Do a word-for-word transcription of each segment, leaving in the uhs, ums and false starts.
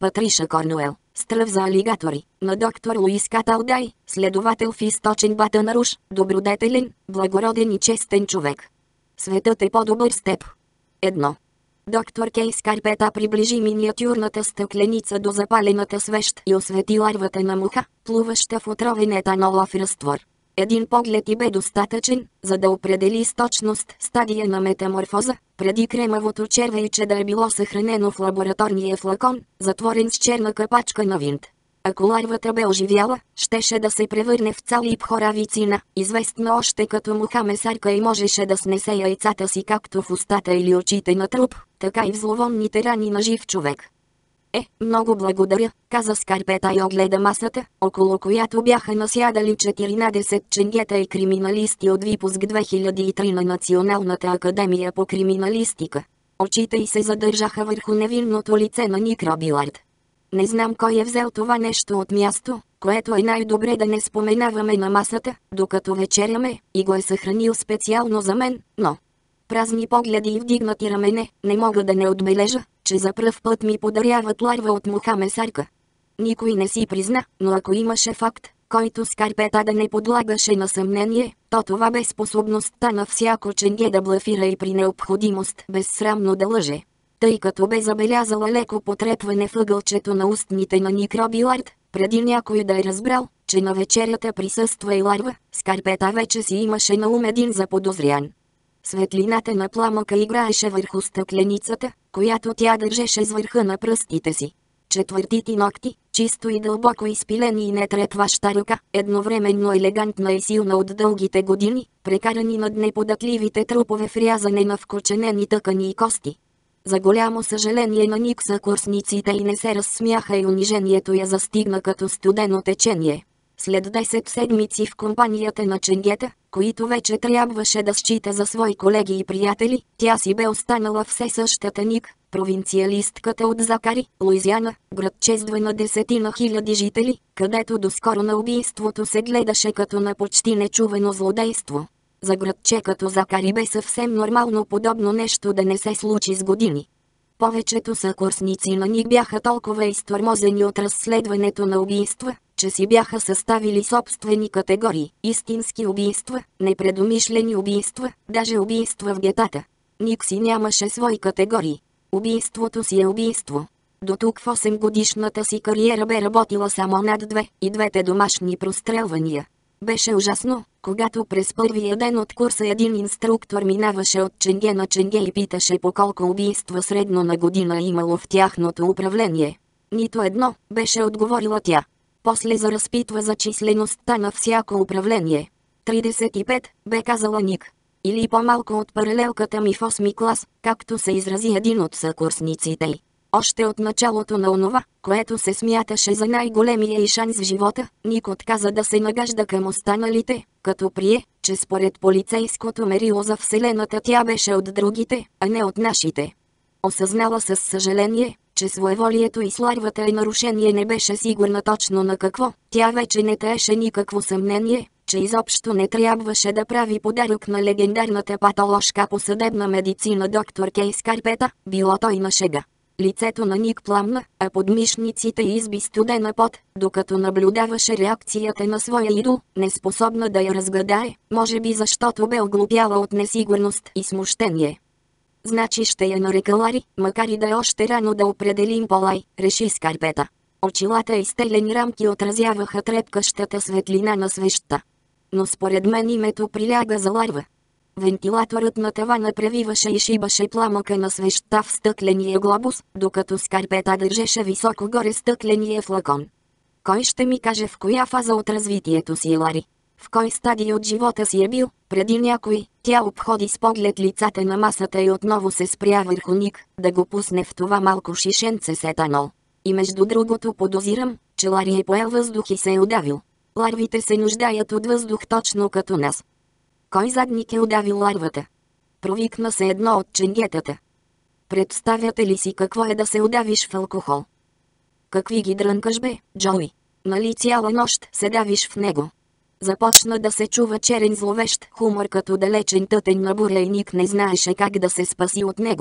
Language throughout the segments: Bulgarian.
Патриша Корнуел, стръв за алигатори, на доктор Луис Каталдай, следовател в източен Батън Руш, добродетелен, благороден и честен човек. Светът е по-добър с теб. Едно. Доктор Кей Скарпета приближи миниатюрната стъкленица до запалената свещ и освети ларвата на муха, плуваща в отровен етанолов разтвор. Един поглед и бе достатъчен, за да определи с точност стадия на метаморфоза, преди кремавото червейче да е било съхранено в лабораторния флакон, затворен с черна капачка на винт. Ако ларвата бе оживяла, щеше да се превърне в цял и пхоравицина, известна още като муха месарка, и можеше да снесе яйцата си както в устата или очите на труп, така и в зловонните рани на жив човек. Е, много благодаря, каза Скарпета и огледа масата, около която бяха насядали четиринадесет ченгета и криминалисти от випуск две хиляди и три на Националната академия по криминалистика. Очите й се задържаха върху невинното лице на Ник Робилард. Не знам кой е взел това нещо от място, което е най-добре да не споменаваме на масата, докато вечеряме, и го е съхранил специално за мен, но... Празни погледи и вдигнати рамене, не мога да не отбележа, че за пръв път ми подаряват ларва от муха месарка. Никой не си призна, но ако имаше факт, който Скарпета да не подлагаше на съмнение, то това бе способността на всяко ченге да блафира и при необходимост безсрамно да лъже. Тъй като бе забелязала леко потрепване в ъгълчето на устните на Ник Робилард, преди някой да е разбрал, че на вечерята присъства и ларва, Скарпета вече си имаше на ум един заподозрян. Светлината на пламъка играеше върху стъкленицата, която тя държеше с върха на пръстите си. Четвъртити ногти, чисто и дълбоко изпилени и нетрепваща ръка, едновременно елегантна и силна от дългите години, прекарани над неподатливите трупове в рязане на вкоченени тъкани и кости. За голямо съжаление на Ник съкурсниците и не се разсмяха и унижението я застигна като студено течение. След десет седмици в компанията на ченгета, които вече трябваше да счита за свои колеги и приятели, тя си бе останала все същата Ник, провинциалистката от Закари, Луизиана, градче с дванадесетина хиляди жители, където доскоро на убийството се гледаше като на почти нечувано злодейство. За градче като Закари бе съвсем нормално подобно нещо да не се случи с години. Повечето съкурсници на Ник бяха толкова изтормозени от разследването на убийства, че си бяха съставили собствени категории – истински убийства, непредумишлени убийства, даже убийства в гетата. Ник си нямаше свои категории. Убийството си е убийство. До тук в осем годишната си кариера бе работила само над две и двете домашни прострелвания. Беше ужасно, когато през първия ден от курса един инструктор минаваше от ченге на ченге и питаше по колко убийства средно на година имало в тяхното управление. Нито едно, беше отговорила тя. После заразпитва за числеността на всяко управление. тридесет и пет, бе казала Ник. Или по-малко от паралелката ми в осми клас, както се изрази един от съкурсниците й. Още от началото на онова, което се смяташе за най-големия и шанс в живота, Ник отказа да се нагажда към останалите, като прие, че според полицейското мерило за Вселената тя беше от другите, а не от нашите. Осъзнала със съжаление, че своеволието и с ларвата е нарушение, не беше сигурна точно на какво, тя вече не таеше никакво съмнение, че изобщо не трябваше да прави подарък на легендарната патоложка по съдебна медицина доктор Кей Скарпета, било той на шега. Лицето на Ник пламна, а под мишниците изби студена пот, докато наблюдаваше реакцията на своя идол, неспособна да я разгадае, може би защото бе оглупяла от несигурност и смущение. Значи ще я нарека Лари, макар и да е още рано да определим полай, реши Скарпета. Очилата и стелени рамки отразяваха трепкащата светлина на свещта. Но според мен името приляга за ларва. Вентилаторът на тавана превиваше и шибаше пламъка на свещта в стъкления глобус, докато Скарпета държеше високо горе стъкления флакон. Кой ще ми каже в коя фаза от развитието си е Лари? В кой стадий от живота си е бил? Преди някой, тя обходи с поглед лицата на масата и отново се спря върху Ник, да го пусне в това малко шишенце с етанол. И между другото подозирам, че Лари е поел въздух и се е удавил. Ларвите се нуждаят от въздух точно като нас. Кой задник е удавил ларвата? Провикна се едно от ченгетата. Представяте ли си какво е да се удавиш в алкохол? Какви ги дрънкаш бе, Джоуи? Нали цяла нощ се давиш в него? Започна да се чува черен зловещ хумор като далечен тътен на буря и Ник не знаеше как да се спаси от него.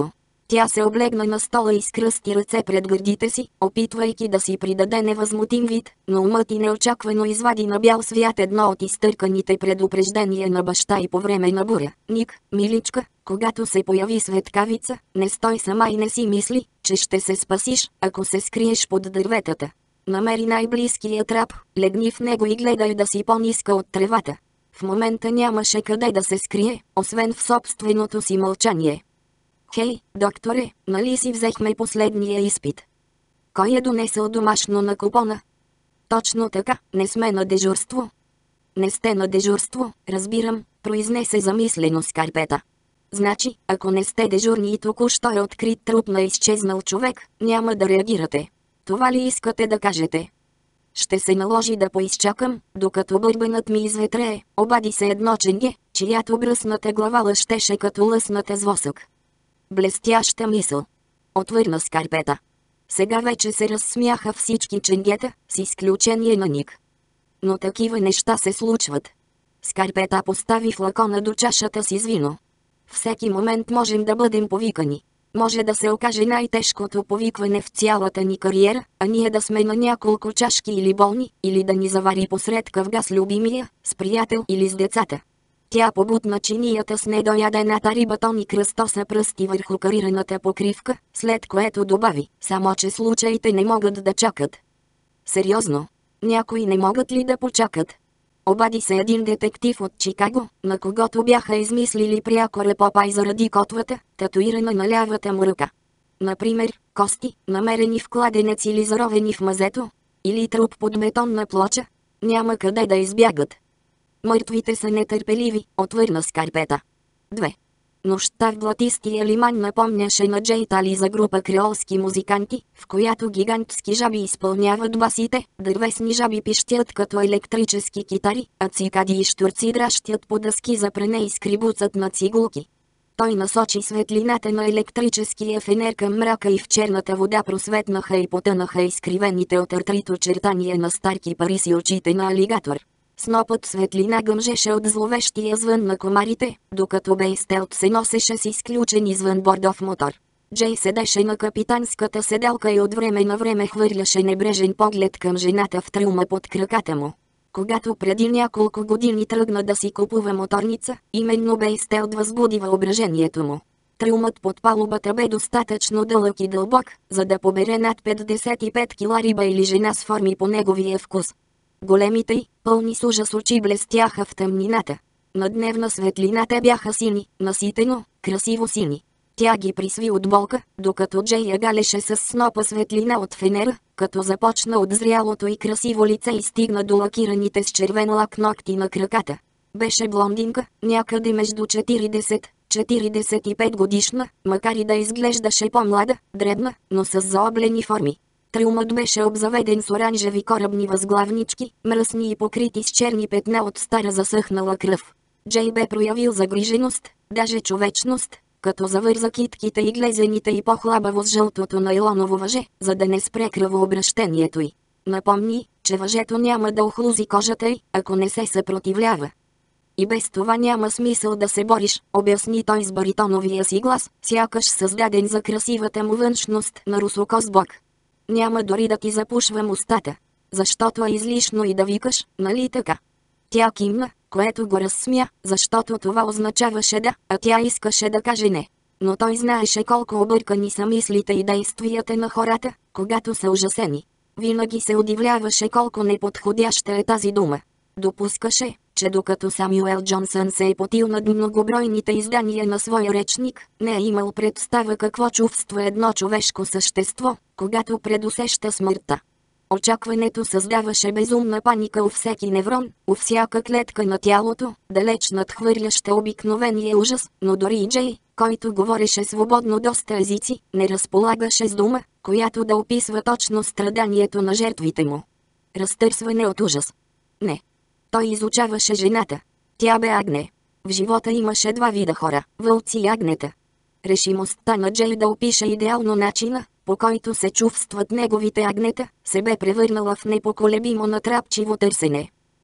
Тя се облегна на стола и скръсти ръце пред гърдите си, опитвайки да си придаде невъзмутим вид, но умът й неочаквано извади на бял свят едно от изтърканите предупреждения на баща и по време на буря. Ник, миличка, когато се появи светкавица, не стой сама и не си мисли, че ще се спасиш, ако се скриеш под дърветата. Намери най-близкия трап, легни в него и гледай да си по-ниска от тревата. В момента нямаше къде да се скрие, освен в собственото си мълчание. Хей, докторе, нали си взехме последния изпит? Кой е донесъл домашно на купона? Точно така, не сме на дежурство. Не сте на дежурство, разбирам, произнесе замислено Скарпета. Значи, ако не сте дежурни и току-що е открит труп на изчезнал човек, няма да реагирате. Това ли искате да кажете? Ще се наложи да поизчакам, докато бърбанът ми изветрее, обади се едно ченге, чиято бръсната глава лъщеше като лъсната с восък. Блестяща мисъл. Отвърна Скарпета. Сега вече се разсмяха всички ченгета, с изключение на Ник. Но такива неща се случват. Скарпета постави флакона до чашата си с вино. Всеки момент можем да бъдем повикани. Може да се окаже най-тежкото повикване в цялата ни кариера, а ние да сме на няколко чашки или болни, или да ни завари посред къвга с любимия, с приятел или с децата. Тя побутна чинията с недоядената рибатон и кръстоса пръсти върху карираната покривка, след което добави, само че случаите не могат да чакат. Сериозно? Някои не могат ли да почакат? Обади се един детектив от Чикаго, на когото бяха измислили прякора Попай заради котвата, татуирана на лявата му ръка. Например, кости, намерени в кладенец или заровени в мазето, или труп под бетонна плоча. Няма къде да избягат. Мъртвите са нетърпеливи, отвърна Скарпета. две. Нощта в блатистия лиман напомняше на Джей Тали за група креолски музиканти, в която гигантски жаби изпълняват басите, дървесни жаби пищят като електрически китари, а цикади и щурци дращят по дъски за пране и скрибуцат на цигулки. Той насочи светлината на електрическия фенер към мрака и в черната вода просветнаха и потънаха изкривените от артрит очертания на стар кипарис и очите на алигатор. Снопът светлина гъмжеше от зловещия звън на комарите, докато Бейстелт се носеше с изключен извън бордов мотор. Джей седеше на капитанската седелка и от време на време хвърляше небрежен поглед към жената в трюма под краката му. Когато преди няколко години тръгна да си купува моторница, именно Бейстелт възбуди въображението му. Трюмът под палубата бе достатъчно дълъг и дълбок, за да побере над петдесет и пет кила риба или жена с форми по неговия вкус. Големите й, пълни с ужас очи блестяха в тъмнината. На дневна светлина те бяха сини, наситено, красиво сини. Тя ги присви от болка, докато Джей я галеше с снопа светлина от фенера, като започна от зрялото и красиво лице и стигна до лакираните с червен лак ногти на краката. Беше блондинка, някъде между четиридесет – четиридесет и пет годишна, макар и да изглеждаше по-млада, дребна, но с заоблени форми. Трюмът беше обзаведен с оранжеви корабни възглавнички, мръсни и покрити с черни петна от стара засъхнала кръв. Джей бе проявил загриженост, даже човечност, като завърза китките и глезените и по-хлабаво с жълтото найлоново въже, за да не спре кръвообращението й. Напомни, че въжето няма да охлузи кожата й, ако не се съпротивлява. И без това няма смисъл да се бориш, обясни той с баритоновия си глас, сякаш създаден за красивата му външност на русокос бог. Няма дори да ти запушвам устата, защото е излишно и да викаш, нали така? Тя кимна, което го разсмя, защото това означаваше да, а тя искаше да каже не. Но той знаеше колко объркани са мислите и действията на хората, когато са ужасени. Винаги се удивляваше колко неподходяща е тази дума. Допускаше, че докато Самюел Джонсън се е потил над многобройните издания на своя речник, не е имал представа какво чувства едно човешко същество, когато предусеща смъртта. Очакването създаваше безумна паника у всеки неврон, у всяка клетка на тялото, далеч надхвърляща обикновения ужас, но дори и Джей, който говореше свободно доста езици, не разполагаше с дума, която да описва точно страданието на жертвите му. Разтърсване от ужас. Не. Той изучаваше жената. Тя бе агне. В живота имаше два вида хора – вълци и агнета. Решимостта на Джей да опише идеално начина, по който се чувстват неговите агнета, се бе превърнала в непоколебимо натрапчиво търсене.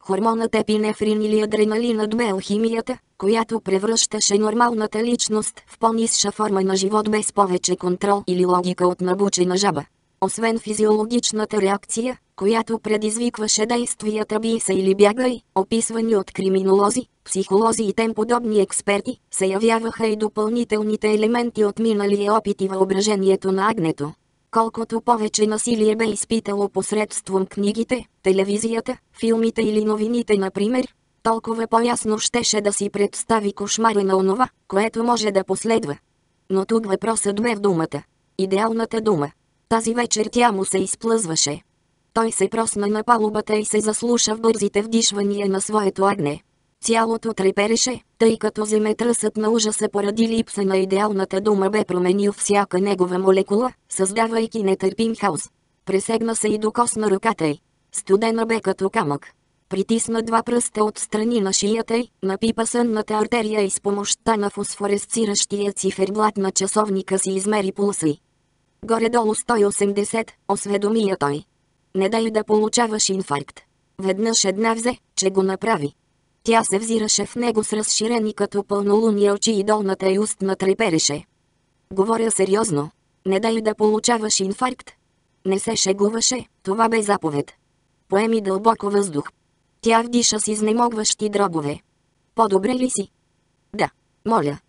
Хормонът епинефрин или адреналинът бе алхимията, която превръщаше нормалната личност в по-нисша форма на живот без повече контрол или логика от набучена жаба. Освен физиологичната реакция, която предизвикваше действията бий се или бягай, описвани от криминолози, психолози и тем подобни експерти, се явяваха и допълнителните елементи от миналия опит и въображението на агнето. Колкото повече насилие бе изпитало посредством книгите, телевизията, филмите или новините например, толкова по-ясно щеше да си представи кошмара на онова, което може да последва. Но тук въпросът бе в думата. Идеалната дума. Тази вечер тя му се изплъзваше. Той се просна на палубата и се заслуша в бързите вдишвания на своето агне. Цялото трепереше, тъй като земетръсът на ужаса поради липса на идеалната дума бе променил всяка негова молекула, създавайки нетърпим хаос. Пресегна се и докосна ръката й. Студена бе като камък. Притисна два пръста от страни на шията й, напипа сънната артерия и с помощта на фосфоресциращия циферблат на часовника си измери пулса й. Горе-долу сто и осемдесет, осведоми я той. Не дай да получаваш инфаркт. Веднъж една взе, че го направи. Тя се взираше в него с разширени като пълнолуние очи и долната й устна трепереше. Говоря сериозно. Не дай да получаваш инфаркт. Не се шегуваше, това бе заповед. Поеми дълбоко въздух. Тя вдиша с изнемогващи дробове. По-добре ли си? Да, моля.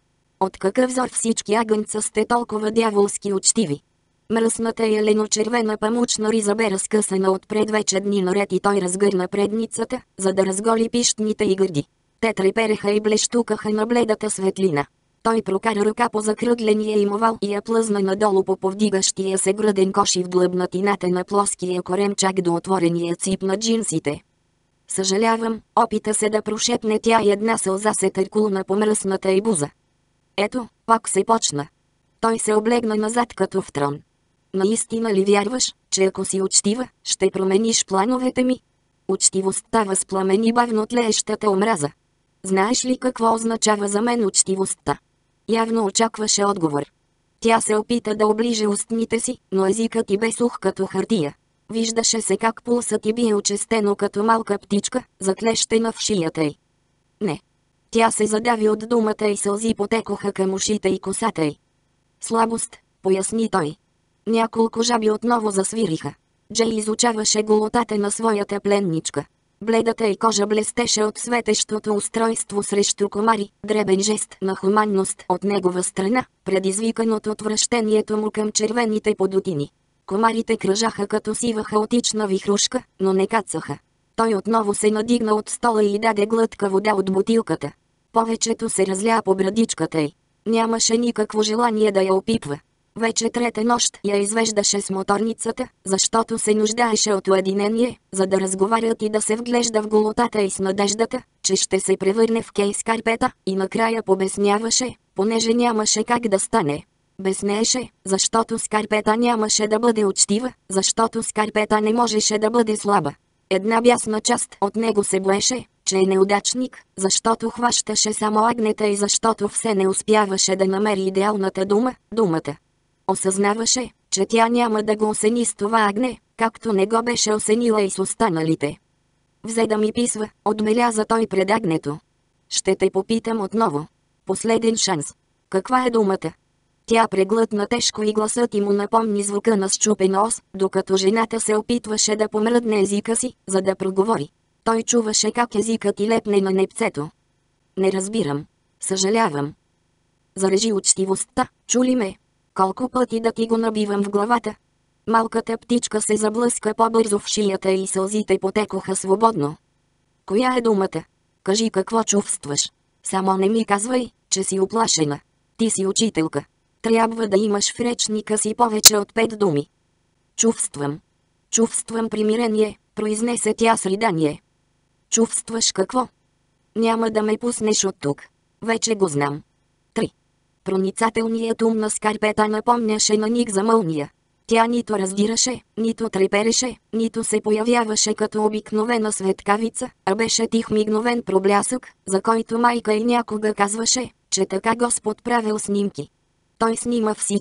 От какъв зор всички агънца сте толкова дяволски учтиви? Мръсната еленочервена памучна риза бе разкъсана отпред вече дни наред и той разгърна предницата, за да разголи пищните й гърди. Те трепереха и блещукаха на бледата светлина. Той прокара ръка по закръгления им овал и я плъзна надолу по повдигащия се гръден кош и в длъбнатината на плоския корем чак до отворения цип на джинсите. Съжалявам, опита се да прошепне тя и една сълза се търкулна по мръсната й буза. Ето, пак се почна. Той се облегна назад като в трон. Наистина ли вярваш, че ако си учтива, ще промениш плановете ми? Учтивостта възпламени бавно тлеещата омраза. Знаеш ли какво означава за мен учтивостта? Явно очакваше отговор. Тя се опита да оближе устните си, но езикът й бе сух като хартия. Виждаше се как пулсът й бие очестено като малка птичка, заклещена в шията й. Не. Тя се задави от думата и сълзи потекоха към ушите и косата й. Слабост, поясни той. Няколко жаби отново засвириха. Джей изучаваше голотата на своята пленничка. Бледата й кожа блестеше от светещото устройство срещу комари, дребен жест на хуманност от негова страна, предизвикан от отвращението му към червените подотини. Комарите кръжаха като сива хаотична вихрушка, но не кацаха. Той отново се надигна от стола и даде глътка вода от бутилката. Повечето се разля по брадичката й. Нямаше никакво желание да я опипва. Вече трета нощ я извеждаше с моторницата, защото се нуждаеше от уединение, за да разговарят и да се вглежда в голотата и с надеждата, че ще се превърне в Кей Скарпета, и накрая побесняваше, понеже нямаше как да стане. Безнееше, защото Скарпета нямаше да бъде учтива, защото Скарпета не можеше да бъде слаба. Една бясна част от него се боеше, че е неудачник, защото хващаше само агнета и защото все не успяваше да намери идеалната дума, думата. Осъзнаваше, че тя няма да го осени с това агне, както не го беше осенила и с останалите. Взе да ми писва, отбеляза той пред агнето. Ще те попитам отново. Последен шанс. Каква е думата? Тя преглътна тежко и гласът й му напомни звука на счупена ос, докато жената се опитваше да помръдне езика си, за да проговори. Той чуваше как езикът й лепне на непцето. Не разбирам. Съжалявам. Зарежи учтивостта, чули ме? Колко пъти да ти го набивам в главата? Малката птичка се заблъска по-бързо в шията и сълзите потекоха свободно. Коя е думата? Кажи какво чувстваш. Само не ми казвай, че си уплашена. Ти си учителка. Трябва да имаш в речника си повече от пет думи. Чувствам. Чувствам примирение, произнесе тя с ридание. Чувстваш какво? Няма да ме пуснеш от тук. Вече го знам. Три. Проницателният ум на Скарпета напомняше на Ник за мълния. Тя нито раздираше, нито трепереше, нито се появяваше като обикновена светкавица, а беше тих мигновен проблясък, за който майка й някога казваше, че така Господ правил снимки. Той снима всичко,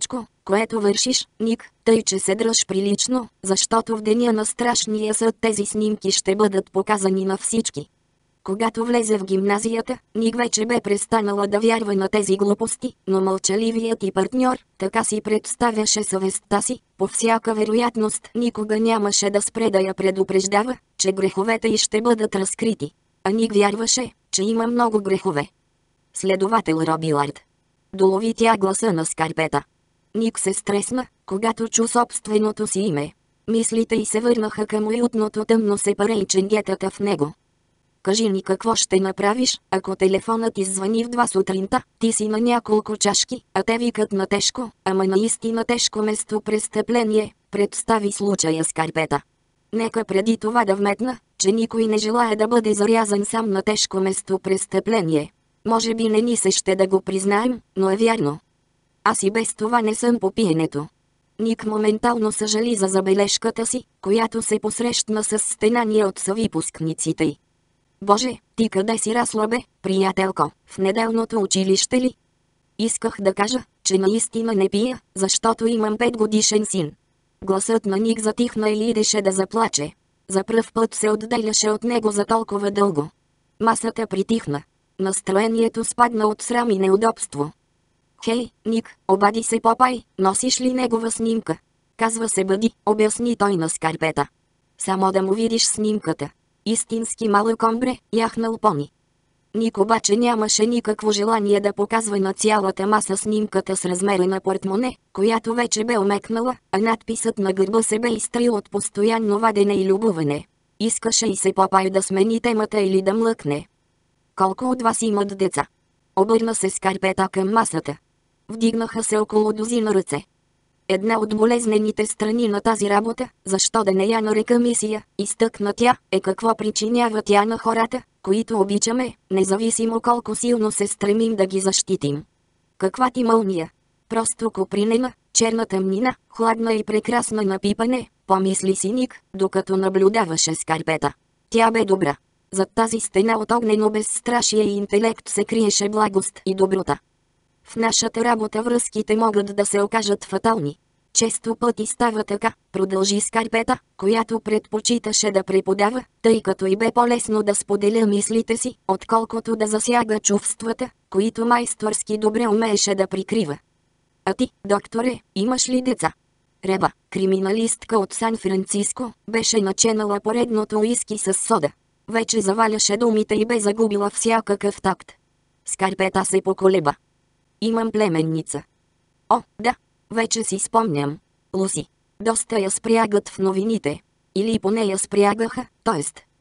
което вършиш, Ник, тъй че се дръж прилично, защото в деня на страшния съд тези снимки ще бъдат показани на всички. Когато влезе в гимназията, Ник вече бе престанала да вярва на тези глупости, но мълчаливият и партньор, така си представяше съвестта си, по всяка вероятност никога нямаше да спре да я предупреждава, че греховете й ще бъдат разкрити. А Ник вярваше, че има много грехове. Следовател Робилард. Долови тя гласа на Скарпета. Ник се стресна, когато чу собственото си име. Мислите й се върнаха към уютното тъмно сепаре и ченгетата в него. Кажи ни какво ще направиш, ако телефонът иззвъни в два сутринта, ти си на няколко чашки, а те викат на тежко, ама наистина тежко местопрестъпление, представи случая Скарпета. Нека преди това да вметна, че никой не желая да бъде зарязан сам на тежко местопрестъпление. Може би не ни се ще да го признаем, но е вярно. Аз и без това не съм по пиенето. Ник моментално съжали за забележката си, която се посрещна с стенание от съвипускниците й. Боже, ти къде си расла бе, приятелко, в неделното училище ли? Исках да кажа, че наистина не пия, защото имам петгодишен син. Гласът на Ник затихна и идеше да заплаче. За пръв път се отделяше от него за толкова дълго. Масата притихна. Настроението спадна от срам и неудобство. Хей, Ник, обади се Попай, носиш ли негова снимка? Казва се Бъди, обясни той на Скарпета. Само да му видиш снимката. Истински малък омбре, яхнал пони. Ник обаче нямаше никакво желание да показва на цялата маса снимката с размера на портмоне, която вече бе омекнала, а надписът на гърба се бе изтрил от постоянно вадене и любуване. Искаше и се Попай да смени темата или да млъкне. Колко от вас имат деца? Обърна се Скарпета към масата. Вдигнаха се около дозина ръце. Една от болезнените страни на тази работа, защо да не я нарека мисия, изтъкна тя, е какво причинява тя на хората, които обичаме, независимо колко силно се стремим да ги защитим. Каква ти мълния? Просто копринена, черна тъмнина, хладна и прекрасна на пипане, помисли си Ник, докато наблюдаваше Скарпета. Тя бе добра. Зад тази стена от огнено безстрашие и интелект се криеше благост и доброта. В нашата работа връзките могат да се окажат фатални. Често пъти става така, продължи Скарпета, която предпочиташе да преподава, тъй като и бе по-лесно да споделя мислите си, отколкото да засяга чувствата, които майсторски добре умееше да прикрива. А ти, докторе, имаш ли деца? Реба, криминалистка от Сан-Франциско, беше наченала поредното уиски с сода. Вече заваляше думите и бе загубила всякакъв такт. Скарпета се поколеба. Имам племенница. О, да, вече си спомням. Луси. Доста я спрягат в новините. Или поне я спрягаха, т.е.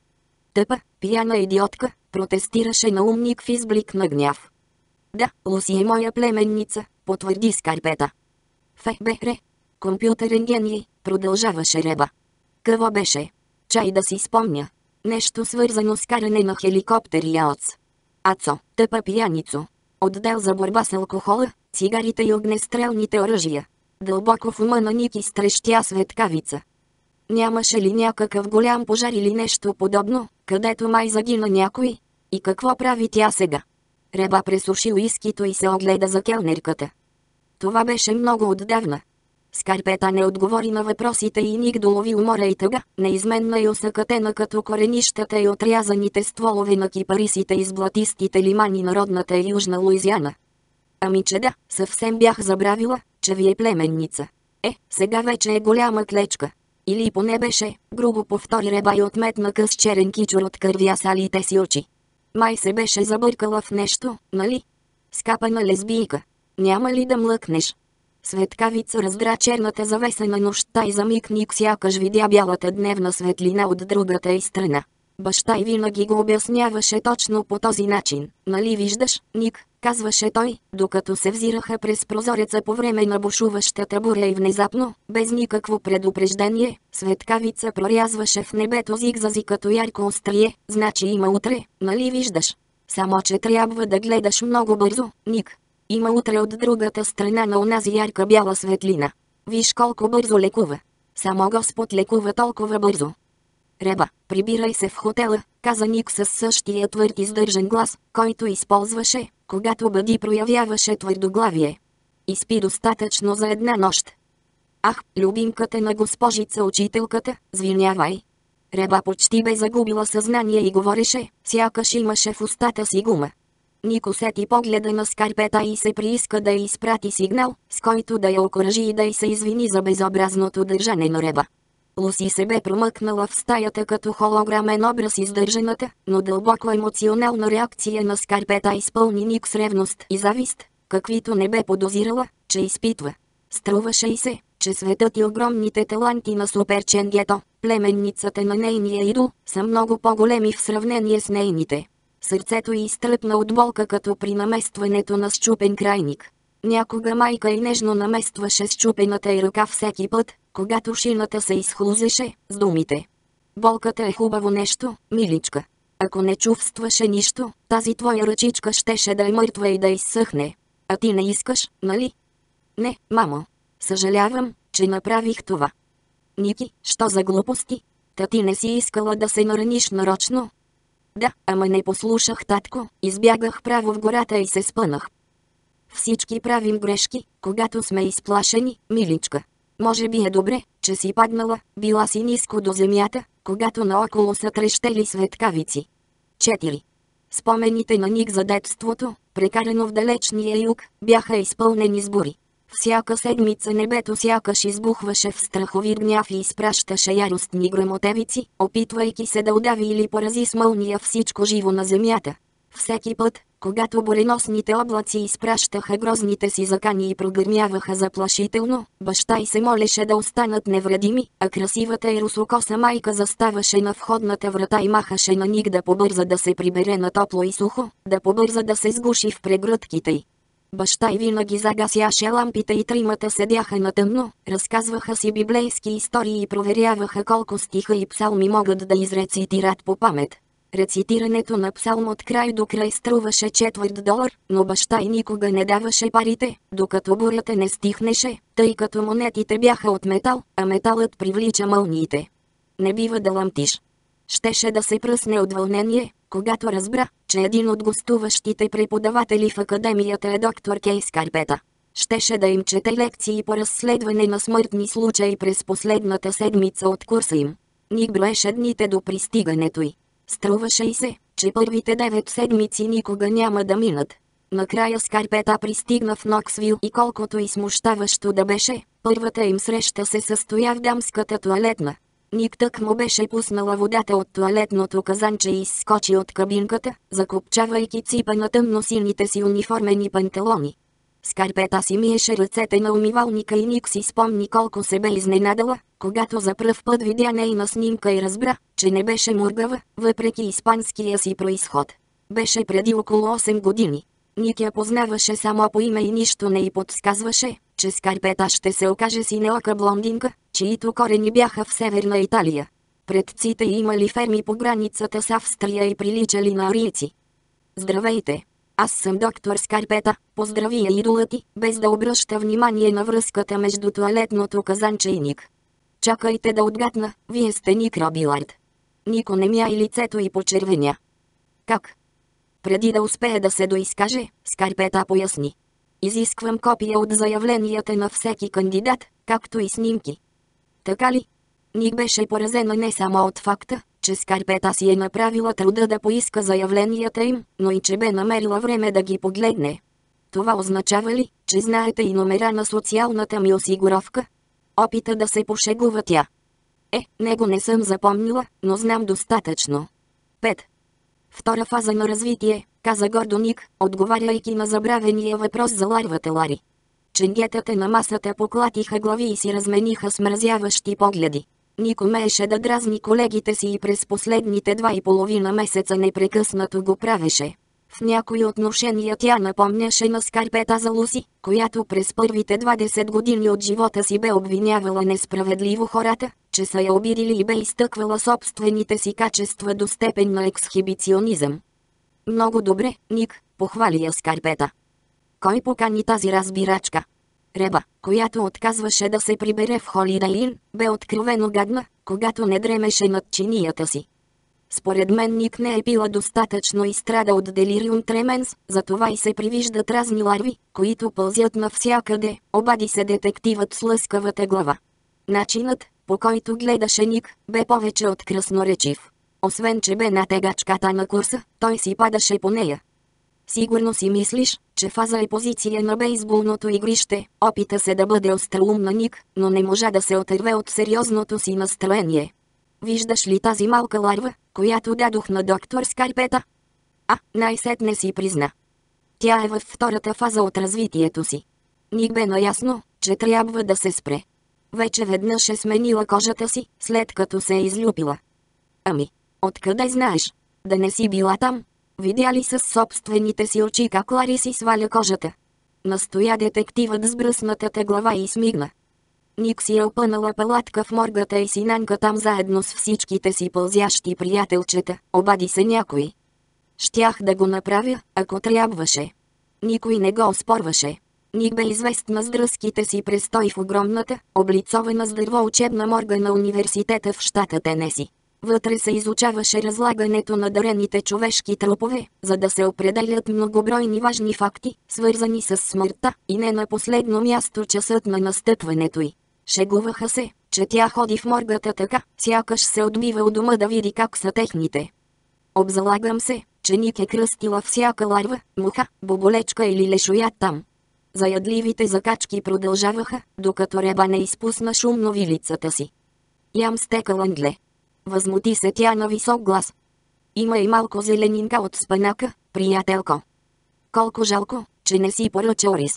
Тъпа, пияна идиотка, протестираше наумник в изблик на гняв. Да, Луси е моя племенница, потвърди Скарпета. Фе, бе, ре. Компютърен гений, продължаваше Реба. Какво беше? Чай да си спомня. Нещо свързано с каране на хеликоптери Аоц. Ацо, тъпа пияницо. Отдел за борба с алкохола, цигарите и огнестрелните оръжия. Дълбоко в ума на Ник изтрещя светкавица. Нямаше ли някакъв голям пожар или нещо подобно, където май загина някой? И какво прави тя сега? Реба пресуши уискито и се огледа за келнерката. Това беше много отдавна. Скарпета не отговори на въпросите и Ник долови умора и тъга, неизменна и осъкатена като коренищата и отрязаните стволове на кипарисите из блатистите лимани на родната и Южна Луизиана. Ами че да, съвсем бях забравила, че ви е племенница. Е, сега вече е голяма клечка. Или поне беше, грубо повтори Реба и отметна къс черен кичур от кървясалите си очи. Май се беше забъркала в нещо, нали? Скапана лесбийка. Няма ли да млъкнеш? Светкавица раздра черната завеса на нощта и за миг Ник сякаш видя бялата дневна светлина от другата й страна. Баща й винаги го обясняваше точно по този начин. Нали виждаш, Ник, казваше той, докато се взираха през прозореца по време на бушуващата буря и внезапно, без никакво предупреждение, светкавица прорязваше в небето зигзази като ярко острие, значи има утре, нали виждаш? Само че трябва да гледаш много бързо, Ник. Има утре от другата страна на онази ярка бяла светлина. Виж колко бързо лекува. Само Господ лекува толкова бързо. Реба, прибирай се в хотела, каза Ник със същия твърд издържан глас, който използваше, когато Бъди проявяваше твърдоглавие. И спи достатъчно за една нощ. Ах, любимката на госпожица учителката, звинявай. Реба почти бе загубила съзнание и говореше, сякаш имаше в устата си гума. Нико сети погледа на Скарпета и се прииска да й изпрати сигнал, с който да я окуражи и да й се извини за безобразното държане на Реба. Луси се бе промъкнала в стаята като холограмен образ издържаната, но дълбоко емоционална реакция на Скарпета изпълни Ник с ревност и завист, каквито не бе подозирала, че изпитва. Струваше й се, че светът и огромните таланти на Суперченгето, племенницата на нейния идол, са много по-големи в сравнение с нейните. Сърцето й изтръпна от болка като при наместването на счупен крайник. Някога майка й нежно наместваше счупената й ръка всеки път, когато шината се изхлузеше, с думите: "Болката е хубаво нещо, миличка. Ако не чувстваше нищо, тази твоя ръчичка щеше да е мъртва и да изсъхне. А ти не искаш, нали?" "Не, мамо. Съжалявам, че направих това." "Ники, що за глупости? Та ти не си искала да се нараниш нарочно?" "Да, ама не послушах татко, избягах право в гората и се спънах." "Всички правим грешки, когато сме изплашени, миличка. Може би е добре, че си паднала, била си ниско до земята, когато наоколо са трещели светкавици." четири. Спомените на Ник за детството, прекарано в далечния юг, бяха изпълнени с бури. Всяка седмица небето сякаш избухваше в страховит гняв и изпращаше яростни гръмотевици, опитвайки се да удави или порази с мълния всичко живо на земята. Всеки път, когато буреносните облаци изпращаха грозните си закани и прогърмяваха заплашително, баща й се молеше да останат невредими, а красивата и русокоса майка заставаше на входната врата и махаше на Ник да побърза да се прибере на топло и сухо, да побърза да се сгуши в прегръдките й. Баща й винаги загасяше лампите и тримата седяха на тъмно, разказваха си библейски истории и проверяваха колко стиха и псалми могат да изрецитират по памет. Рецитирането на псалм от край до край струваше четвърт долар, но баща й никога не даваше парите, докато бурята не стихнеше, тъй като монетите бяха от метал, а металът привлича мълниите. "Не бива да ламтиш." Щеше да се пръсне от вълнение, когато разбра, че един от гостуващите преподаватели в академията е доктор Кей Скарпета. Щеше да им чете лекции по разследване на смъртни случаи през последната седмица от курса им. Ник броеше дните до пристигането й. Струваше й се, че първите девет седмици никога няма да минат. Накрая Скарпета пристигна в Ноксвил и колкото и смущаващо да беше, първата им среща се състоя в дамската тоалетна. Ник тък му беше пуснала водата от тоалетното казанче и изскочи от кабинката, закопчавайки ципа на тъмносините си униформени панталони. Скарпета си миеше ръцете на умивалника и Ник си спомни колко се бе изненадала, когато за пръв път видя нейна снимка и разбра, че не беше мургава, въпреки испанския си произход. Беше преди около осем години. Ник я познаваше само по име и нищо не й подсказваше, че Скарпета ще се окаже синеока блондинка, чието корени бяха в Северна Италия. Предците имали ферми по границата с Австрия и приличали на арийци. "Здравейте! Аз съм доктор Скарпета", поздрави я идолът ти, без да обръща внимание на връзката между тоалетното казанче и Ник. "Чакайте да отгадна, вие сте Ник Робилард." Нико не мя и лицето й почервеня. "Как?" Преди да успее да се доизкаже, Скарпета поясни: "Изисквам копия от заявленията на всеки кандидат, както и снимки." "Така ли?" Ник беше поразена не само от факта, че Скарпета си е направила труда да поиска заявленията им, но и че бе намерила време да ги погледне. "Това означава ли, че знаете и номера на социалната ми осигуровка?" Опита да се пошегува тя. "Е, него не съм запомнила, но знам достатъчно." пет. "Втора фаза на развитие", каза гордо Ник, отговаряйки на забравения въпрос за ларвата Лари. Ченгетата на масата поклатиха глави и си размениха смразяващи погледи. Ник умееше да дразни колегите си и през последните два и половина месеца непрекъснато го правеше. В някои отношения тя напомняше на Скарпета за Луси, която през първите двадесет години от живота си бе обвинявала несправедливо хората, че са я обидили и бе изтъквала собствените си качества до степен на ексхибиционизъм. "Много добре, Ник", похвали я Скарпета. "Кой покани тази разбирачка?" Реба, която отказваше да се прибере в Холидей Ин, бе откровено гадна, когато не дремеше над чинията си. Според мен Ник не е пила достатъчно и страда от делириум тременс, затова и се привиждат разни ларви, които пълзят навсякъде, обади се детективът с лъскавата глава. Начинът, по който гледаше Ник, бе повече от красноречив. Освен че бе на тегачката на курса, той си падаше по нея. Сигурно си мислиш, че фаза е позиция на бейсболното игрище, опита се да бъде остроум на Ник, но не можа да се отърве от сериозното си настроение. Виждаш ли тази малка ларва, която дадох на доктор Скарпета? А, най-сетне си призна. Тя е във втората фаза от развитието си. Ник бе наясно, че трябва да се спре. Вече веднъж е сменила кожата си, след като се е излюпила. Ами, откъде знаеш? Да не си била там? Видя ли със собствените си очи как Лари си сваля кожата? Настоя детективът с бръснатата глава и смигна. Ник си е опънала палатка в моргата и си нанка там заедно с всичките си пълзящи приятелчета, обади се някой. Щях да го направя, ако трябваше. Никой не го оспорваше. Ник бе известна с дръзките си престой в огромната, облицована с дърво учебна морга на университета в щата Тенеси. Вътре се изучаваше разлагането на дарените човешки трупове, за да се определят многобройни важни факти, свързани с смъртта, и не на последно място часът на настъпването й. Шегуваха се, че тя ходи в моргата така, сякаш се отбива от дома да види как са техните. Обзалагам се, че Ник е кръстила всяка ларва, муха, боболечка или лешоя там. Заядливите закачки продължаваха, докато Реба не изпусна шумно вилицата си. Ям стека лънгле. Възмути се тя на висок глас. Има и малко зеленинка от спанака, приятелко. Колко жалко, че не си поръчал рис.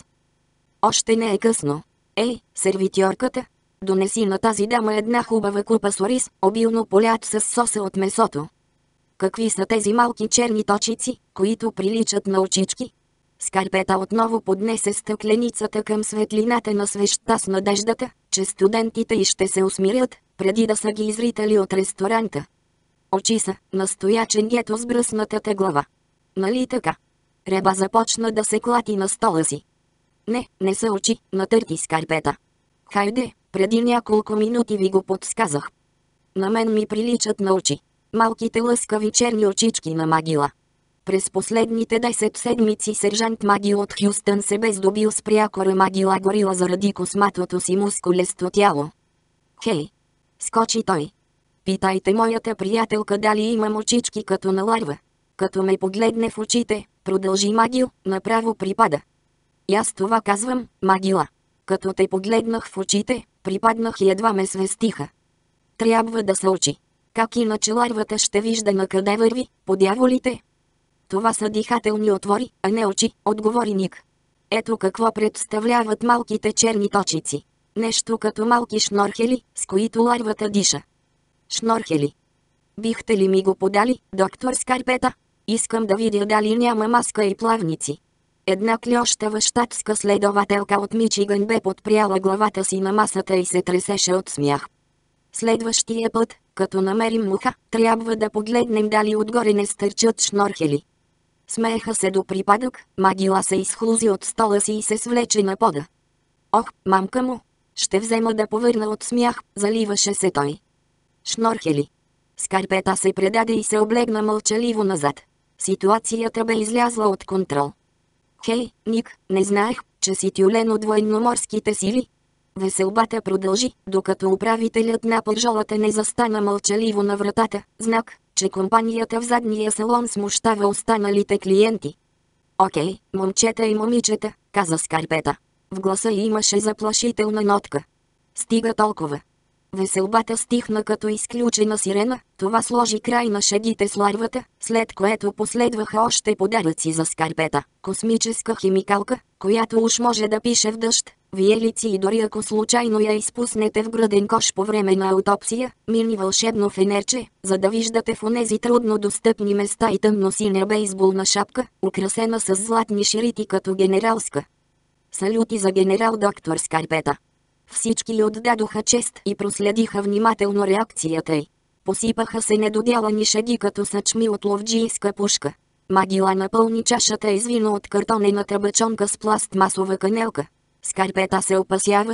Още не е късно. Ей, сервитьорката, донеси на тази дама една хубава купа с рис, обилно полят с соса от месото. Какви са тези малки черни точици, които приличат на очички? Скарпета отново поднесе стъкленицата към светлината на свещта с надеждата, че студентите й ще се усмирят, преди да са ги изритали от ресторанта. Очи са, настоя Ченгето с бръснатата глава. Нали така? Реба започна да се клати на стола си. Не, не са очи, натърти Скарпета. Хайде, преди няколко минути ви го подсказах. На мен ми приличат на очи. Малките лъскави черни очички на Магила. През последните десет седмици сержант Магил от Хюстън се бе здобил с прякора Магила горила заради косматото си мускулесто тяло. Хей! Скочи той. Питайте моята приятелка дали имам очички като на ларва. Като ме погледне в очите, продължи Магил, направо припада. И аз това казвам, Магила. Като те погледнах в очите, припаднах и едва ме свестиха. Трябва да са очи. Как иначе ларвата ще вижда на къде върви, по дяволите? Това са дихателни отвори, а не очи, отговори Ник. Ето какво представляват малките черни точици. Нещо като малки шнорхели, с които ларвата диша. Шнорхели. Бихте ли ми го подали, доктор Скарпета? Искам да видя дали няма маска и плавници. Една клющава щатска следователка от Мичиган бе подпряла главата си на масата и се тресеше от смях. Следващия път, като намерим муха, трябва да погледнем дали отгоре не стърчат шнорхели. Смееха се до припадък, Магила се изхлузи от стола си и се свлече на пода. Ох, мамка му! Ще взема да повърна от смях, заливаше се той. Шнорхели. Скарпета се предаде и се облегна мълчаливо назад. Ситуацията бе излязла от контрол. Хей, Ник, не знаех, че си тюлен от военноморските сили. Веселбата продължи, докато управителят на пържолата не застана мълчаливо на вратата, знак, че компанията в задния салон смущава останалите клиенти. Окей, момчета и момичета, каза Скарпета. В гласа й имаше заплашителна нотка. Стига толкова. Веселбата стихна като изключена сирена, това сложи край на шегите с ларвата, след което последваха още подаръци за Скарпета. Космическа химикалка, която уж може да пише в дъжд, виелици и дори ако случайно я изпуснете в гръден кош по време на аутопсия, мини вълшебно фенерче, за да виждате в онези трудно достъпни места и тъмно-синя бейсболна шапка, украсена с златни ширити като генералска. Салюти за генерал доктор Скарпета. Всички й отдадоха чест и проследиха внимателно реакцията й. Посипаха се недоделани шеги като съчми от ловджийска пушка. Магила напълни чашата и звино от картонената бачонка с пластмасова канелка. Скарпета се опасяваше,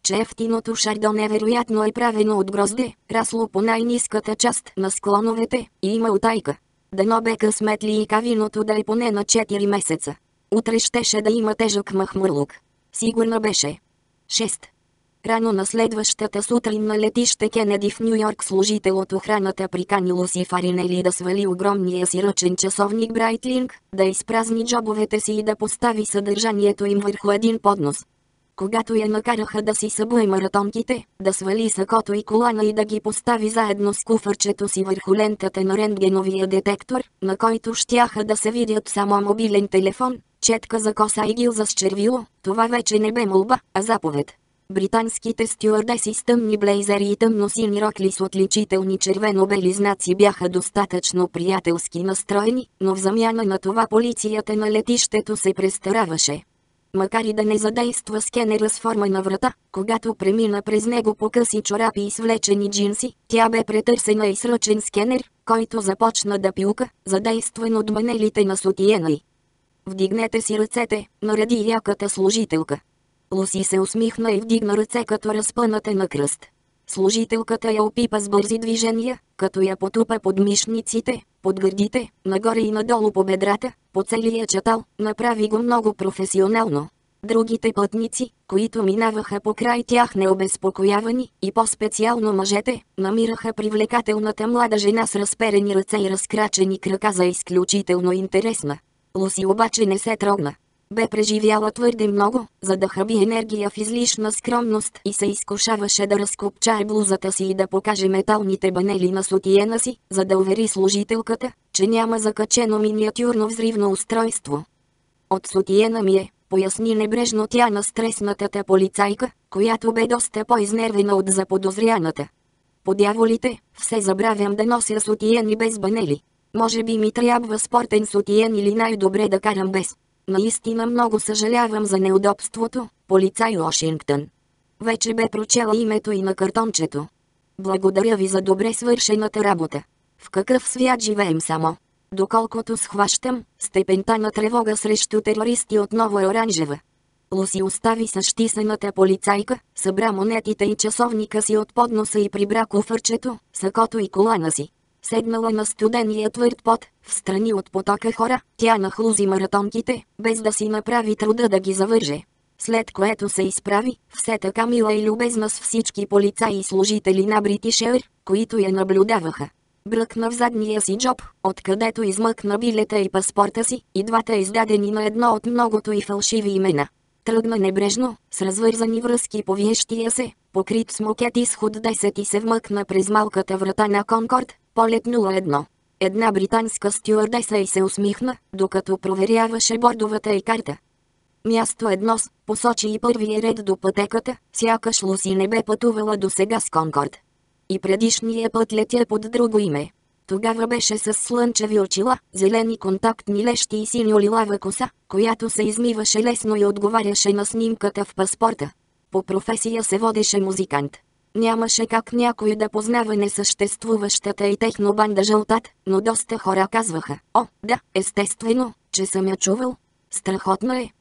че ефтиното шардоне вероятно е правено от грозде, расло по най-ниската част на склоновете, и има утайка. Дано бе късмет ли и кавиното да е поне на четири месеца. Утре щеше да има тежък махмурлук. Сигурна беше. шест. Рано на следващата сутрин на летище Кенеди в Ню Йорк служител от охраната прикани Луси Фаринели да свали огромния си ръчен часовник Брайтлинг, да изпразни джобовете си и да постави съдържанието им върху един поднос. Когато я накараха да си събуе маратонките, да свали сакото и колана и да ги постави заедно с куфърчето си върху лентата на рентгеновия детектор, на който щяха да се видят само мобилен телефон, четка за коса и гилза с червило, това вече не бе молба, а заповед. Британските стюардеси с тъмни блейзери и тъмно-сини рокли с отличителни червено-бели знаци бяха достатъчно приятелски настроени, но в замяна на това полицията на летището се престараваше. Макар и да не задейства скенера с форма на врата, когато премина през него по къси чорапи и свлечени джинси, тя бе претърсена и с ръчен скенер, който започна да пилка, задействан от манелите на сутиена й. "Вдигнете си ръцете", нареди яката служителка. Луси се усмихна и вдигна ръце като разпъната на кръст. Служителката я опипа с бързи движения, като я потупа под мишниците, под гърдите, нагоре и надолу по бедрата, по целия чатал, направи го много професионално. Другите пътници, които минаваха покрай тях необезпокоявани, и по-специално мъжете, намираха привлекателната млада жена с разперени ръце и разкрачени крака за изключително интересна. Луси обаче не се трогна. Бе преживяла твърде много, за да хаби енергия в излишна скромност и се изкушаваше да разкопчае блузата си и да покаже металните банели на сутиена си, за да увери служителката, че няма закачено миниатюрно взривно устройство. "От сутиена ми е", поясни небрежно тя на стреснатата полицайка, която бе доста по-изнервена от заподозряната. "По дяволите, все забравям да нося сутиени без банели. Може би ми трябва спортен сутиен или най-добре да карам без. Наистина много съжалявам за неудобството, полицай Вашингтон." Вече бе прочела името и на картончето. "Благодаря ви за добре свършената работа. В какъв свят живеем само? Доколкото схващам, степента на тревога срещу терористи отново е оранжева." Луси остави същисаната полицайка, събра монетите и часовника си от подноса и прибра куфърчето, сакото и колана си. Седнала на студения твърд пот, встрани от потока хора, тя нахлузи маратонките, без да си направи труда да ги завърже. След което се изправи, все така мила и любезна с всички полицаи и служители на British Air, които я наблюдаваха. Бръкна в задния си джоб, откъдето измъкна билета и паспорта си, и двата издадени на едно от многото и фалшиви имена. Тръгна небрежно, с развързани връзки по виещия се, покрит с мокет изход десет и се вмъкна през малката врата на Конкорд, полет нула едно. Една британска стюардеса й се усмихна, докато проверяваше бордовата й карта. "Място едно с", посочи и първия ред до пътеката, сякаш Луси не бе пътувала досега с Конкорд. И предишния път летя под друго име. Тогава беше с слънчеви очила, зелени контактни лещи и синьо-лилава коса, която се измиваше лесно и отговаряше на снимката в паспорта. По професия се водеше музикант. Нямаше как някой да познава несъществуващата и технобанда Жълтат, но доста хора казваха: "О, да, естествено, че съм я чувал. Страхотно е."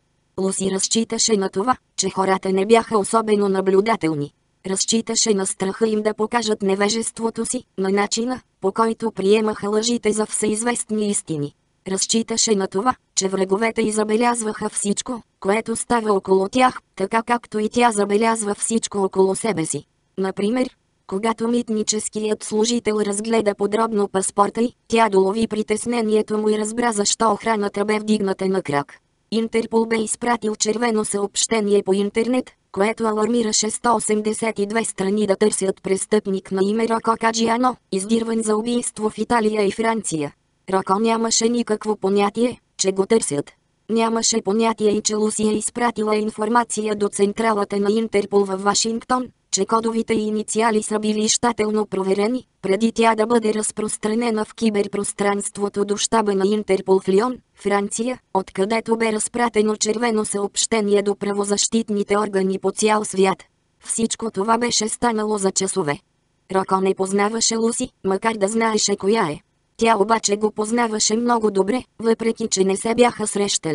Луси разчиташе на това, че хората не бяха особено наблюдателни. Разчиташе на страха им да покажат невежеството си, на начина, по който приемаха лъжите за всеизвестни истини. Разчиташе на това, че враговете й забелязваха всичко, което става около тях, така както и тя забелязва всичко около себе си. Например, когато митническият служител разгледа подробно паспорта й, тя долови притеснението му и разбра защо охраната бе вдигната на крак. Интерпол бе изпратил червено съобщение по интернет, което алармираше сто осемдесет и две страни да търсят престъпник на име Роко Каджиано, издирван за убийство в Италия и Франция. Роко нямаше никакво понятие, че го търсят. Нямаше понятие и че Луси е изпратила информация до централата на Интерпол във Вашингтон, че кодовите инициали са били щателно проверени, преди тя да бъде разпространена в киберпространството до щаба на Интерпол в Лион, Франция, откъдето бе разпратено червено съобщение до правозащитните органи по цял свят. Всичко това беше станало за часове. Роко не познаваше Луси, макар да знаеше коя е. Тя обаче го познаваше много добре, въпреки че не се бяха срещали.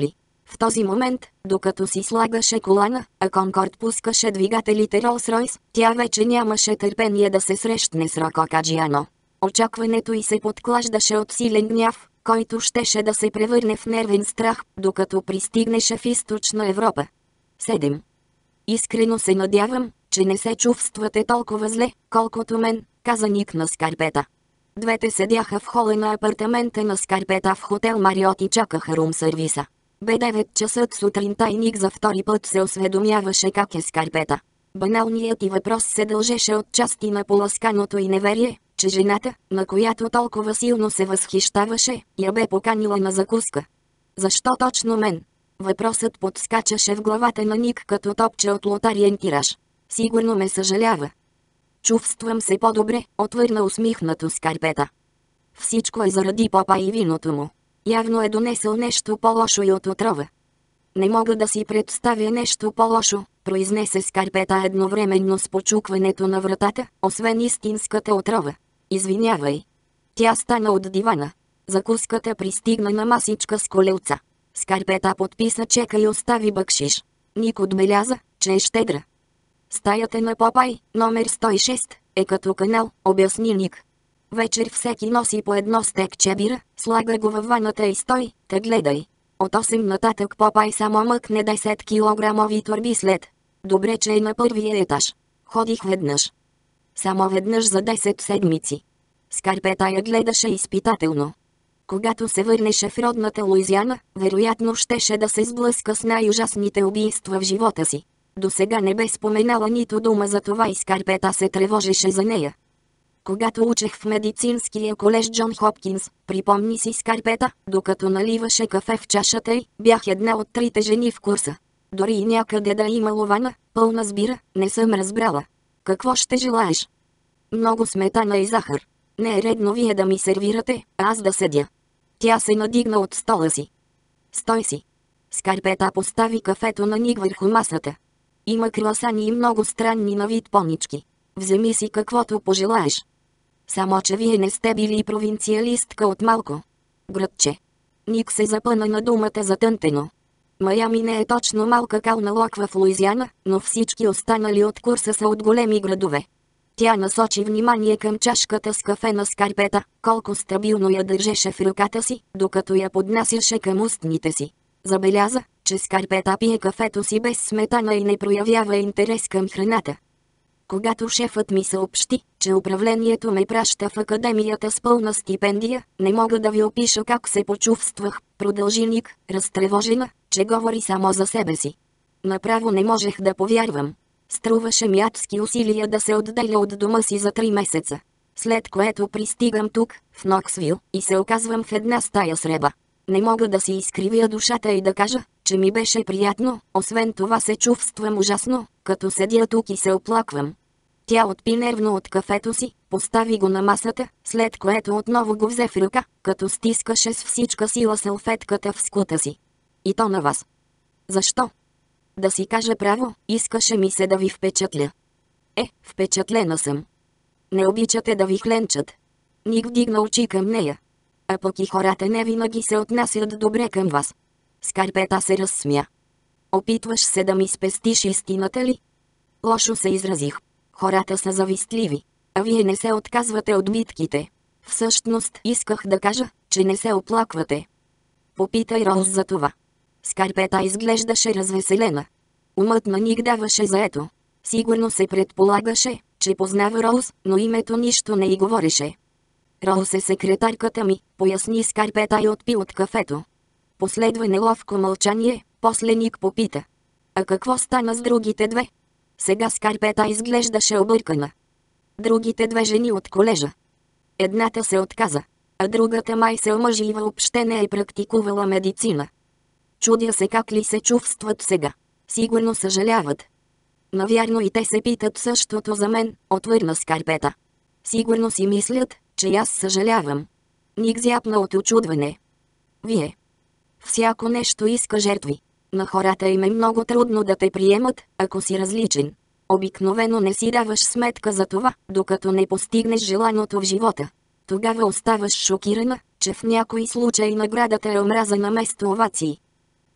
В този момент, докато си слагаше колана, а Конкорд пускаше двигателите Ролс-Ройс, тя вече нямаше търпение да се срещне с Роко Каджиано. Очакването й се подклаждаше от силен гняв, който щеше да се превърне в нервен страх, докато пристигнеше в Източна Европа. седем. Искрено се надявам, че не се чувствате толкова зле, колкото мен, каза Ник на Скарпета. Двете седяха в хола на апартамента на Скарпета в хотел Мариот и чакаха рум сервиса. Бе девет часа сутринта и Ник за втори път се осведомяваше как е Скарпета. Баналният и въпрос се дължеше отчасти на поласканото и неверие, че жената, на която толкова силно се възхищаваше, я бе поканила на закуска. Защо точно мен? Въпросът подскачаше в главата на Ник като топче от лотариен тираж. Сигурно ме съжалява. Чувствам се по-добре, отвърна усмихнато Скарпета. Всичко е заради попа и виното му. Явно е донесъл нещо по-лошо и от отрова. Не мога да си представя нещо по-лошо, произнесе Скарпета едновременно с почукването на вратата, освен истинската отрова. Извинявай. Тя стана от дивана. Закуската пристигна на масичка с колелца. Скарпета подписа чека и остави бакшиш. Ник отбеляза, че е щедра. Стаята на Попай, номер сто и шест, е като канал, обясни Ник. Вечер всеки носи по едно стекче бира, слага го във ваната и стой, те гледай. От осем нататък Попай само мъкне десет килограмови торби след. Добре, че е на първия етаж. Ходих веднъж. Само веднъж за десет седмици. Скарпета я гледаше изпитателно. Когато се върнеше в родната Луизиана, вероятно щеше да се сблъска с най-ужасните убийства в живота си. До сега не бе споменала нито дума за това и Скарпета се тревожеше за нея. Когато учех в медицинския колеж Джон Хопкинс, припомни си Скарпета, докато наливаше кафе в чашата й, бях една от трите жени в курса. Дори и някъде да имало вана, пълна с бира, не съм разбрала. Какво ще желаеш? Много сметана и захар. Не е редно вие да ми сервирате, а аз да седя. Тя се надигна от стола си. Стой си. Скарпета постави кафето на Ник върху масата. Има круасани и много странни на вид понички. Вземи си каквото пожелаеш. Само че вие не сте били провинциалистка от малко. Градче. Ник се запъна на думата затънтено. Майами не е точно малка кална локва в Луизиана, но всички останали от курса са от големи градове. Тя насочи внимание към чашката с кафе на Скарпета, колко стабилно я държеше в ръката си, докато я поднасяше към устните си. Забеляза, че Скарпета пие кафето си без сметана и не проявява интерес към храната. Когато шефът ми съобщи, че управлението ме праща в академията с пълна стипендия, не мога да ви опиша как се почувствах, продължи Ник, разтревожена, че говори само за себе си. Направо не можех да повярвам. Струваше ми адски усилия да се отделя от дома си за три месеца. След което пристигам тук, в Ноксвил, и се оказвам в една стая с Реба. Не мога да си изкривя душата и да кажа, че ми беше приятно, освен това се чувствам ужасно, като седя тук и се оплаквам. Тя отпи нервно от кафето си, постави го на масата, след което отново го взе в ръка, като стискаше с всичка сила салфетката в скута си. И то на вас. Защо? Да си кажа право, искаше ми се да ви впечатля. Е, впечатлена съм. Не обичате да ви хленчат. Ник вдигна очи към нея. А пък и хората не винаги се отнасят добре към вас. Скарпета се разсмя. Опитваш се да ми спестиш истината ли? Лошо се изразих. Хората са завистливи, а вие не се отказвате от битките. Всъщност исках да кажа, че не се оплаквате. Попитай Роуз за това. Скарпета изглеждаше развеселена. Умът на Ник даваше заето. Сигурно се предполагаше, че познава Роуз, но името нищо не й говореше. Роуз е секретарката ми, поясни Скарпета и отпи от кафето. Последва неловко мълчание, после Ник попита. А какво стана с другите две? Сега Скарпета изглеждаше объркана. Другите две жени от колежа. Едната се отказа, а другата май се омъжи и въобще не е практикувала медицина. Чудя се как ли се чувстват сега. Сигурно съжаляват. Навярно и те се питат същото за мен, отвърна Скарпета. Сигурно си мислят, че аз съжалявам. Ник зяпна от очудване. Вие. Всяко нещо иска жертви. На хората им е много трудно да те приемат, ако си различен. Обикновено не си даваш сметка за това, докато не постигнеш желаното в живота. Тогава оставаш шокирана, че в някой случай наградата е омраза на место овации.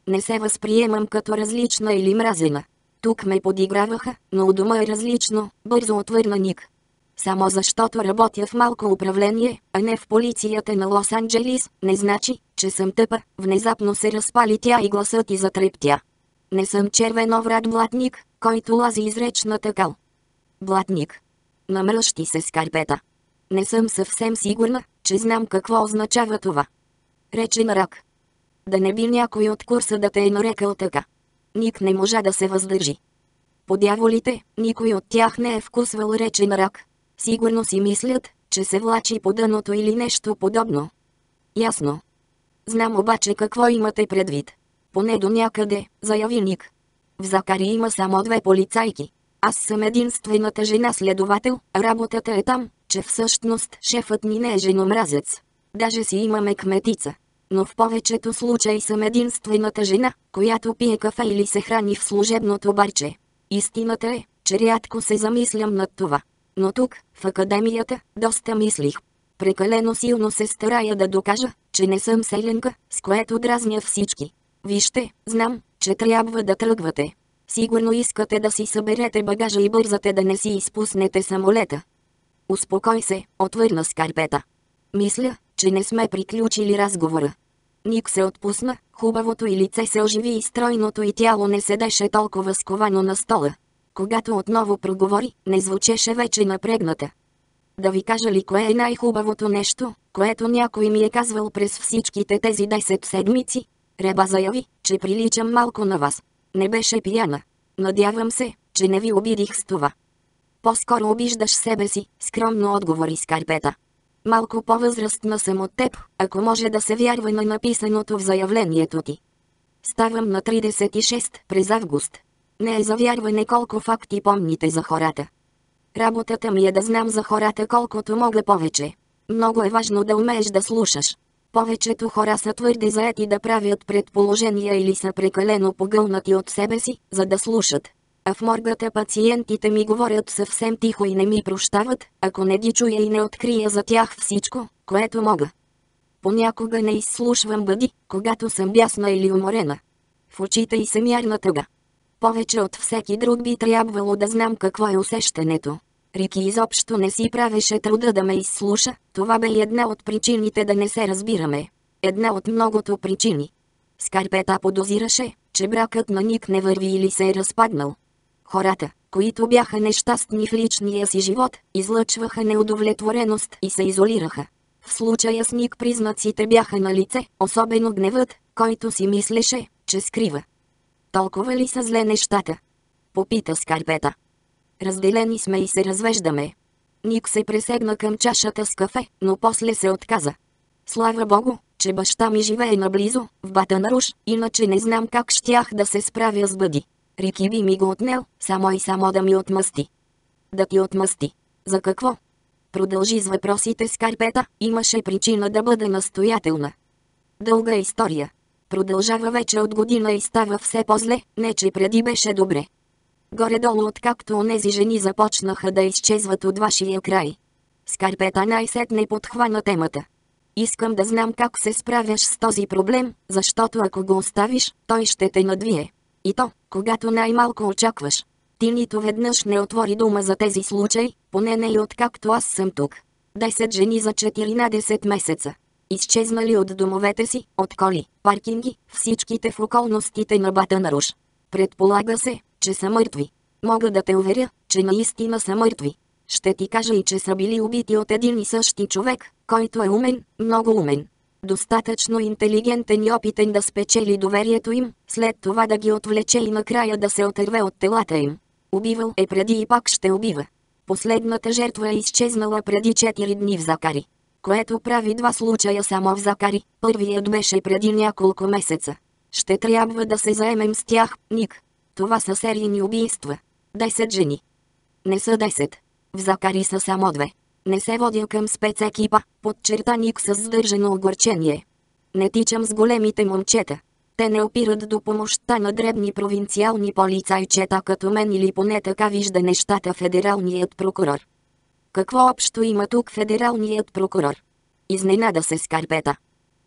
Не се възприемам като различна или мразена. Тук ме подиграваха, но у дома е различно, бързо отвърна Ник. Само защото работя в малко управление, а не в полицията на Лос-Анджелис, не значи, че съм тъпа. Внезапно се разпали тя и гласът й затрептя. Не съм червеноврат блатник, който лази изречната кал. Блатник. Намръщи се Скарпета. Не съм съвсем сигурна, че знам какво означава това. Рече на рак. Да не би някой от курса да те е нарекал така. Ник не можа да се въздържи. По дяволите, никой от тях не е вкусвал рече на рак. Сигурно си мислят, че се влачи по дъното или нещо подобно. Ясно. Знам обаче какво имате предвид. Поне до някъде, заяви Ник. В Закари има само две полицайки. Аз съм единствената жена следовател, а работата е там, че всъщност шефът ни не е женомразец. Даже си имаме кметица. Но в повечето случаи съм единствената жена, която пие кафе или се храни в служебното барче. Истината е, че рядко се замислям над това. Но тук, в академията, доста мислих. Прекалено силно се старая да докажа, че не съм селенка, с което дразня всички. Вижте, знам, че трябва да тръгвате. Сигурно искате да си съберете багажа и бързате да не си изпуснете самолета. Успокой се, отвърна Скарпета. Мисля, че не сме приключили разговора. Ник се отпусна, хубавото й лице се оживи и стройното й тяло не седеше толкова сковано на стола. Когато отново проговори, не звучеше вече напрегната. Да ви кажа ли кое е най-хубавото нещо, което някой ми е казвал през всичките тези десет седмици? Реба заяви, че приличам малко на вас. Не беше пияна. Надявам се, че не ви обидих с това. По-скоро обиждаш себе си, скромно отговори Скарпета. Малко по-възрастна съм от теб, ако може да се вярва на написаното в заявлението ти. Ставам на тридесет и шест през август. Не е за вярване колко факти помните за хората. Работата ми е да знам за хората колкото мога повече. Много е важно да умееш да слушаш. Повечето хора са твърде заети да правят предположения или са прекалено погълнати от себе си, за да слушат. А в моргата пациентите ми говорят съвсем тихо и не ми прощават, ако не ги чуя и не открия за тях всичко, което мога. Понякога не изслушвам бъди, когато съм бясна или уморена. В очите й се мярна тъга. Повече от всеки друг би трябвало да знам какво е усещането. Рики изобщо не си правеше труда да ме изслуша, това бе една от причините да не се разбираме. Една от многото причини. Скарпета подозираше, че бракът на Ник не върви или се е разпаднал. Хората, които бяха нещастни в личния си живот, излъчваха неудовлетвореност и се изолираха. В случая с Ник признаците бяха на лице, особено гневът, който си мислеше, че скрива. Толкова ли са зле нещата? Попита Скарпета. Разделени сме и се развеждаме. Ник се пресегна към чашата с кафе, но после се отказа. Слава Богу, че баща ми живее наблизо, в Батън Руж, иначе не знам как щях да се справя с Бъди. Рики би ми го отнел, само и само да ми отмъсти. Да ти отмъсти. За какво? Продължи с въпросите Скарпета, имаше причина да бъда настоятелна. Дълга история. Продължава вече от година и става все по-зле, не че преди беше добре. Горе-долу откакто онези жени започнаха да изчезват от вашия край. Скарпета най-сетне подхвана темата. Искам да знам как се справяш с този проблем, защото ако го оставиш, той ще те надвие. И то, когато най-малко очакваш. Ти нито веднъж не отвори дума за тези случаи, поне не и откакто аз съм тук. Десет жени за четиринадесет месеца. Изчезнали от домовете си, от коли, паркинги, всичките в околностите на Батън Руж. Предполага се, че са мъртви. Мога да те уверя, че наистина са мъртви. Ще ти кажа и че са били убити от един и същи човек, който е умен, много умен. Достатъчно интелигентен и опитен да спечели доверието им, след това да ги отвлече и накрая да се отърве от телата им. Убивал е преди и пак ще убива. Последната жертва е изчезнала преди четири дни в Закари. Което прави два случая само в Закари, първият беше преди няколко месеца. Ще трябва да се заемем с тях, Ник. Това са серийни убийства. Десет жени. Не са десет. В Закари са само две. Не се водя към спецекипа, подчерта Ник с сдържано огорчение. Не тичам с големите момчета. Те не опират до помощта на дребни провинциални полицайчета като мен или поне така вижда нещата федералният прокурор. Какво общо има тук федералният прокурор? Изненада се Скарпета.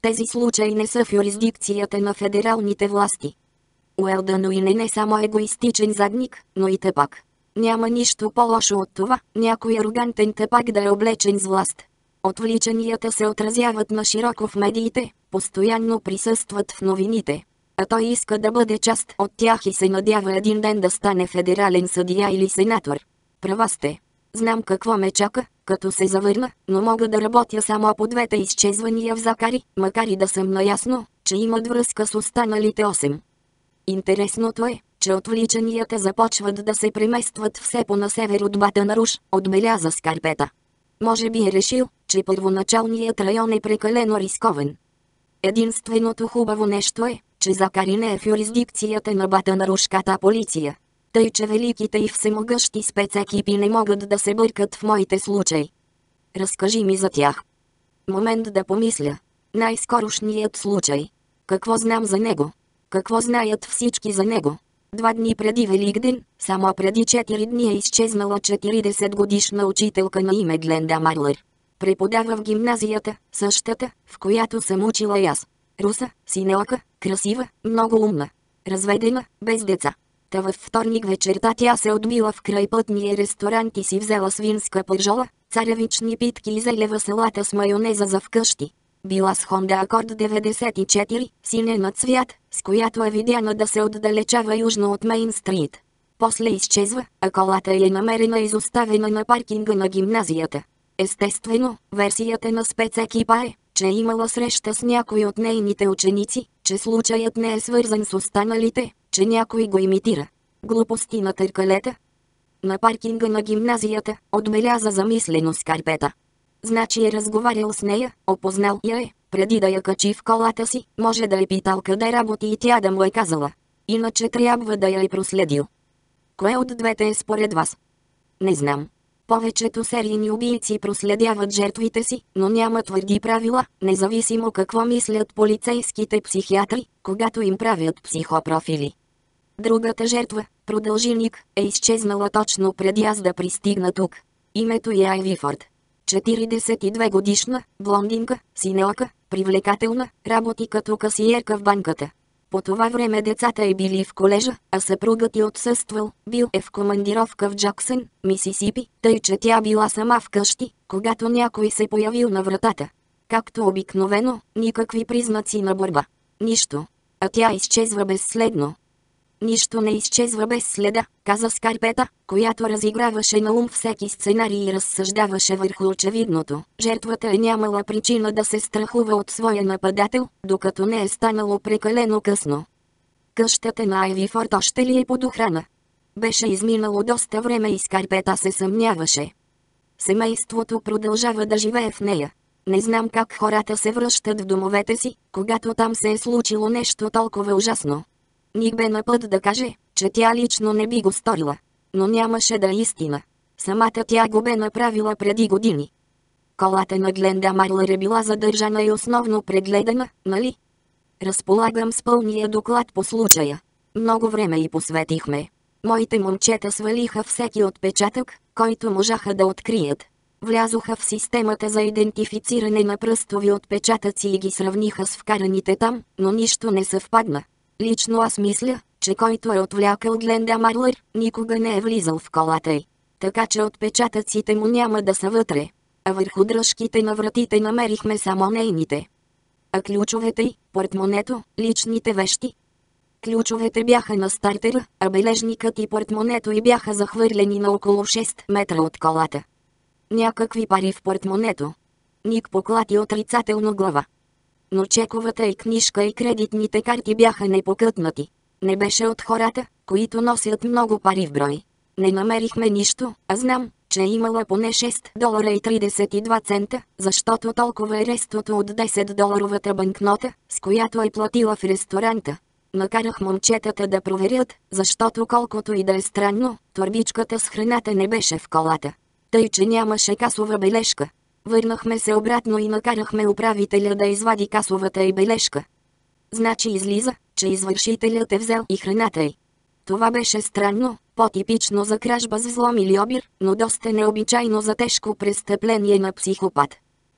Тези случаи не са в юрисдикцията на федералните власти. Уелдън е не само егоистичен задник, но и тъпак. Няма нищо по-лошо от това, някой арогантен тъпак да е облечен с власт. Отвличанията се отразяват на широко в медиите, постоянно присъстват в новините. А той иска да бъде част от тях и се надява един ден да стане федерален съдия или сенатор. Права сте. Знам какво ме чака, като се завърна, но мога да работя само по двете изчезвания в Закари, макар и да съм наясно, че имат връзка с останалите осем. Интересното е, че отвличанията започват да се преместват все по на север от Батън Руж, отбеляза Скарпета. Може би е решил, че първоначалният район е прекалено рискован. Единственото хубаво нещо е, че Закари не е в юрисдикцията на батънарушката полиция. Тъй че великите и всемогъщи спецекипи не могат да се бъркат в моите случаи. Разкажи ми за тях. Момент да помисля. Най-скорошният случай. Какво знам за него? Какво знаят всички за него? Два дни преди Великден, само преди четири дни е изчезнала четиридесетгодишна учителка на име Гленда Марлер. Преподава в гимназията, същата, в която съм учила и аз. Руса, синелка, красива, много умна. Разведена, без деца. Та във вторник вечерта тя се отбила в крайпътния ресторант и си взела свинска пържола, царевични питки и зелева салата с майонеза за вкъщи. Била с Honda Accord деветдесет и четири, синена цвят, с която е видяна да се отдалечава южно от Мейн Стрит. После изчезва, а колата е намерена изоставена на паркинга на гимназията. Естествено, версията на спецекипа е, че е имала среща с някой от нейните ученици, че случаят не е свързан с останалите, че някой го имитира. Глупости на търкалета. На паркинга на гимназията, отбеляза замислено Скарпета. Значи е разговарял с нея, опознал я е, преди да я качи в колата си, може да е питал къде работи и тя да му е казала. Иначе трябва да я е проследил. Кое от двете е според вас? Не знам. Повечето серийни убийци проследяват жертвите си, но няма твърди правила, независимо какво мислят полицейските психиатри, когато им правят психопрофили. Другата жертва, продължи Ник, е изчезнала точно преди аз да пристигна тук. Името е Айви Форд. четиридесет и две годишна, блондинка, синелка, привлекателна, работи като касиерка в банката. По това време децата е били в колежа, а съпругът й отсъствал, бил е в командировка в Джаксън, Мисисипи, тъй че тя била сама вкъщи, когато някой се появил на вратата. Както обикновено, никакви признаци на борба. Нищо. А тя изчезва безследно. Нищо не изчезва без следа, каза Скарпета, която разиграваше на ум всеки сценарий и разсъждаваше върху очевидното. Жертвата е нямала причина да се страхува от своя нападател, докато не е станало прекалено късно. Къщата на Айви Форд още ли е под охрана? Беше изминало доста време и Скарпета се съмняваше. Семейството продължава да живее в нея. Не знам как хората се връщат в домовете си, когато там се е случило нещо толкова ужасно. Ник бе на път да каже, че тя лично не би го сторила. Но нямаше да е истина. Самата тя го бе направила преди години. Колата на Гленда Марлер е била задържана и основно прегледана, нали? Разполагам с пълния доклад по случая. Много време й посветихме. Моите момчета свалиха всеки отпечатък, който можаха да открият. Влязоха в системата за идентифициране на пръстови отпечатъци и ги сравниха с вкараните там, но нищо не съвпадна. Лично аз мисля, че който е отвлякал Гленда Марлер, никога не е влизал в колата й. Така че отпечатъците му няма да са вътре. А върху дръжките на вратите намерихме само нейните. А ключовете й, портмонето, личните вещи? Ключовете бяха на стартера, а бележникът и портмонето й бяха захвърлени на около шест метра от колата. Някакви пари в портмонето. Ник поклати отрицателно глава. Но чековата и книжка и кредитните карти бяха непокътнати. Не беше от хората, които носят много пари в брой. Не намерихме нищо, а знам, че е имала поне шест долара и тридесет и два цента, защото толкова е рестото от десет доларовата банкнота, с която е платила в ресторанта. Накарах момчетата да проверят, защото колкото и да е странно, торбичката с храната не беше в колата. Тъй че нямаше касова бележка. Върнахме се обратно и накарахме управителя да извади касовата и бележка. Значи излиза, че извършителят е взел и храната й. Това беше странно, по-типично за кражба с взлом или обир, но доста необичайно за тежко престъпление на психопат.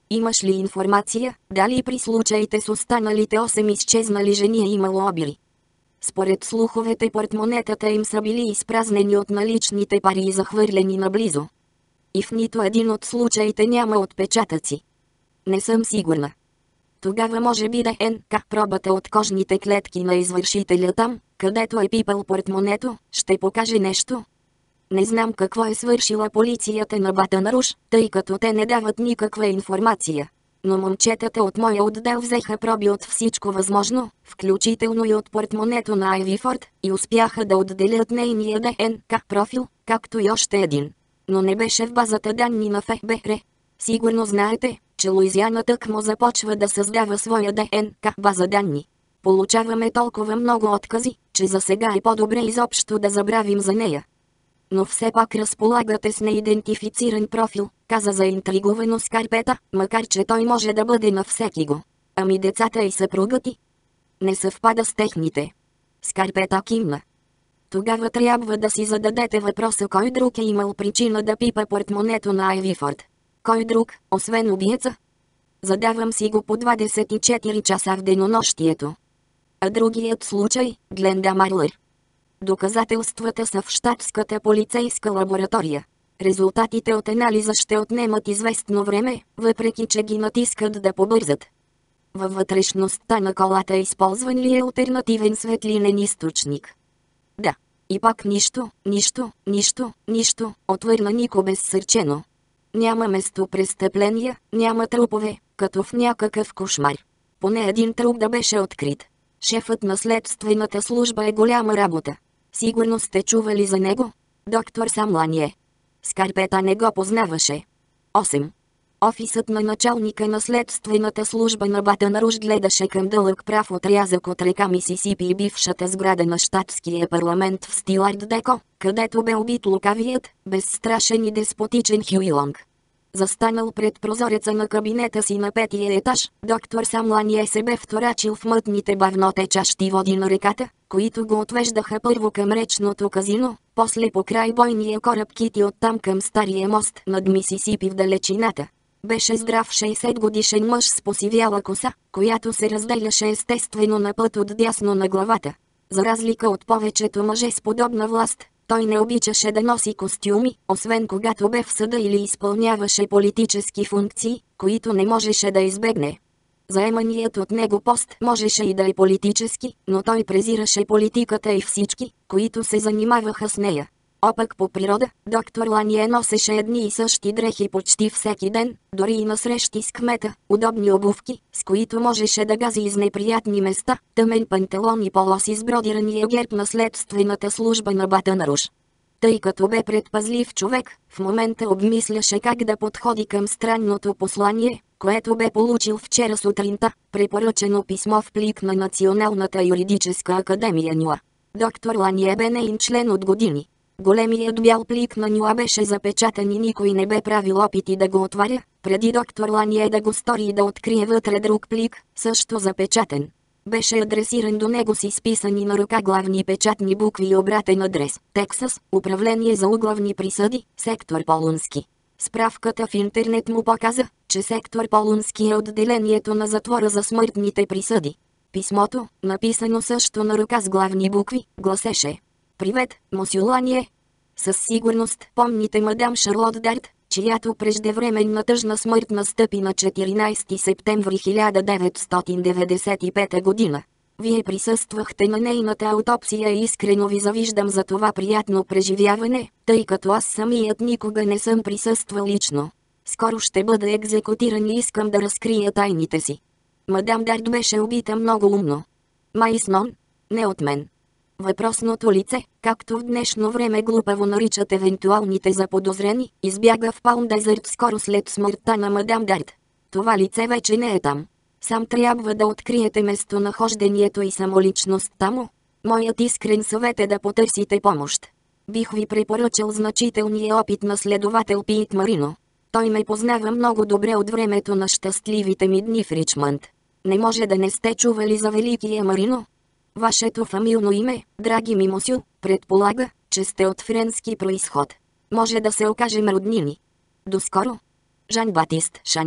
Имаш ли информация, дали при случаите с останалите осем изчезнали жени е имало обири? Според слуховете портмонетата им са били изпразнени от наличните пари и захвърлени наблизо. И в нито един от случаите няма отпечатъци. Не съм сигурна. Тогава може би Д Н К пробата от кожните клетки на извършителя там, където е пипал портмонето, ще покаже нещо. Не знам какво е свършила полицията на Батън Руж, тъй като те не дават никаква информация. Но момчетата от моя отдел взеха проби от всичко възможно, включително и от портмонето на Айви Форд, и успяха да отделят нейния Д Н К профил, както и още един. Но не беше в базата данни на Ф Б Р. Сигурно знаете, че Луизиана тъкмо започва да създава своя Д Н К база данни. Получаваме толкова много откази, че за сега е по-добре изобщо да забравим за нея. Но все пак разполагате с неидентифициран профил, каза заинтригувано Скарпета, макар че той може да бъде на всеки го. Ами децата и съпругът ти? Не съвпада с техните. Скарпета кимна. Тогава трябва да си зададете въпроса кой друг е имал причина да пипа портмонето на Айви Форд. Кой друг, освен убиеца? Задавам си го по двадесет и четири часа в денонощието. А другият случай, Гленда Марлер. Доказателствата са в щатската полицейска лаборатория. Резултатите от анализа ще отнемат известно време, въпреки че ги натискат да побързат. Във вътрешността на колата използван ли е алтернативен светлинен източник? Да. И пак нищо, нищо, нищо, нищо, отвърна Нико безсърчено. Няма местопрестъпления, няма трупове, като в някакъв кошмар. Поне един труп да беше открит. Шефът на следствената служба е голяма работа. Сигурно сте чували за него? Доктор Самлание. Скарпета не го познаваше. осем. Офисът на началника на следствената служба на Батън Руж гледаше към дълъг прав отрязък от река Мисисипи и бившата сграда на щатския парламент в стил арт деко, където бе убит лукавият, безстрашен и деспотичен Хюи Лонг. Застанал пред прозореца на кабинета си на петия етаж, доктор Самлание се бе вторачил в мътните бавно течащи води на реката, които го отвеждаха първо към речното казино, после по край бойния кораб Кит и оттам към стария мост над Мисисипи в далечината. Беше здрав шейсет годишен мъж с посивяла коса, която се разделяше естествено на път от дясно на главата. За разлика от повечето мъже с подобна власт, той не обичаше да носи костюми, освен когато бе в съда или изпълняваше политически функции, които не можеше да избегне. Заеманият от него пост можеше и да е политически, но той презираше политиката и всички, които се занимаваха с нея. Опак по природа, доктор Лание носеше едни и същи дрехи почти всеки ден, дори и на срещи с кмета, удобни обувки, с които можеше да гази из неприятни места, тъмен панталон и полоси с бродирания герб на следствената служба на Батън Руж. Тъй като бе предпазлив човек, в момента обмисляше как да подходи към странното послание, което бе получил вчера сутринта, препоръчено писмо в плик на Националната юридическа академия НЮА. Доктор Лание бе неин член от години. Големият бял плик на НЮА беше запечатан и никой не бе правил опити да го отваря, преди доктор Лание да го стори и да открие вътре друг плик, също запечатан. Беше адресиран до него с изписани на ръка главни печатни букви и обратен адрес – Тексас, Управление за углавни присъди, сектор Полунски. Справката в интернет му показа, че сектор Полунски е отделението на затвора за смъртните присъди. Писмото, написано също на ръка с главни букви, гласеше: "Привет, мосю Лание. Със сигурност помните мадам Шарлот Дарт, чиято преждевременна тъжна смърт настъпи на четиринайсети септември хиляда деветстотин деветдесет и пета година. Вие присъствахте на нейната аутопсия и искрено ви завиждам за това приятно преживяване, тъй като аз самият никога не съм присъствал лично. Скоро ще бъда екзекутиран и искам да разкрия тайните си. Мадам Дарт беше убита много умно. Майснон? Не от мен. Въпросното лице, както в днешно време глупаво наричат евентуалните заподозрени, избяга в Палм Дезерт скоро след смъртта на мадам Дарт. Това лице вече не е там. Сам трябва да откриете местонахождението и самоличността му. Моят искрен съвет е да потърсите помощ. Бих ви препоръчал значителния опит на следовател Пит Марино. Той ме познава много добре от времето на щастливите ми дни в Ричмънд. Не може да не сте чували за великия Марино? Вашето фамилно име, драги ми мосю, предполага, че сте от френски произход. Може да се окажем роднини. Доскоро. Жан Батист Шандон,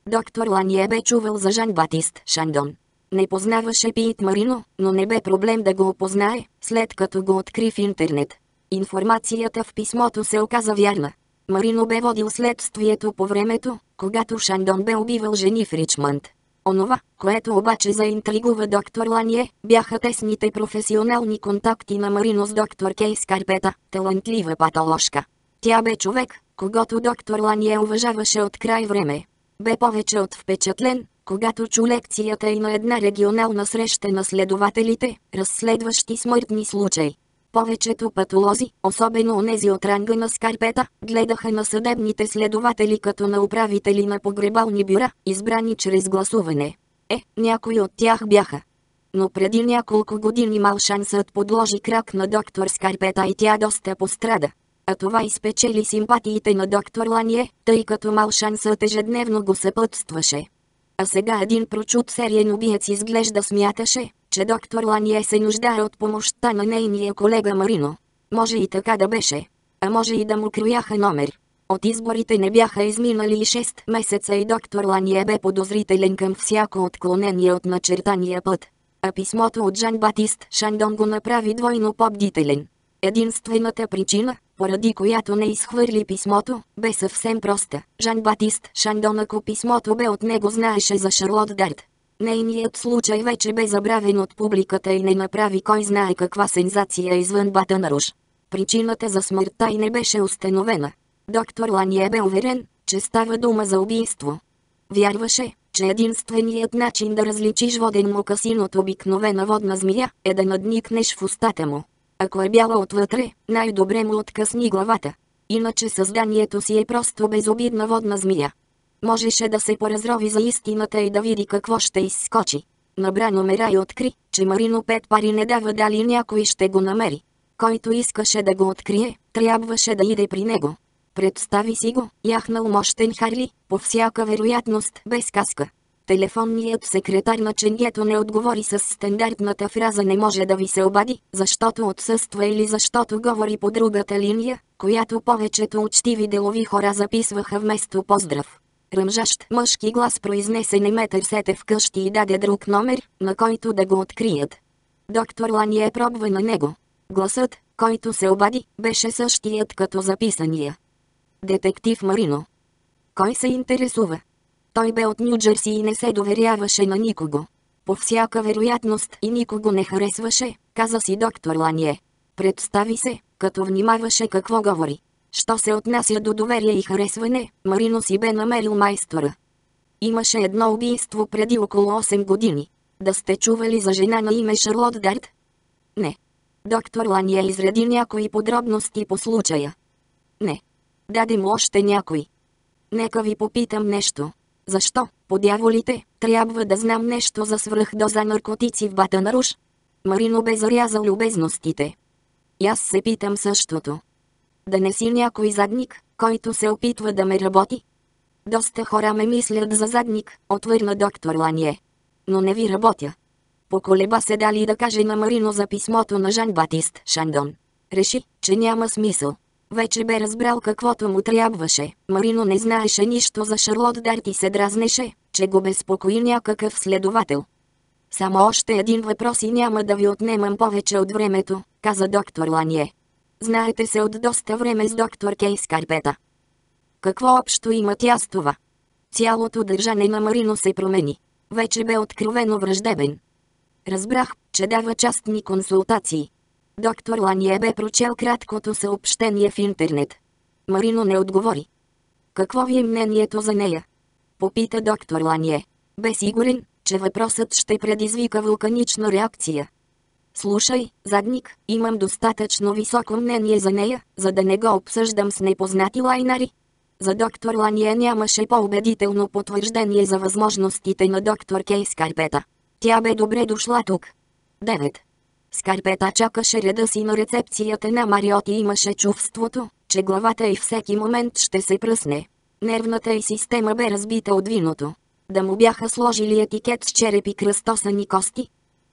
Доктор Лание бе чувал за Жан-Батист Шандон. Не познаваше Пиит Марино, но не бе проблем да го опознае, след като го откри в интернет. Информацията в писмото се оказа вярна. Марино бе водил следствието по времето, когато Шандон бе убивал жени в Ричмънд. Онова, което обаче заинтригува доктор Лание, бяха тесните професионални контакти на Марино с доктор Кей Скарпета, талантлива патоложка. Тя бе човек, когото доктор Лание уважаваше от край време. Бе повече от впечатлен, когато чу лекцията и на една регионална среща на следователите, разследващи смъртни случаи. Повечето патолози, особено онези от ранга на Скарпета, гледаха на съдебните следователи като на управители на погребални бюра, избрани чрез гласуване. Е, някои от тях бяха. Но преди няколко години Малшансът подложи крак на доктор Скарпета и тя доста пострада. А това изпечели симпатиите на доктор Лание, тъй като Малшансът ежедневно го съпътстваше. А сега един прочут сериен убиец изглежда смяташе, че доктор Лание се нуждае от помощта на нейния колега Марино. Може и така да беше. А може и да му крояха номер. От изборите не бяха изминали и шест месеца и доктор Лание бе подозрителен към всяко отклонение от начертания път. А писмото от Жан-Батист Шандон го направи двойно по-бдителен. Единствената причина, поради която не изхвърли писмото, бе съвсем проста. Жан-Батист Шандон, ако писмото бе от него, знаеше за Шарлот Дарт. Нейният случай вече бе забравен от публиката и не направи кой знае каква сензация извън Батън Руж. Причината за смъртта й не беше установена. Доктор Лание бе уверен, че става дума за убийство. Вярваше, че единственият начин да различиш воден мокасин от обикновена водна змия е да надникнеш в устата му. Ако е бяла отвътре, най-добре му откъсни главата. Иначе създанието си е просто безобидна водна змия. Можеше да се поразрови за истината и да види какво ще изскочи. Набра номера и откри, че Марино пет пари не дава, дали някой ще го намери. Който искаше да го открие, трябваше да иде при него. Представи си го, яхнал мощен Харли, по всяка вероятност без каска. Телефонният секретар на ченгето не отговори с стандартната фраза "не може да ви се обади", защото отсъства или защото говори по другата линия, която повечето учтиви делови хора записваха вместо поздрав. Ръмжащ мъжки глас произнесе "не ме търсете вкъщи" и даде друг номер, на който да го открият. Доктор Лание пробва на него. Гласът, който се обади, беше същият като записания. Детектив Марино. Кой се интересува? Той бе от Ню-Джерси и не се доверяваше на никого. По всяка вероятност и никого не харесваше, каза си доктор Лание. Представи се, като внимаваше какво говори. Що се отнася до доверие и харесване, Марино си бе намерил майстора. Имаше едно убийство преди около осем години. Да сте чували за жена на име Шарлот Дарт? Не. Доктор Лание изреди някои подробности по случая. Не. Даде му още някой. Нека ви попитам нещо. Защо, по дяволите, трябва да знам нещо за свръхдоза наркотици в Батън Руж? Марино бе зарязал любезностите. И аз се питам същото. Да не си някой задник, който се опитва да ме работи? Доста хора ме мислят за задник, отвърна доктор Лание. Но не ви работя. Поколеба се дали да каже на Марино за писмото на Жан-Батист Шандон. Реши, че няма смисъл. Вече бе разбрал каквото му трябваше. Марино не знаеше нищо за Шарлот Дарт и се дразнеше, че го безпокои някакъв следовател. Само още един въпрос и няма да ви отнемам повече от времето, каза доктор Лание. Знаете се от доста време с доктор Кей Скарпета. Какво общо има тя с това? Цялото държане на Марино се промени. Вече бе откровено враждебен. Разбрах, че дава частни консултации. Доктор Лание бе прочел краткото съобщение в интернет. Марино не отговори. Какво ви е мнението за нея? Попита доктор Лание. Бе сигурен, че въпросът ще предизвика вулканична реакция. Слушай, задник, имам достатъчно високо мнение за нея, за да не го обсъждам с непознати лайнари. За доктор Лание нямаше по-убедително потвърждение за възможностите на доктор Кей Скарпета. Тя бе добре дошла тук. девет. Скарпета чакаше реда си на рецепцията на Мариот и имаше чувството, че главата й всеки момент ще се пръсне. Нервната й система бе разбита от виното. Да му бяха сложили етикет с черепи кръстосани кости.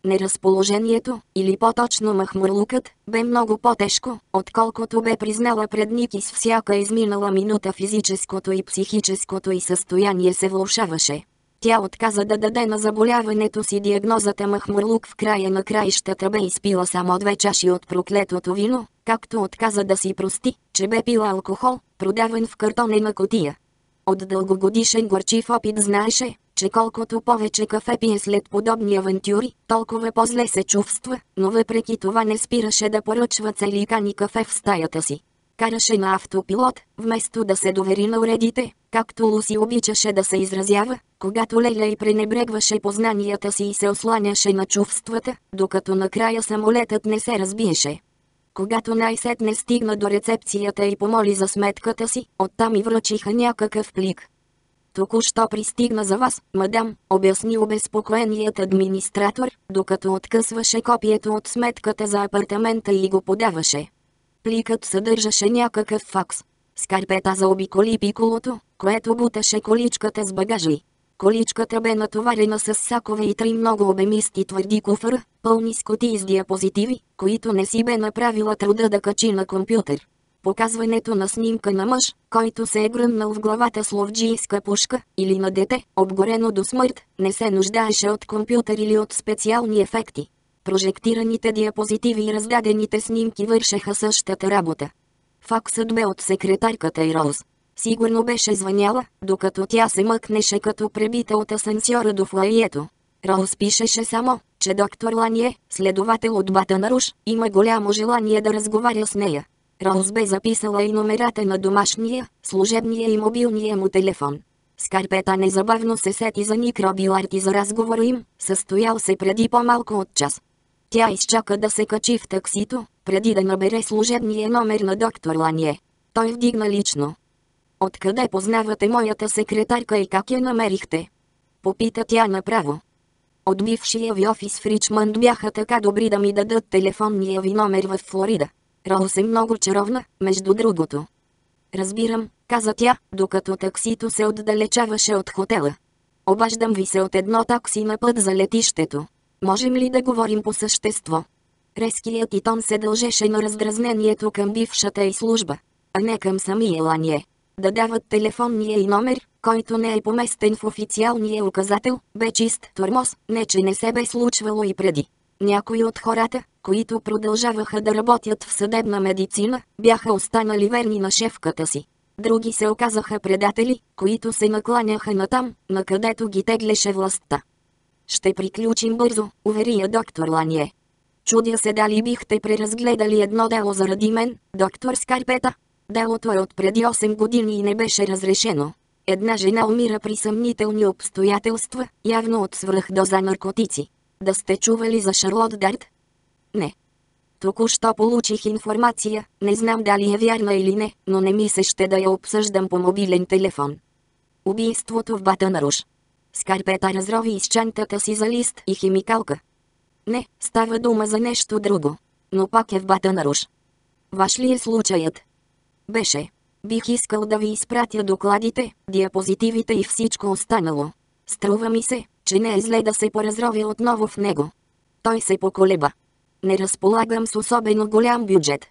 Неразположението, или по-точно махмурлукът, бе много по-тежко, отколкото бе признала пред Ники. С всяка изминала минута физическото и психическото й състояние се влошаваше. Тя отказа да даде на заболяването си диагнозата махмурлук. В края на краищата бе изпила само две чаши от проклетото вино, както отказа да си прости, че бе пила алкохол, продаван в картонена кутия. От дългогодишен горчив опит знаеше, че колкото повече кафе пие след подобни авантюри, толкова по-зле се чувства, но въпреки това не спираше да поръчва цели кани кафе в стаята си. Караше на автопилот, вместо да се довери на уредите, както Луси обичаше да се изразява, когато леля и пренебрегваше познанията си и се осланяше на чувствата, докато накрая самолетът не се разбиеше. Когато най-сетне стигна до рецепцията и помоли за сметката си, оттам и връчиха някакъв плик. "Току-що пристигна за вас, мадам", обясни обезпокоеният администратор, докато откъсваше копието от сметката за апартамента и го подаваше. Пликът съдържаше някакъв факс. Скарпета заобиколи пиколото, което буташе количката с багажи. Количката бе натоварена с сакове и три много обемисти твърди куфара, пълни с кутии с диапозитиви, които не си бе направила труда да качи на компютър. Показването на снимка на мъж, който се е гръмнал в главата с ловджийска пушка, или на дете, обгорено до смърт, не се нуждаеше от компютър или от специални ефекти. Прожектираните диапозитиви и раздадените снимки вършеха същата работа. Факсът бе от секретарката и Роуз. Сигурно беше звъняла, докато тя се мъкнеше като пребита от асансьора до фоайето. Роуз пишеше само, че доктор Лание, следовател от Батън Руж, има голямо желание да разговаря с нея. Роуз бе записала и номерата на домашния, служебния и мобилния му телефон. Скарпета незабавно се сети за Ник Робилард и за разговора им, състоял се преди по-малко от час. Тя изчака да се качи в таксито, преди да набере служебния номер на доктор Лание. Той вдигна лично. "Откъде познавате моята секретарка и как я намерихте?" попита тя направо. "От бившия ви офис в Ричмънд бяха така добри да ми дадат телефонния ви номер в Флорида. Роуз е много чаровна, между другото." "Разбирам", каза тя, докато таксито се отдалечаваше от хотела. "Обаждам ви се от едно такси на път за летището. Можем ли да говорим по същество?" Резкият и тон се дължеше на раздразнението към бившата й служба, а не към самия Лание. Да дават телефонния и номер, който не е поместен в официалния указател, бе чист тормоз, не че не се бе случвало и преди. Някои от хората, които продължаваха да работят в съдебна медицина, бяха останали верни на шефката си. Други се оказаха предатели, които се накланяха натам, накъдето ги теглеше властта. "Ще приключим бързо", увери я доктор Лание. "Чудя се дали бихте преразгледали едно дело заради мен, доктор Скарпета. Делото е от преди осем години и не беше разрешено. Една жена умира при съмнителни обстоятелства, явно от свръхдоза наркотици. Да сте чували за Шарлот Дарт?" "Не. Току-що получих информация, не знам дали е вярна или не, но не ми се ще да я обсъждам по мобилен телефон." "Убийството в Батън Руж." Скарпета разрови из чантата си за лист и химикалка. "Не, става дума за нещо друго. Но пак е в Батън Руж." "Ваш ли е случаят?" "Беше. Бих искал да ви изпратя докладите, диапозитивите и всичко останало. Струва ми се, че не е зле да се поразровя отново в него." Той се поколеба. "Не разполагам с особено голям бюджет.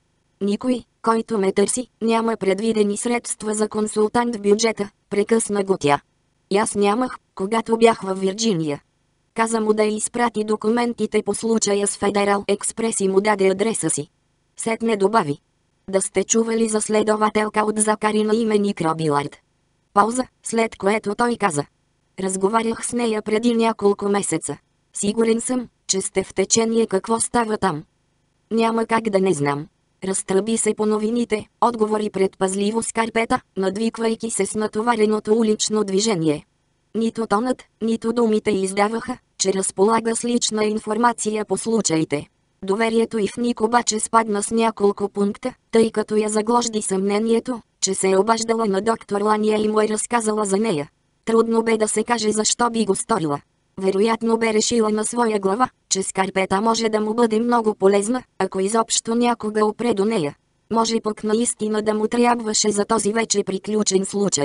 Никой, който ме търси, няма предвидени средства за консултант в бюджета", прекъсна го тя. "И аз нямах, когато бях във Вирджиния." Каза му да изпрати документите по случая с Федерал Експрес и му даде адреса си. Сетне добави: "Да сте чували за следователка от Закари на име Ник Робилард." Пауза, след което той каза: "Разговарях с нея преди няколко месеца. Сигурен съм, че сте в течение какво става там." "Няма как да не знам." Разтръби се по новините, отговори предпазливо Скарпета, надвиквайки се с натовареното улично движение. Нито тонът, нито думите издаваха, че разполага с лична информация по случаите. Доверието й в Ник обаче спадна с няколко пункта, тъй като я загложди съмнението, че се е обаждала на доктор Лания и му е разказала за нея. Трудно бе да се каже защо би го сторила. Вероятно бе решила на своя глава, че Скарпета може да му бъде много полезна, ако изобщо някога опре до нея. Може пък наистина да му трябваше за този вече приключен случай.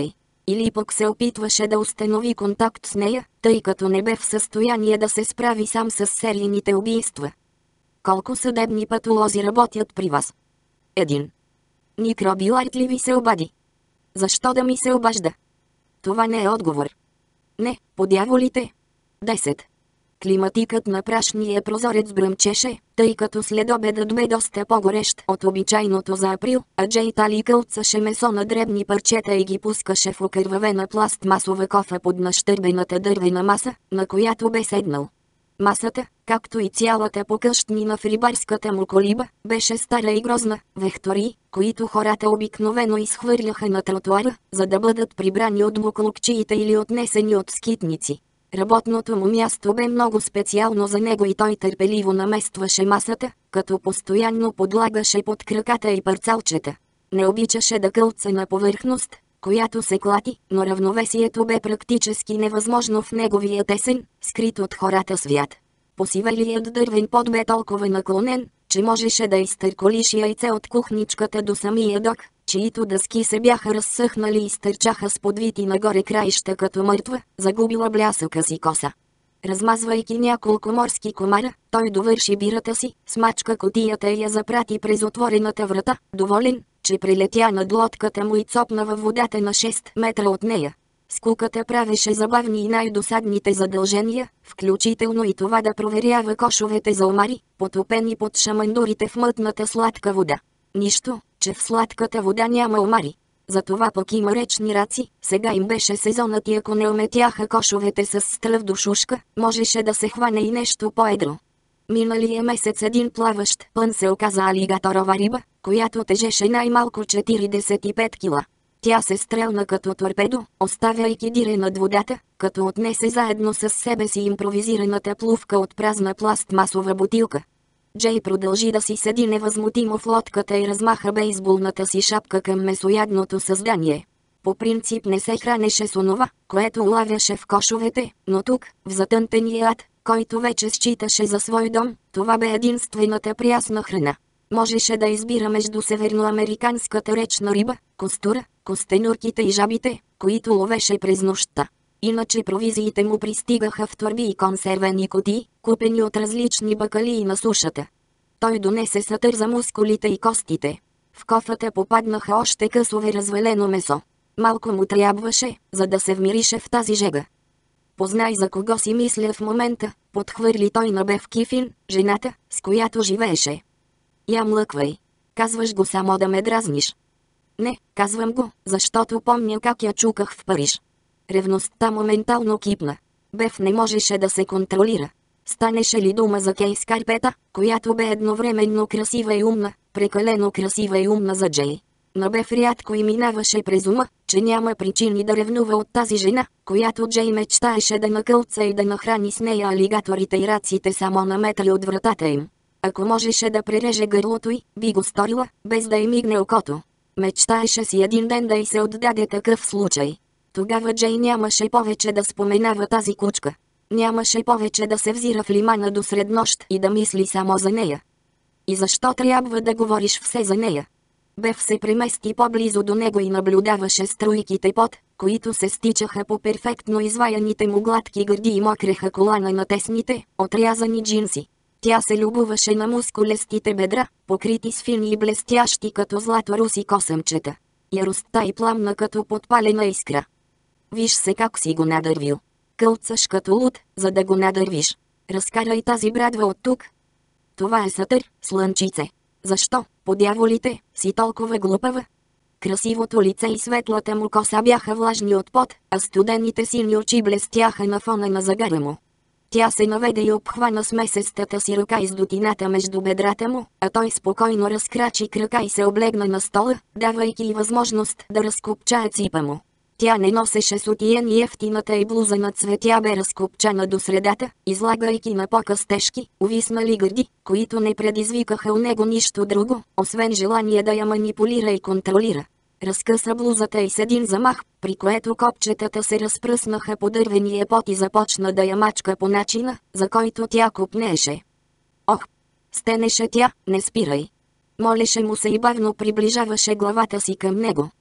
Или пък се опитваше да установи контакт с нея, тъй като не бе в състояние да се справи сам с серийните убийства. Колко съдебни патолози работят при вас? Един. Ник Робилард ли ви се обади? Защо да ми се обажда? Това не е отговор. Не, по дяволите. десет. Климатикът на прашния прозорец бръмчеше, тъй като следобедът бе доста по-горещ от обичайното за април, а Джей Тали кълцаше месо на дребни парчета и ги пускаше в окървавена пластмасова кофа под нащърбената дървена маса, на която бе седнал. Масата, както и цялата покъщнина в рибарската му колиба, беше стара и грозна, вехтори, които хората обикновено изхвърляха на тротуара, за да бъдат прибрани от буклукчиите или отнесени от скитници. Работното му място бе много специално за него и той търпеливо наместваше масата, като постоянно подлагаше под краката и парцалчета. Не обичаше да кълца на повърхност, която се клати, но равновесието бе практически невъзможно в неговия тесен, скрит от хората свят. Посивелият дървен под бе толкова наклонен, че можеше да изтърколиш яйце от кухничката до самия док, чието дъски се бяха разсъхнали и стърчаха с подвити нагоре краища като мъртва, загубила блясъка си коса. Размазвайки няколко морски комара, той довърши бирата си, смачка кутията и я запрати през отворената врата, доволен, че прелетя над лодката му и цопна във водата на шест метра от нея. Скуката правеше забавни и най-досадните задължения, включително и това да проверява кошовете за омари, потопени под шамандурите в мътната сладка вода. Нищо, че в сладката вода няма омари. Затова пък има речни раци, сега им беше сезонът и ако не ометяха кошовете с стръв до шушка, можеше да се хване и нещо по-едро. Миналия месец един плаващ пън се оказа алигаторова риба, която тежеше най-малко четиридесет и пет кила. Тя се стрелна като торпедо, оставяйки дире над водата, като отнесе заедно с себе си импровизираната плувка от празна пластмасова бутилка. Джей продължи да си седи невъзмутимо в лодката и размаха бейсболната си шапка към месоядното създание. По принцип не се хранеше с онова, което улавяше в кошовете, но тук, в затънтения ад, който вече считаше за свой дом, това бе единствената прясна храна. Можеше да избира между северноамериканската речна риба, костура, костенурките и жабите, които ловеше през нощта. Иначе провизиите му пристигаха в торби и консервени кутии, купени от различни бакалии на сушата. Той донесе сатър за мускулите и костите. В кофата попаднаха още късове развалено месо. Малко му трябваше, за да се вмирише в тази жега. Познай за кого си мисля в момента, подхвърли той на Бев Кифин, жената, с която живееше. Я млъквай. Казваш го само да ме дразниш. Не, казвам го, защото помня как я чуках в Париж. Ревността моментално кипна. Бев не можеше да се контролира. Станеше ли дума за Кей Скарпета, която бе едновременно красива и умна, прекалено красива и умна за Джей. На Бев рядко и минаваше през ума, че няма причини да ревнува от тази жена, която Джей мечтаеше да накълца и да нахрани с нея алигаторите и раците само на метри от вратата им. Ако можеше да пререже гърлото й, би го сторила, без да й мигне окото. Мечтаеше си един ден да й се отдаде такъв случай. Тогава Джей нямаше повече да споменава тази кучка. Нямаше повече да се взира в лимана до среднощ и да мисли само за нея. И защо трябва да говориш все за нея? Бев се премести по-близо до него и наблюдаваше струйките пот, които се стичаха по перфектно изваяните му гладки гърди и мокреха колана на тесните, отрязани джинси. Тя се любоваше на мускулестите бедра, покрити с фини и блестящи като злато руси косъмчета. Яростта й пламна като подпалена искра. Виж се как си го надървил. Кълцаш като луд, за да го надървиш. Разкарай тази брадва от тук. Това е сатър, слънчице. Защо, по дяволите, си толкова глупава? Красивото лице и светлата му коса бяха влажни от пот, а студените сини очи блестяха на фона на загара му. Тя се наведе и обхвана смесестата си ръка из дотината между бедрата му, а той спокойно разкрачи крака и се облегна на стола, давайки й възможност да разкопчае ципа му. Тя не носеше сутиен и ефтината й блуза на цветя бе разкопчана до средата, излагайки на показ тежки, увиснали гърди, които не предизвикаха у него нищо друго, освен желание да я манипулира и контролира. Разкъса блузата й с един замах, при което копчетата се разпръснаха по дървения пот и започна да я мачка по начина, за който тя копнееше. Ох! Стенеше тя, не спирай. Молеше му се и бавно приближаваше главата си към него.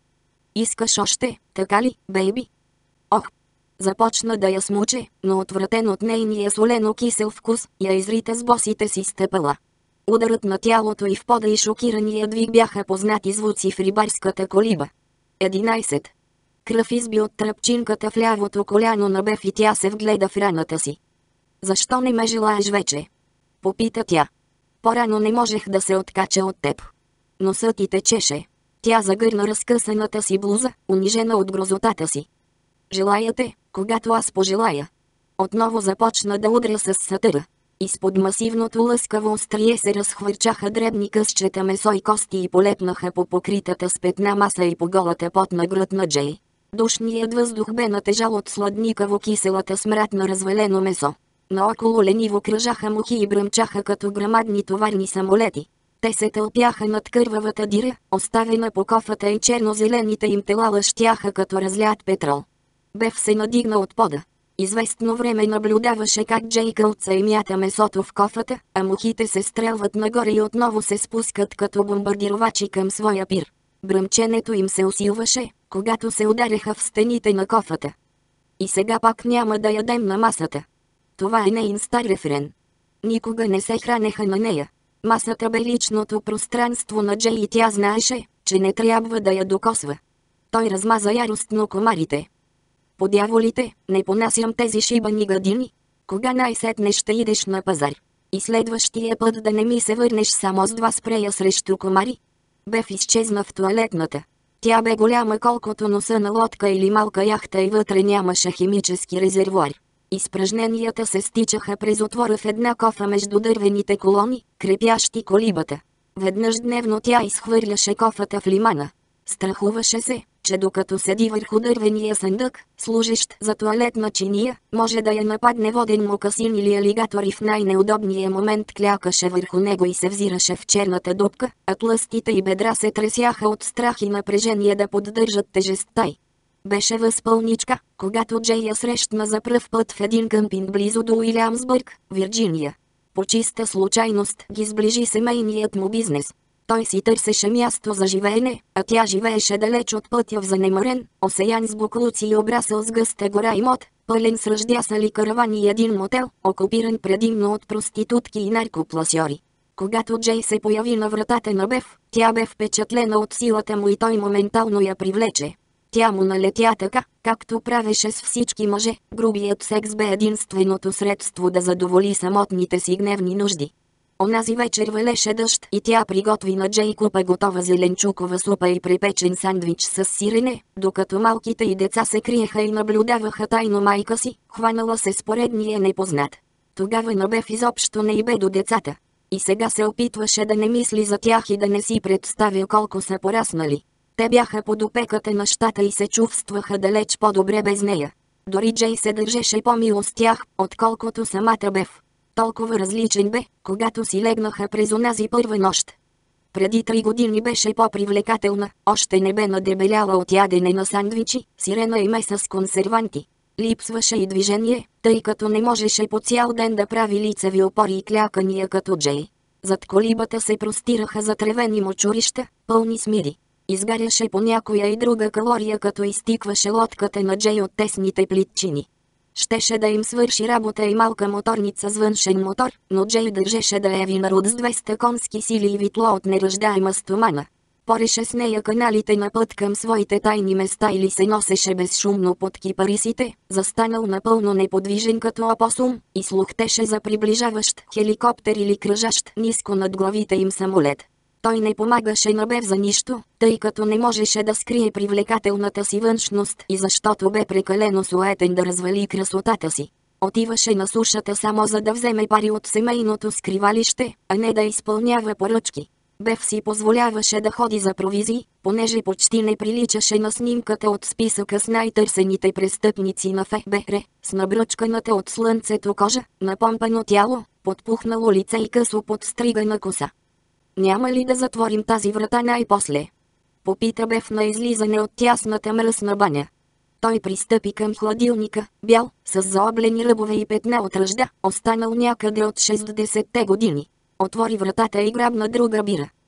Искаш още, така ли, бейби? Ох! Започна да я смуче, но отвратен от нейния солено-кисел вкус, я изрита с босите си стъпала. Ударът на тялото и в пода и шокирания двиг бяха познати звуци в рибарската колиба. единайсет. Кръв изби от тръпчинката в лявото коляно на Беф и тя се вгледа в раната си. Защо не ме желаеш вече? Попита тя. По-рано не можех да се откача от теб. Носът ти течеше. Тя загърна разкъсаната си блуза, унижена от грозотата си. Желая те, когато аз пожелая. Отново започна да удря с сатъра. Изпод масивното лъскаво острие се разхвърчаха дребни късчета месо и кости и полепнаха по покритата с петна маса и по голата потна гръд на Джей. Душният въздух бе натежал от сладникаво киселата смрад на развалено месо. Наоколо лениво кръжаха мухи и бръмчаха като грамадни товарни самолети. Те се тълпяха над кървавата дира, оставена по кофата и черно-зелените им тела лъщяха като разлят петрол. Беф се надигна от пода. Известно време наблюдаваше как Джей кълца и мята месото в кофата, а мухите се стрелват нагоре и отново се спускат като бомбардировачи към своя пир. Бръмченето им се усилваше, когато се ударяха в стените на кофата. И сега пак няма да ядем на масата. Това е нейн стар рефрен. Никога не се хранеха на нея. Масата бе личното пространство на Джей и тя знаеше, че не трябва да я докосва. Той размаза яростно комарите. По дяволите, не понасям тези шибани гадини. Кога най-сетне ще идеш на пазар? И следващия път да не ми се върнеш само с два спрея срещу комари? Беф изчезна в тоалетната. Тя бе голяма колкото носа на лодка или малка яхта и вътре нямаше химически резервуар. Изпражненията се стичаха през отвора в една кофа между дървените колони, крепящи колибата. Веднъж дневно тя изхвърляше кофата в лимана. Страхуваше се, че докато седи върху дървения съндък, служещ за тоалетна чиния, може да я нападне воден мокасин или алигатор и в най-неудобния момент клякаше върху него и се взираше в черната дупка, а тлъстите й бедра се тресяха от страх и напрежение да поддържат тежестта й. Беше възпълничка, когато Джей я срещна за пръв път в един къмпинг близо до Уилямсбърг, Вирджиния. По чиста случайност ги сближи семейният му бизнес. Той си търсеше място за живеене, а тя живееше далеч от пътя в занемарен, осеян с буклуци и обрасъл с гъста гора имот, пълен с ръждясали каравани и един мотел, окупиран предимно от проститутки и наркопласьори. Когато Джей се появи на вратата на Беф, тя бе впечатлена от силата му и той моментално я привлече. Тя му налетя така, както правеше с всички мъже. Грубият секс бе единственото средство да задоволи самотните си гневни нужди. Онази вечер валеше дъжд и тя приготви на Джей купа готова зеленчукова супа и препечен сандвич с сирене, докато малките й деца се криеха и наблюдаваха тайно майка си, хванала се с поредния непознат. Тогава на Беф изобщо не й бе до децата. И сега се опитваше да не мисли за тях и да не си представя колко са пораснали. Те бяха под опеката на щата и се чувстваха далеч по-добре без нея. Дори Джей се държеше по-мило с тях, отколкото самата Беф. Толкова различен бе, когато си легнаха през онази първа нощ. Преди три години беше по-привлекателна, още не бе надебеляла от ядене на сандвичи, сирена и меса с консерванти. Липсваше и движение, тъй като не можеше по цял ден да прави лицеви опори и клякания като Джей. Зад колибата се простираха затревени мочурища, пълни с мири. Изгаряше по някоя и друга калория, като изтикваше лодката на Джей от тесните плитчини. Щеше да им свърши работа и малка моторница с външен мотор, но Джей държеше да е винарод с двеста конски сили и витло от неръждаема стомана. Пореше с нея каналите на път към своите тайни места или се носеше безшумно под кипарисите, застанал напълно неподвижен като опосум, и слухтеше за приближаващ хеликоптер или кръжащ ниско над главите им самолет. Той не помагаше на Беф за нищо, тъй като не можеше да скрие привлекателната си външност и защото бе прекалено суетен да развали красотата си. Отиваше на сушата само за да вземе пари от семейното скривалище, а не да изпълнява поръчки. Беф си позволяваше да ходи за провизии, понеже почти не приличаше на снимката от списъка с най-търсените престъпници на Ф Б Р, с набръчканата от слънцето кожа, напомпано тяло, подпухнало лице и късо подстригана коса. Няма ли да затворим тази врата най-после? Попита Беф на излизане от тясната мръсна баня. Той пристъпи към хладилника, бял, с заоблени ръбове и петна от ръжда, останал някъде от шестдесетте години. Отвори вратата и грабна друга бира.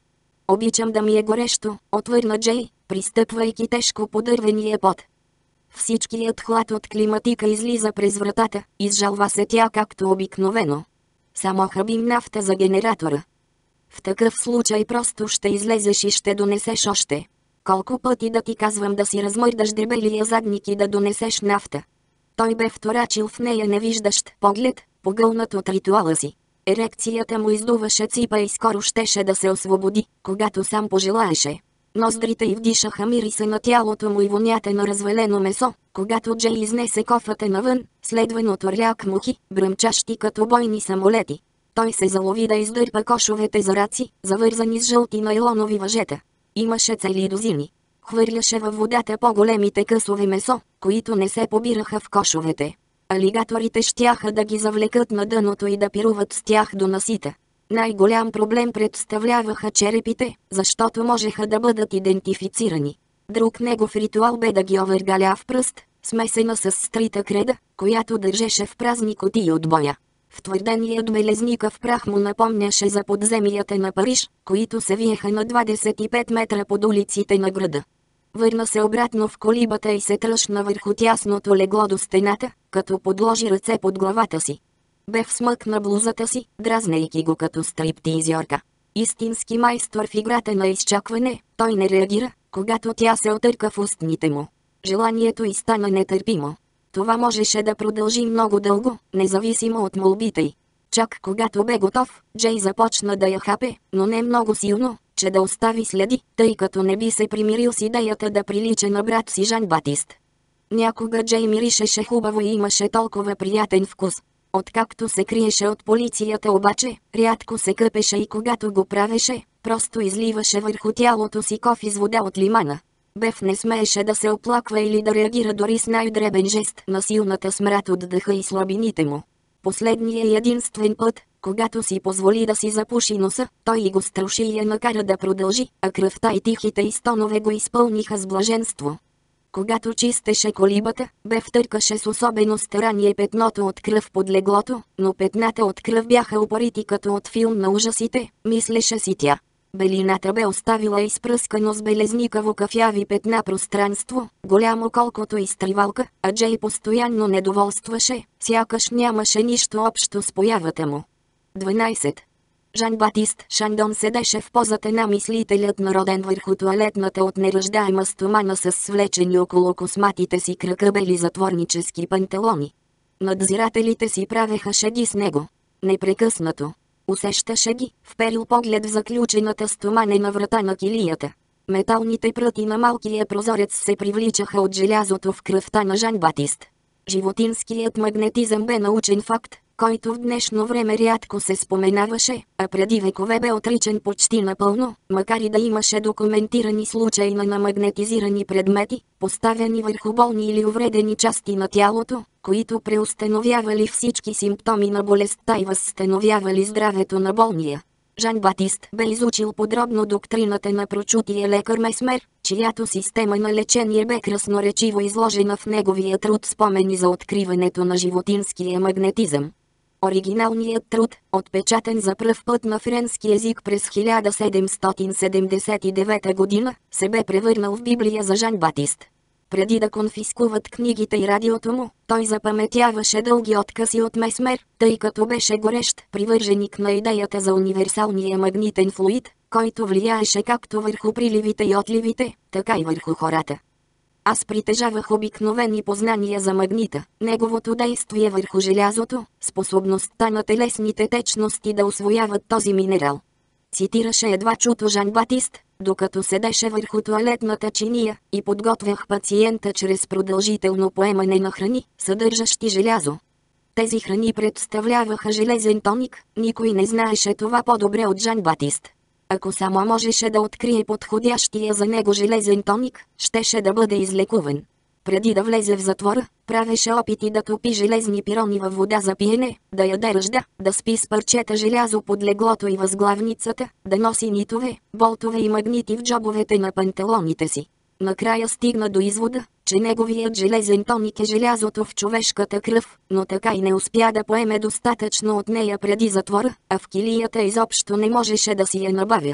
Обичам да ми е горещо, отвърна Джей, пристъпвайки тежко по дървения пот. Всичкият хлад от климатика излиза през вратата, изжалва се тя както обикновено. Само хабим нафта за генератора. В такъв случай просто ще излезеш и ще донесеш още. Колко пъти да ти казвам да си размърдаш дебелия задник и да донесеш нафта. Той бе вторачил в нея невиждащ поглед, погълнат от ритуала си. Ерекцията му издуваше ципа и скоро щеше да се освободи, когато сам пожелаеше. Ноздрите й вдишаха мириса на тялото му и вонята на развалено месо, когато Джей изнесе кофата навън, следван от орляк мухи, бръмчащи като бойни самолети. Той се залови да издърпа кошовете за раци, завързани с жълти найлонови въжета. Имаше цели дозини. Хвърляше във водата по-големите късове месо, които не се побираха в кошовете. Алигаторите щяха да ги завлекат на дъното и да пируват с тях до насита. Най-голям проблем представляваха черепите, защото можеха да бъдат идентифицирани. Друг негов ритуал бе да ги овъргаля в пръст, смесена с стрита креда, която държеше в празни кутии от боя. Втвърденият белезникав прах му напомняше за подземията на Париж, които се виеха на двадесет и пет метра под улиците на града. Върна се обратно в колибата и се тръшна върху тясното легло до стената, като подложи ръце под главата си. Бе всмъкна блузата си, дразнейки го като стриптизьорка. Истински майстор в играта на изчакване, той не реагира, когато тя се отърка в устните му. Желанието й стана нетърпимо. Това можеше да продължи много дълго, независимо от молбите й. Чак когато бе готов, Джей започна да я хапе, но не много силно, че да остави следи, тъй като не би се примирил с идеята да прилича на брат си Жан Батист. Някога Джей миришеше хубаво и имаше толкова приятен вкус. Откакто се криеше от полицията обаче, рядко се къпеше и когато го правеше, просто изливаше върху тялото си кофи с вода от лимана. Беф не смееше да се оплаква или да реагира дори с най-дребен жест на силната смрад от дъха и слабините му. Последния и единствен път, когато си позволи да си запуши носа, той и го струши и я накара да продължи, а кръвта и тихите изстонове го изпълниха с блаженство. Когато чистеше колибата, Беф търкаше с особено старание петното от кръв под леглото, но петната от кръв бяха упорити като от филм на ужасите, мислеше си тя. Белината бе оставила изпръскано с белезникаво кафяви петна пространство, голямо колкото изтривалка, а Джей постоянно недоволстваше, сякаш нямаше нищо общо с появата му. дванайсет. Жан Батист Шандон седеше в позата на мислителят народен върху тоалетната от неръждаема стомана с свлечени около косматите си крака бели затворнически панталони. Надзирателите си правеха шеги с него. Непрекъснато. Усещаше ги, вперил поглед в заключената стоманена врата на килията. Металните пръти на малкия прозорец се привличаха от желязото в кръвта на Жан Батист. Животинският магнетизъм бе научен факт, който в днешно време рядко се споменаваше, а преди векове бе отричан почти напълно, макар и да имаше документирани случаи на намагнетизирани предмети, поставени върху болни или увредени части на тялото, които преустановявали всички симптоми на болестта и възстановявали здравето на болния. Жан Батист бе изучил подробно доктрината на прочутия лекар Месмер, чиято система на лечение бе красноречиво изложена в неговия труд Спомени за откриването на животинския магнетизъм. Оригиналният труд, отпечатан за пръв път на френски език през хиляда седемстотин седемдесет и девета година, се бе превърнал в Библия за Жан Батист. Преди да конфискуват книгите и радиото му, той запаметяваше дълги откъси от Месмер, тъй като беше горещ привърженик на идеята за универсалния магнитен флуид, който влияеше както върху приливите и отливите, така и върху хората. Аз притежавах обикновени познания за магнита, неговото действие върху желязото, способността на телесните течности да усвояват този минерал. Цитираше едва чуто Жан Батист, докато седеше върху тоалетната чиния, и подготвях пациента чрез продължително поемане на храни, съдържащи желязо. Тези храни представляваха железен тоник, никой не знаеше това по-добре от Жан Батист. Ако само можеше да открие подходящия за него железен тоник, щеше да бъде излекуван. Преди да влезе в затвора, правеше опити да топи железни пирони във вода за пиене, да яде ръжда, да спи с парчета желязо под леглото и възглавницата, да носи нитове, болтове и магнити в джобовете на панталоните си. Накрая стигна до извода, че неговият железен тоник е желязото в човешката кръв, но така и не успя да поеме достатъчно от нея преди затвора, а в килията изобщо не можеше да си я набавя.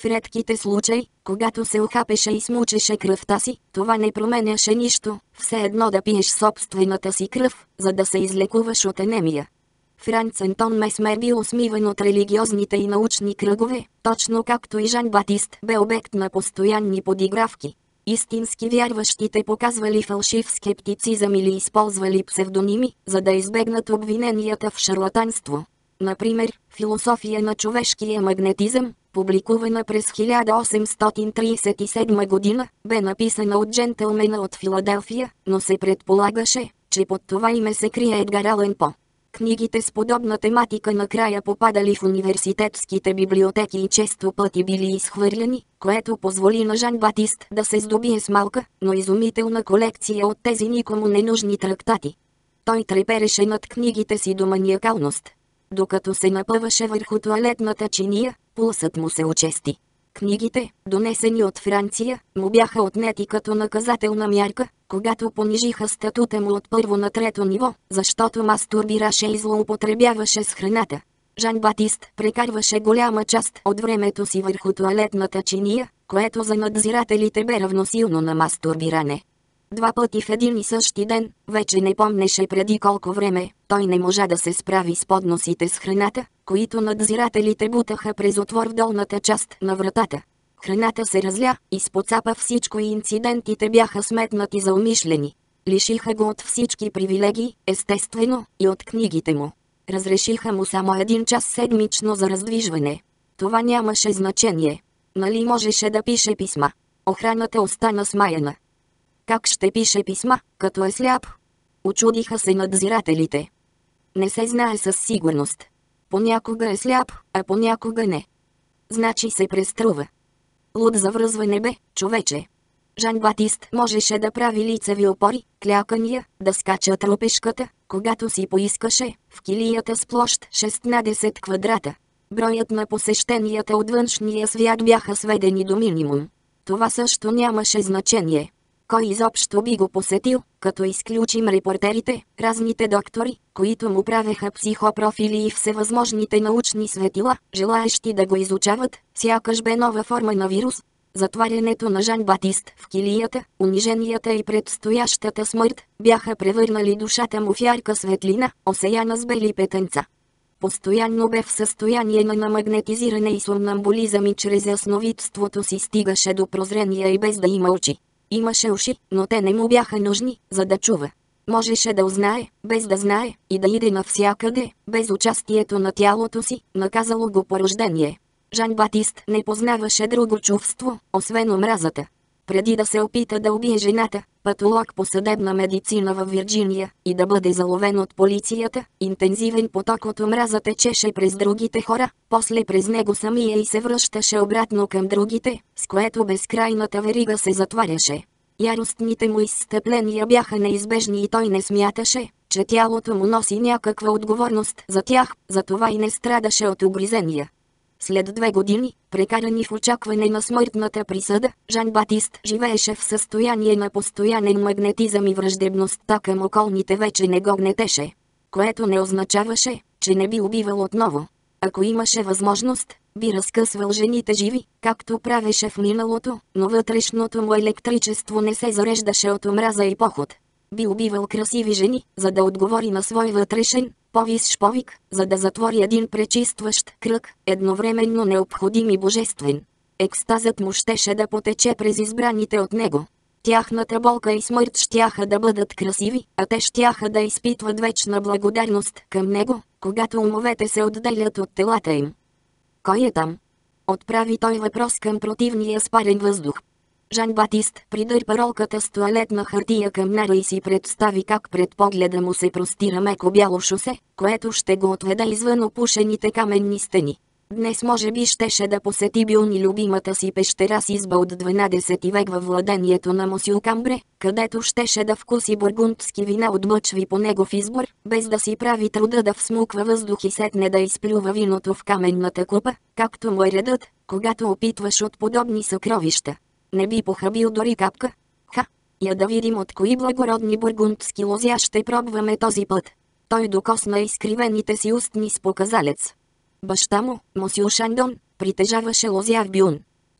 В редките случаи, когато се ухапеше и смучеше кръвта си, това не променяше нищо, все едно да пиеш собствената си кръв, за да се излекуваш от анемия. Франц Антон Месмер бил усмиван от религиозните и научни кръгове, точно както и Жан Батист бе обект на постоянни подигравки. Истински вярващите показвали фалшив скептицизъм или използвали псевдоними, за да избегнат обвиненията в шарлатанство. Например, «Философия на човешкия магнетизъм», публикувана през хиляда осемстотин тридесет и седма година, бе написана от джентълмена от Филаделфия, но се предполагаше, че под това име се крие Едгар Алън По. Книгите с подобна тематика накрая попадали в университетските библиотеки и често пъти били изхвърляни, което позволи на Жан Батист да се здобие с малка, но изумителна колекция от тези никому ненужни трактати. Той трепереше над книгите си до маниакалност. Докато се напъваше върху тоалетната чиния, пулсът му се очести. Книгите, донесени от Франция, му бяха отнети като наказателна мярка, когато понижиха статута му от първо на трето ниво, защото мастурбираше и злоупотребяваше с храната. Жан Батист прекарваше голяма част от времето си върху тоалетната чиния, което за надзирателите бе равносилно на мастурбиране. Два пъти в един и същи ден, вече не помнеше преди колко време, той не можа да се справи с подносите с храната, които надзирателите бутаха през отвор в долната част на вратата. Храната се разля, изпоцапа всичко и инцидентите бяха сметнати за умишлени. Лишиха го от всички привилегии, естествено, и от книгите му. Разрешиха му само един час седмично за раздвижване. Това нямаше значение. Нали можеше да пише писма? Охраната остана смаяна. Как ще пише писма, като е сляп? Учудиха се надзирателите. Не се знае със сигурност. Понякога е сляп, а понякога не. Значи се преструва. Луд за връзване бе, човече. Жан Батист можеше да прави лицеви опори, клякания, да скача тропешката, когато си поискаше, в килията с площ шестнадесет квадрата. Броят на посещенията от външния свят бяха сведени до минимум. Това също нямаше значение. Кой изобщо би го посетил, като изключим репортерите, разните доктори, които му правеха психопрофили и всевъзможните научни светила, желаещи да го изучават, сякаш бе нова форма на вирус. Затварянето на Жан Батист в килията, униженията и предстоящата смърт, бяха превърнали душата му в ярка светлина, осеяна с бели петънца. Постоянно бе в състояние на намагнетизиране и сомнамбулизъм и чрез ясновидството си стигаше до прозрения и без да има очи. Имаше уши, но те не му бяха нужни, за да чува. Можеше да узнае, без да знае, и да иде навсякъде, без участието на тялото си, наказало го по рождение. Жан Батист не познаваше друго чувство, освен омразата. Преди да се опита да убие жената, патолог по съдебна медицина във Вирджиния, и да бъде заловен от полицията, интензивен поток от омраза течеше през другите хора, после през него самия и се връщаше обратно към другите, с което безкрайната верига се затваряше. Яростните му изстъпления бяха неизбежни и той не смяташе, че тялото му носи някаква отговорност за тях, затова и не страдаше от угризения. След две години, прекарани в очакване на смъртната присъда, Жан Батист живееше в състояние на постоянен магнетизъм и враждебността към околните вече не го гнетеше. Което не означаваше, че не би убивал отново. Ако имаше възможност, би разкъсвал жените живи, както правеше в миналото, но вътрешното му електричество не се зареждаше от омраза и поход. Би убивал красиви жени, за да отговори на свой вътрешен, повисш повик, за да затвори един пречистващ кръг, едновременно необходим и божествен. Екстазът му щеше да потече през избраните от него. Тяхната болка и смърт щяха да бъдат красиви, а те щяха да изпитват вечна благодарност към него, когато умовете се отделят от телата им. Кой е там? Отправи той въпрос към противния спарен въздух. Жан Батист придърпа ролката с тоалетна хартия към нара и си представи как пред погледа му се простира меко бяло шосе, което ще го отведе извън опушените каменни стени. Днес може би щеше да посети Бюн и любимата си пещера с изба от дванадесети век във владението на Мосюл Камбре, където щеше да вкуси бургундски вина от бъчви по негов избор, без да си прави труда да всмуква въздух и сетне да изплюва виното в каменната купа, както му е редът, когато опитваш от подобни съкровища. Не би похабил дори капка. Ха! Я да видим от кои благородни бургундски лозя ще пробваме този път. Той докосна изкривените си устни с показалец. Баща му, Мосюл Шандон, притежаваше лозя в Бюн.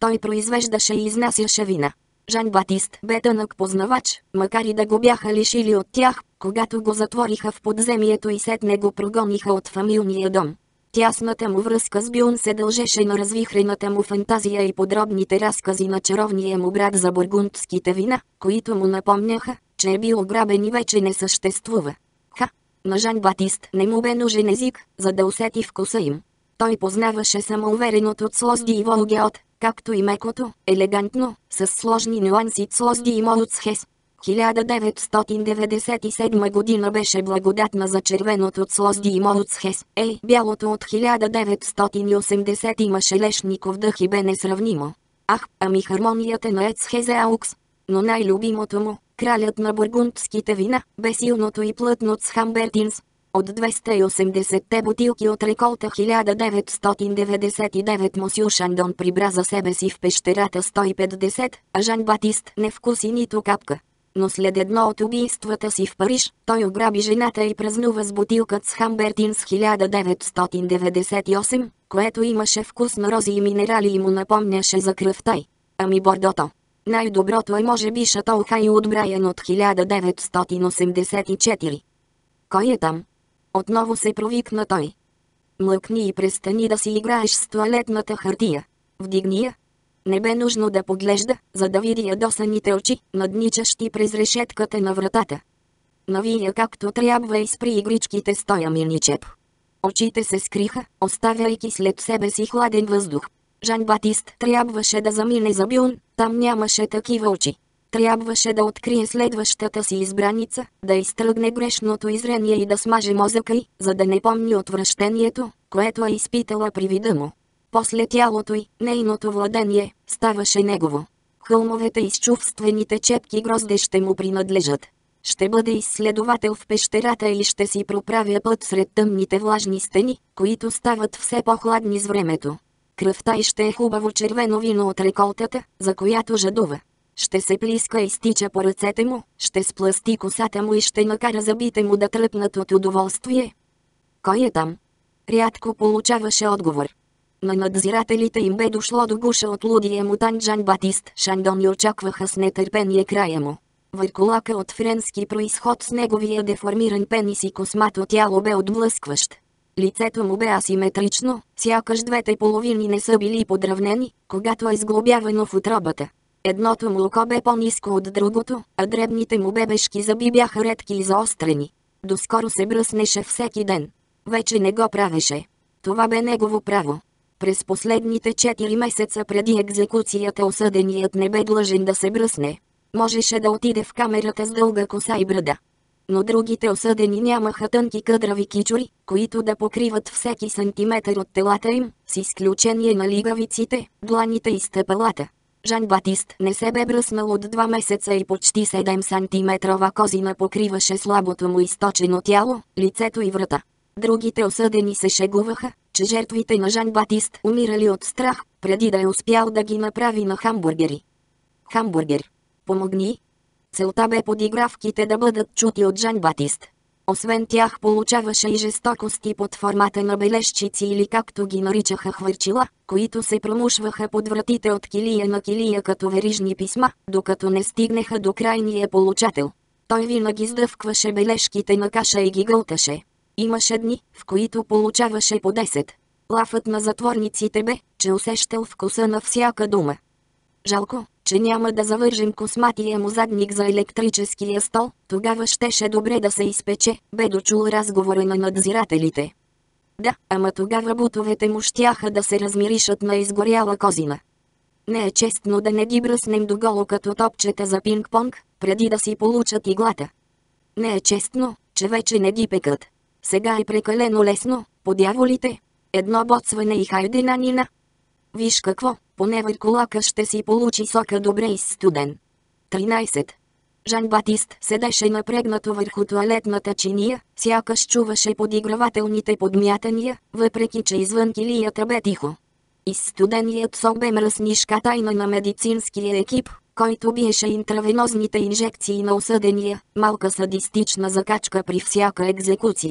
Той произвеждаше и изнасяше вина. Жан Батист бе тънък познавач, макар и да го бяха лишили от тях, когато го затвориха в подземието и сетне го прогониха от фамилния дом. Тясната му връзка с Бюн се дължеше на развихрената му фантазия и подробните разкази на чаровния му брат за бургундските вина, които му напомняха, че е бил ограбен и вече не съществува. Ха! На Жан Батист не му бе нужен език, за да усети вкуса им. Той познаваше самоувереното цлозди и волгеот, както и мекото, елегантно, с сложни нюанси цлозди и молуцхес. хиляда деветстотин деветдесет и седма година беше благодатна за червеното цлозди и молуцхес. Ей, бялото от хиляда деветстотин и осемдесет имаше лешников дъх и бе несравнимо. Ах, ами хармонията на Ецхезе Аукс. Но най-любимото му, кралят на бургундските вина, бе силното и плътно Цхамбертинс. От двеста и осемдесетте бутилки от реколта хиляда деветстотин деветдесет и девет Мосю Шандон прибра за себе си в пещерата сто и петдесет, а Жан Батист не вкуси нито капка. Но след едно от убийствата си в Париж, той ограби жената и празнува с бутилка Цхамбертинс хиляда деветстотин деветдесет и осем, което имаше вкус на рози и минерали и му напомняше за кръвта й. Ами Бордото. Най-доброто е може би Шатол Хай от Брайан от хиляда деветстотин осемдесет и четири. Кой е там? Отново се провикна той. Млъкни и престани да си играеш с тоалетната хартия. Вдигни я. Не бе нужно да поглежда, за да види ядосаните очи, надничащи през решетката на вратата. Навия както трябва и спри игричките с тоя милничеп. Очите се скриха, оставяйки след себе си хладен въздух. Жан Батист трябваше да замине за Бюн, там нямаше такива очи. Трябваше да открие следващата си избраница, да изтръгне грешното изрение и да смаже мозъка й, за да не помни отвращението, което е изпитала при вида му. После тялото й, нейното владение, ставаше негово. Хълмовете и изчувствените чепки грозде ще му принадлежат. Ще бъде изследовател в пещерата и ще си проправя път сред тъмните влажни стени, които стават все по-хладни с времето. Кръвта й ще е хубаво червено вино от реколтата, за която жадува. Ще се плиска и стича по ръцете му, ще сплъсти косата му и ще накара зъбите му да тръпнат от удоволствие. Кой е там? Рядко получаваше отговор. На надзирателите им бе дошло до гуша от лудия мутант Жан Батист Шандон и очакваха с нетърпение края му. Върколака от френски произход с неговия деформиран пенис и космато тяло бе отблъскващ. Лицето му бе асиметрично, сякаш двете половини не са били подравнени, когато е сглобявано в утробата. Едното му око бе по-ниско от другото, а дребните му бебешки зъби бяха редки и заострени. Доскоро се бръснеше всеки ден. Вече не го правеше. Това бе негово право. През последните четири месеца преди екзекуцията осъденият не бе длъжен да се бръсне. Можеше да отиде в камерата с дълга коса и брада. Но другите осъдени нямаха тънки къдрави кичури, които да покриват всеки сантиметър от телата им, с изключение на лигавиците, дланите и стъпалата. Жан Батист не се бе бръснал от два месеца и почти седем сантиметрова козина покриваше слабото му източено тяло, лицето и врата. Другите осъдени се шегуваха, че жертвите на Жан Батист умирали от страх, преди да е успял да ги направи на хамбургери. Хамбургер. Помогни. Целта бе подигравките да бъдат чути от Жан Батист. Освен тях получаваше и жестокости под формата на бележчици или както ги наричаха хвърчила, които се промушваха под вратите от килия на килия като верижни писма, докато не стигнеха до крайния получател. Той винаги сдъвкваше бележките на каша и ги гълташе. Имаше дни, в които получаваше по десет. Лафът на затворниците бе, че усещал вкуса на всяка дума. Жалко, че няма да завържем косматия му задник за електрическия стол, тогава щеше добре да се изпече, бе дочул разговора на надзирателите. Да, ама тогава бутовете му щяха да се размиришат на изгоряла козина. Не е честно да не ги бръснем доголо като топчета за пинг-понг, преди да си получат иглата. Не е честно, че вече не ги пекат. Сега е прекалено лесно, по дяволите. Едно боцване и хайде на Нина. Виж какво, поне върколака ще си получи сока добре изстуден. тринайсет. Жан Батист седеше напрегнато върху тоалетната чиния, сякаш чуваше подигравателните подмятания, въпреки че извън килията бе тихо. Изстуденият сок бе мръснишка тайна на медицинския екип, който биеше интравенозните инжекции на осъдения, малка садистична закачка при всяка екзекуция.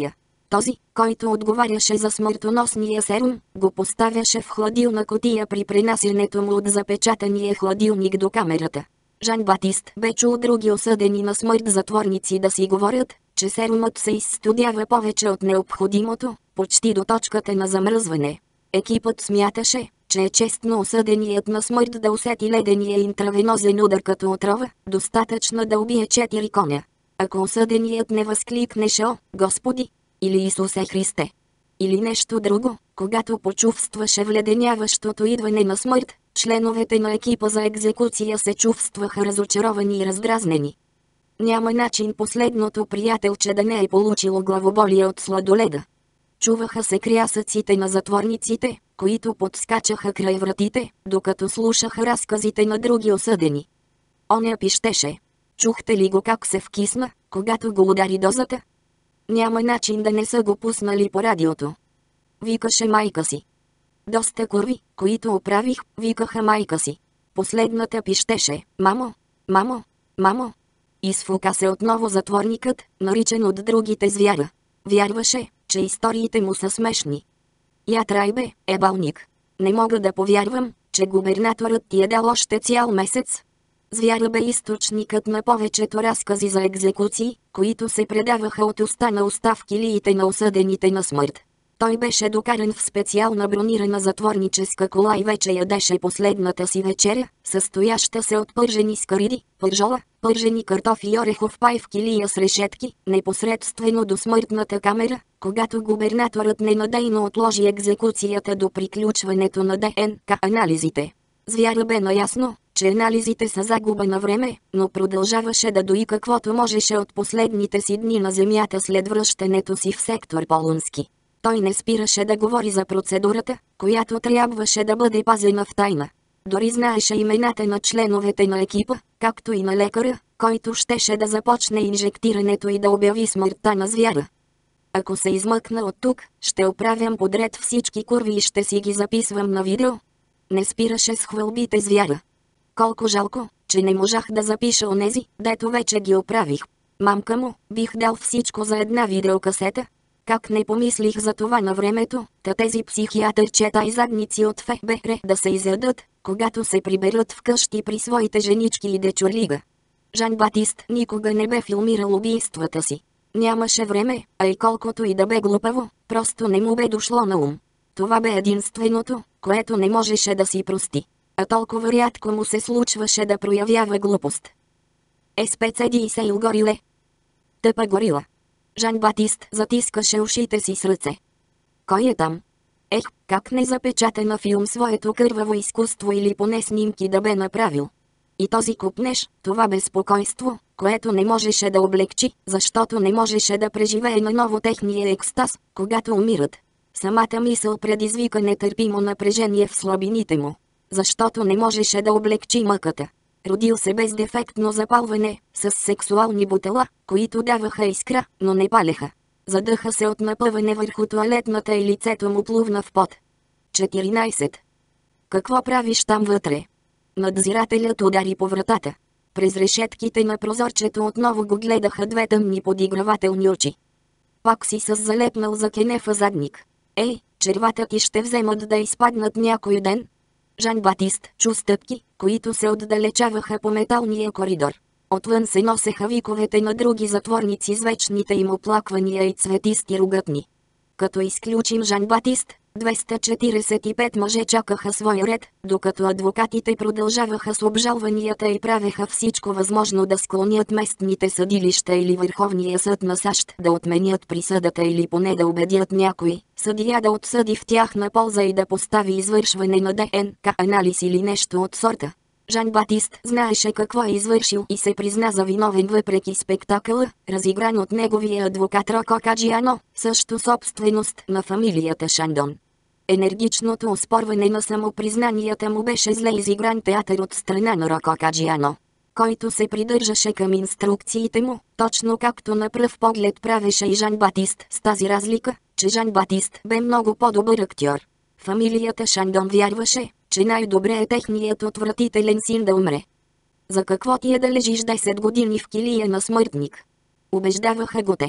Този, който отговаряше за смъртоносния серум, го поставяше в хладилна кутия при пренасянето му от запечатания хладилник до камерата. Жан Батист бе чул други осъдени на смърт затворници да си говорят, че серумът се изстудява повече от необходимото, почти до точката на замръзване. Екипът смяташе, че е честно осъденият на смърт да усети ледения интравенозен удар като отрова, достатъчно да убие четири коня. Ако осъденият не възкликнеше «О, Господи!» или «Исусе Христе!» или нещо друго, когато почувстваше вледеняващото идване на смърт, членовете на екипа за екзекуция се чувстваха разочаровани и раздразнени. Няма начин последното приятелче да не е получило главоболие от сладоледа. Чуваха се крясъците на затворниците, които подскачаха край вратите, докато слушаха разказите на други осъдени. Оня пищеше. Чухте ли го как се вкисна, когато го удари дозата? Няма начин да не са го пуснали по радиото. Викаше майка си. Доста курви, които оправих, викаха майка си. Последната пищеше: «Мамо! Мамо! Мамо!» Изфука се отново затворникът, наричан от другите звяра. Вярваше, че историите му са смешни. «Я трайбе, е балник. Не мога да повярвам, че губернаторът ти е дал още цял месец». Звяра бе източникът на повечето разкази за екзекуции, които се предаваха от уста на уста в килиите на осъдените на смърт. Той беше докаран в специална бронирана затворническа кола и вече ядеше последната си вечеря, състояща се от пържени скариди, пържола, пържени картофи и орехов пай в килия с решетки, непосредствено до смъртната камера, когато губернаторът ненадейно отложи екзекуцията до приключването на ДНК анализите. Звяра бе наясно, че анализите са загуба на време, но продължаваше да дои каквото можеше от последните си дни на земята след връщането си в сектор Полунски. Той не спираше да говори за процедурата, която трябваше да бъде пазена в тайна. Дори знаеше имената на членовете на екипа, както и на лекаря, който щеше да започне инжектирането и да обяви смъртта на звяра. Ако се измъкна от тук, ще оправям подред всички курви и ще си ги записвам на видео. Не спираше с хвалбите звяра. Колко жалко, че не можах да запиша онези, дето вече ги оправих. Мамка му, бих дал всичко за една видеокасета. Как не помислих за това на времето, та тези психиатърчета и задници от ФБР да се изядат, когато се приберат вкъщи при своите женички и дечурлига. Жан Батист никога не бе филмирал убийствата си. Нямаше време, а и колкото и да бе глупаво, просто не му бе дошло на ум. Това бе единственото, което не можеше да си прости. А толкова рядко му се случваше да проявява глупост. Еспецеди и сейл гориле. Тъпа горила. Жан Батист затискаше ушите си с ръце. Кой е там? Ех, как не запечата на филм своето кърваво изкуство или поне снимки да бе направил. И този купнеш, това безпокойство, което не можеше да облегчи, защото не можеше да преживее наново техния екстаз, когато умират. Самата мисъл предизвика нетърпимо напрежение в слабините му. Защото не можеше да облегчи мъката. Родил се без дефектно запалване, с сексуални бутела, които даваха искра, но не палеха. Задъха се от напъване върху тоалетната и лицето му плувна в пот. четиринайсет. Какво правиш там вътре? Надзирателят удари по вратата. През решетките на прозорчето отново го гледаха две тъмни подигравателни очи. Пак си с залепнал за кенефа задник. Ей, червата ти ще вземат да изпаднат някой ден. Жан Батист чу стъпки, които се отдалечаваха по металния коридор. Отвън се носеха виковете на други затворници с вечните им оплаквания и цветисти ругътни. Като изключим Жан Батист, двеста четирийсет и пет мъже чакаха своя ред, докато адвокатите продължаваха с обжалванията и правеха всичко възможно да склонят местните съдилища или Върховния съд на САЩ да отменят присъдата или поне да убедят някой съдия да отсъди в тяхна полза и да постави извършване на ДНК анализ или нещо от сорта. Жан Батист знаеше какво е извършил и се призна за виновен въпреки спектакъла, разигран от неговия адвокат Роко Каджиано, също собственост на фамилията Шандон. Енергичното оспорване на самопризнанията му беше зле изигран театър от страна на Роко Каджиано, който се придържаше към инструкциите му, точно както на пръв поглед правеше и Жан Батист, с тази разлика, че Жан Батист бе много по-добър актьор. Фамилията Шандон вярваше, че най-добре е техният отвратителен син да умре. За какво ти е да лежиш десет години в килия на смъртник? Убеждаваха го те.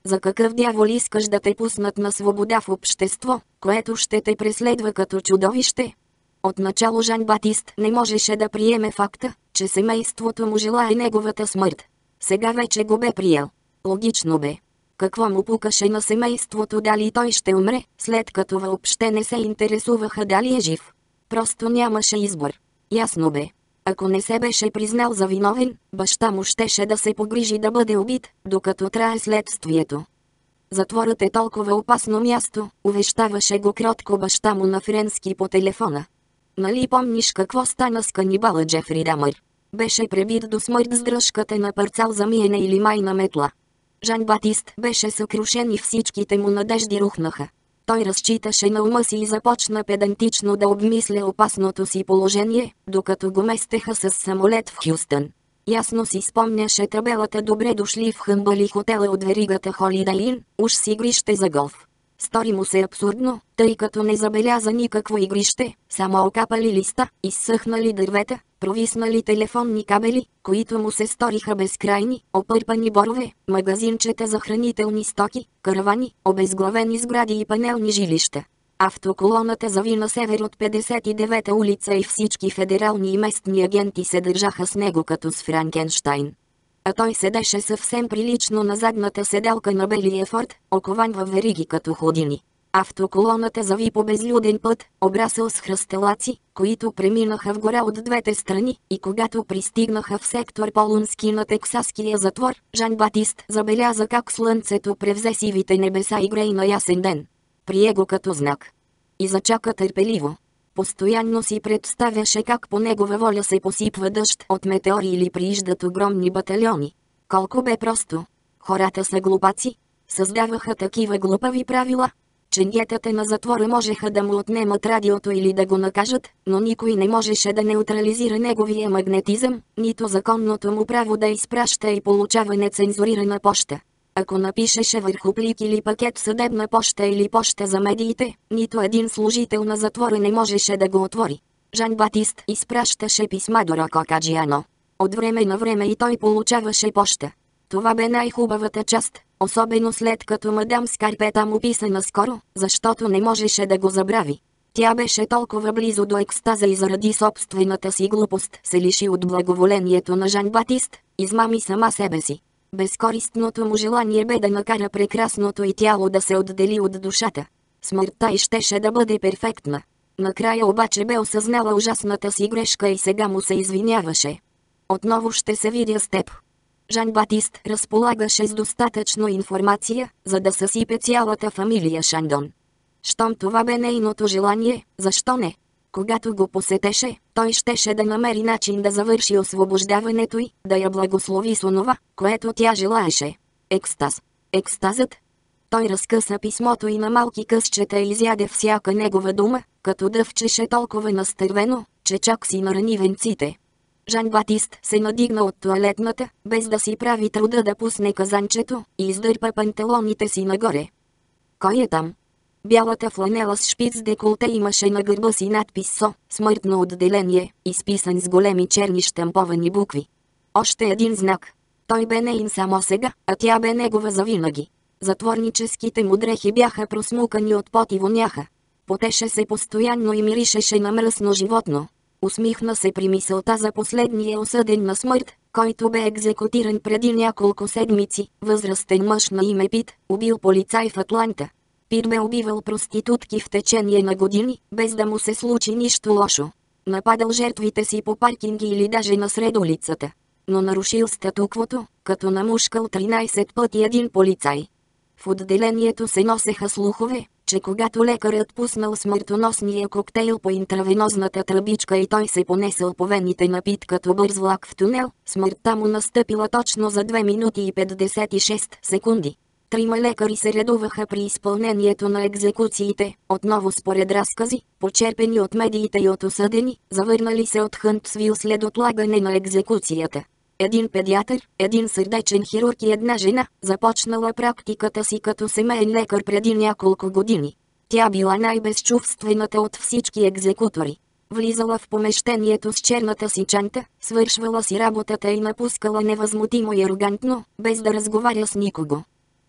За какъв дявол искаш да те пуснат на свобода в общество, което ще те преследва като чудовище? Отначало Жан Батист не можеше да приеме факта, че семейството му желае неговата смърт. Сега вече го бе приел. Логично бе. Какво му пукаше на семейството дали той ще умре, след като въобще не се интересуваха дали е жив? Просто нямаше избор. Ясно бе. Ако не се беше признал за виновен, баща му щеше да се погрижи да бъде убит, докато трае следствието. Затворът е толкова опасно място, увещаваше го кротко баща му на френски по телефона. Нали помниш какво стана с канибала Джефри Дамър? Беше пребит до смърт с дръжката на парцал за миене или майна метла. Жан Батист беше съкрушен и всичките му надежди рухнаха. Той разчиташе на ума си и започна педантично да обмисля опасното си положение, докато го местеха с самолет в Хюстън. Ясно си спомняше табелата "Добре дошли в Хъмбъли" хотела от веригата Holiday Inn, уж с игрище за голф. Стори му се абсурдно, тъй като не забеляза никакво игрище, само окапали листа, изсъхнали дървета, провиснали телефонни кабели, които му се сториха безкрайни, опърпани борове, магазинчета за хранителни стоки, каравани, обезглавени сгради и панелни жилища. Автоколоната зави на север от петдесет и девета улица и всички федерални и местни агенти се държаха с него като с Франкенщайн. А той седеше съвсем прилично на задната седалка на белия Форд, окован във вериги като ходини. Автоколоната зави по безлюден път, обрасъл с хръстелаци, които преминаха в гора от двете страни, и когато пристигнаха в сектор Полунски на тексаския затвор, Жан Батист забеляза как слънцето превзе сивите небеса и грей на ясен ден. Прие го като знак. И зачака търпеливо. Постоянно си представяше как по негова воля се посипва дъжд от метеори или прииждат огромни батальони. Колко бе просто. Хората са глупаци. Създаваха такива глупави правила. Ченгетата на затвора можеха да му отнемат радиото или да го накажат, но никой не можеше да неутрализира неговия магнетизъм, нито законното му право да изпраща и получава нецензурирана поща. Ако напишеше върху плик или пакет съдебна поща или поща за медиите, нито един служител на затвора не можеше да го отвори. Жан Батист изпращаше писма до Роко Каджиано. От време на време и той получаваше поща. Това бе най-хубавата част, особено след като мадам Скарпета му писа наскоро, защото не можеше да го забрави. Тя беше толкова близо до екстаза и заради собствената си глупост се лиши от благоволението на Жан Батист, измами сама себе си. Безкористното му желание бе да накара прекрасното й тяло да се отдели от душата. Смъртта й щеше да бъде перфектна. Накрая обаче бе осъзнала ужасната си грешка и сега му се извиняваше. Отново ще се видя с теб. Жан Батист разполагаше с достатъчно информация, за да съсипе цялата фамилия Шандон. Щом това бе нейното желание, защо не? Когато го посетеше, той щеше да намери начин да завърши освобождаването й, да я благослови с онова, което тя желаеше. Екстаз. Екстазът? Той разкъса писмото и на малки късчета и изяде всяка негова дума, като дъвчеше толкова настървено, че чак си нарани венците. Жан Батист се надигна от тоалетната, без да си прави труда да пусне казанчето, и издърпа панталоните си нагоре. Кой е там? Бялата фланела с шпиц деколте имаше на гърба си надпис СО, смъртно отделение, изписан с големи черни щамповани букви. Още един знак. Той бе неин само сега, а тя бе негова завинаги. Затворническите му дрехи бяха просмукани от пот и воняха. Потеше се постоянно и миришеше на мръсно животно. Усмихна се при мисълта за последния осъден на смърт, който бе екзекутиран преди няколко седмици, възрастен мъж на име Пит, убил полицай в Атланта. Пит бе убивал проститутки в течение на години, без да му се случи нищо лошо. Нападал жертвите си по паркинги или даже насред улицата. Но нарушил статуквото, като намушкал тринайсет пъти един полицай. В отделението се носеха слухове, че когато лекарът пуснал смъртоносния коктейл по интравенозната тръбичка и той се понесъл по вените на Пит като бърз влак в тунел, смъртта му настъпила точно за две минути и петдесет и шест секунди. Трима лекари се редуваха при изпълнението на екзекуциите, отново според разкази, почерпени от медиите и от осъдени, завърнали се от Хънтсвил след отлагане на екзекуцията. Един педиатър, един сърдечен хирург и една жена, започнала практиката си като семейен лекар преди няколко години. Тя била най-безчувствената от всички екзекутори. Влизала в помещението с черната си чанта, свършвала си работата и напускала невъзмутимо и арогантно, без да разговаря с никого.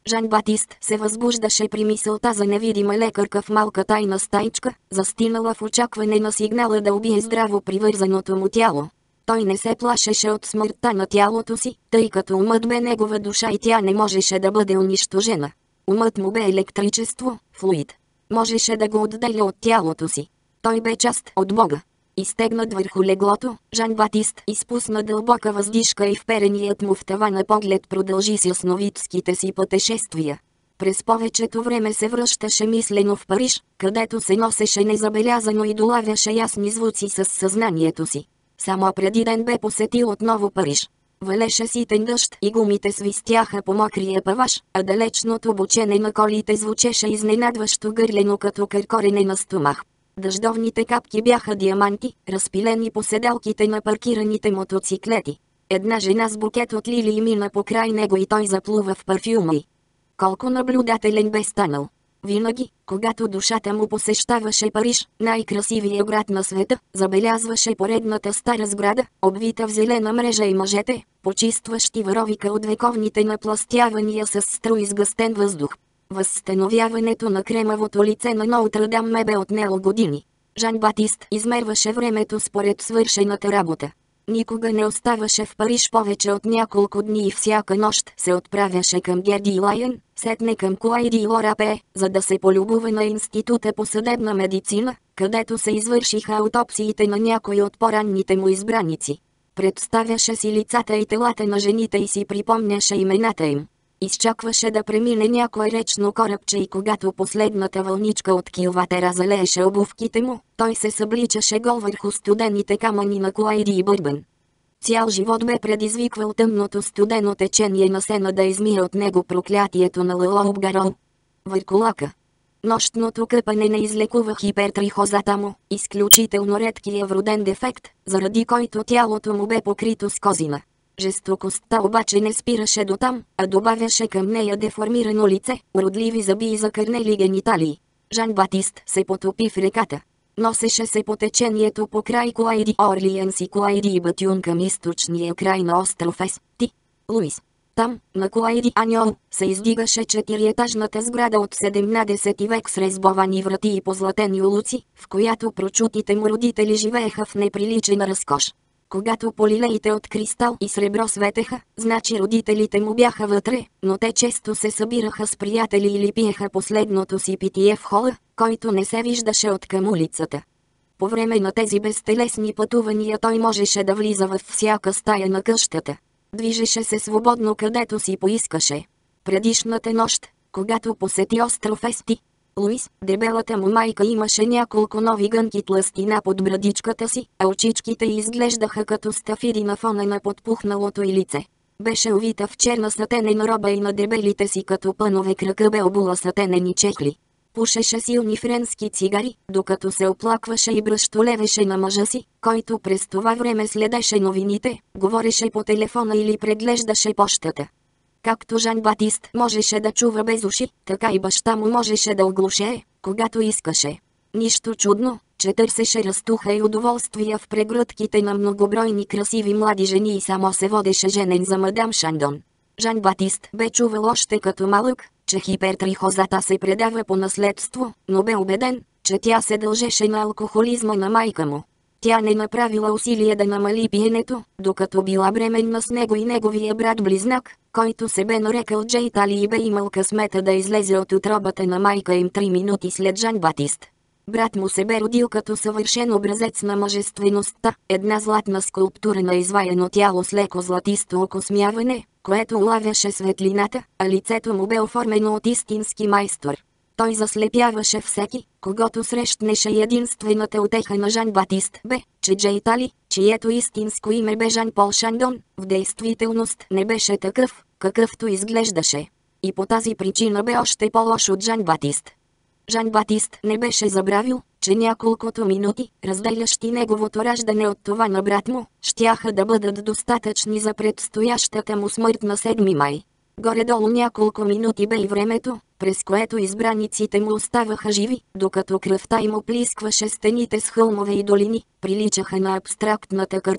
Жан Батист се възбуждаше при мисълта за невидима лекарка в малка тайна стаичка, застинала в очакване на сигнала да убие здраво привързаното му тяло. Той не се плашеше от смъртта на тялото си, тъй като умът бе негова душа и тя не можеше да бъде унищожена. Умът му бе електричество, флуид. Можеше да го отделя от тялото си. Той бе част от Бога. Изтегнат върху леглото, Жан Батист изпусна дълбока въздишка и впереният му в тавана поглед продължи с ясновидските си пътешествия. През повечето време се връщаше мислено в Париж, където се носеше незабелязано и долавяше ясни звуци със съзнанието си. Само преди ден бе посетил отново Париж. Валеше ситен дъжд и гумите свистяха по мокрия паваш, а далечното бучене на колите звучеше изненадващо гърлено като къркорене на стомах. Дъждовните капки бяха диаманти, разпилени по седалките на паркираните мотоциклети. Една жена с букет от лилии мина покрай него и той заплува в парфюма й. Колко наблюдателен бе станал. Винаги, когато душата му посещаваше Париж, най-красивия град на света, забелязваше поредната стара сграда, обвита в зелена мрежа и мъжете, почистващи варовика от вековните напластявания с струи с гъстен въздух. Възстановяването на кремавото лице на Ноутр-Дам ме бе отнело години. Жан Батист измерваше времето според свършената работа. Никога не оставаше в Париж повече от няколко дни и всяка нощ се отправяше към Герди Лайен, сетне към Клайди Лорапе, за да се полюбува на Института по съдебна медицина, където се извършиха аутопсиите на някои от по-ранните му избраници. Представяше си лицата и телата на жените и си припомняше имената им. Изчакваше да премине някое речно корабче и когато последната вълничка от килватера залееше обувките му, той се събличаше гол върху студените камъни на Клайди и Бърбън. Цял живот бе предизвиквал тъмното студено течение на Сена да измие от него проклятието на Лелоубгарол. Върколака. Нощното къпане не излекува хипертрихозата му, изключително редкия вроден дефект, заради който тялото му бе покрито с козина. Жестокостта обаче не спираше до там, а добавяше към нея деформирано лице, уродливи зъби и закърнели гениталии. Жан Батист се потопи в реката. Носеше се по течението по край Клайди Орлиенс и Клайди и Батюн към източния край на остров Ести, Луис. Там, на Клайди Аньол, се издигаше четириетажната сграда от седемнадесети век с резбовани врати и позлатени улици, в която прочутите му родители живееха в неприличен разкош. Когато полилеите от кристал и сребро светеха, значи родителите му бяха вътре, но те често се събираха с приятели или пиеха последното си питие в хола, който не се виждаше от към улицата. По време на тези безтелесни пътувания той можеше да влиза във всяка стая на къщата. Движеше се свободно където си поискаше. Предишната нощ, когато посети остров Ести, Луис, дебелата му майка имаше няколко нови гънки тлъстина под брадичката си, а очичките й изглеждаха като стафиди на фона на подпухналото й лице. Беше увита в черна сатенена роба и на дебелите си като пънове крака бе обула сатенени чехли. Пушеше силни френски цигари, докато се оплакваше и бръщолевеше на мъжа си, който през това време следеше новините, говореше по телефона или преглеждаше пощата. Както Жан Батист можеше да чува без уши, така и баща му можеше да оглушее, когато искаше. Нищо чудно, че търсеше разтуха и удоволствия в прегръдките на многобройни красиви млади жени и само се водеше женен за мадам Шандон. Жан Батист бе чувал още като малък, че хипертрихозата се предава по наследство, но бе убеден, че тя се дължеше на алкохолизма на майка му. Тя не направила усилие да намали пиенето, докато била бременна с него и неговия брат-близнак, който се бе нарекал Джейтали и бе имал късмета да излезе от утробата на майка им три минути след Жан Батист. Брат му се бе родил като съвършен образец на мъжествеността, една златна скулптура на изваяно тяло с леко златисто окосмяване, което улавяше светлината, а лицето му бе оформено от истински майстор. Той заслепяваше всеки, когато срещнеше и единствената утеха на Жан Батист бе, че Джейтали, чието истинско име бе Жан Пол Шандон, в действителност не беше такъв, какъвто изглеждаше. И по тази причина бе още по-лош от Жан Батист. Жан Батист не беше забравил, че няколкото минути, разделящи неговото раждане от това на брат му, щяха да бъдат достатъчни за предстоящата му смърт на седми май. Горе-долу няколко минути бе и времето, през което избраниците му оставаха живи, докато кръвта им оплискваше стените с хълмове и долини, приличаха на абстрактната картина,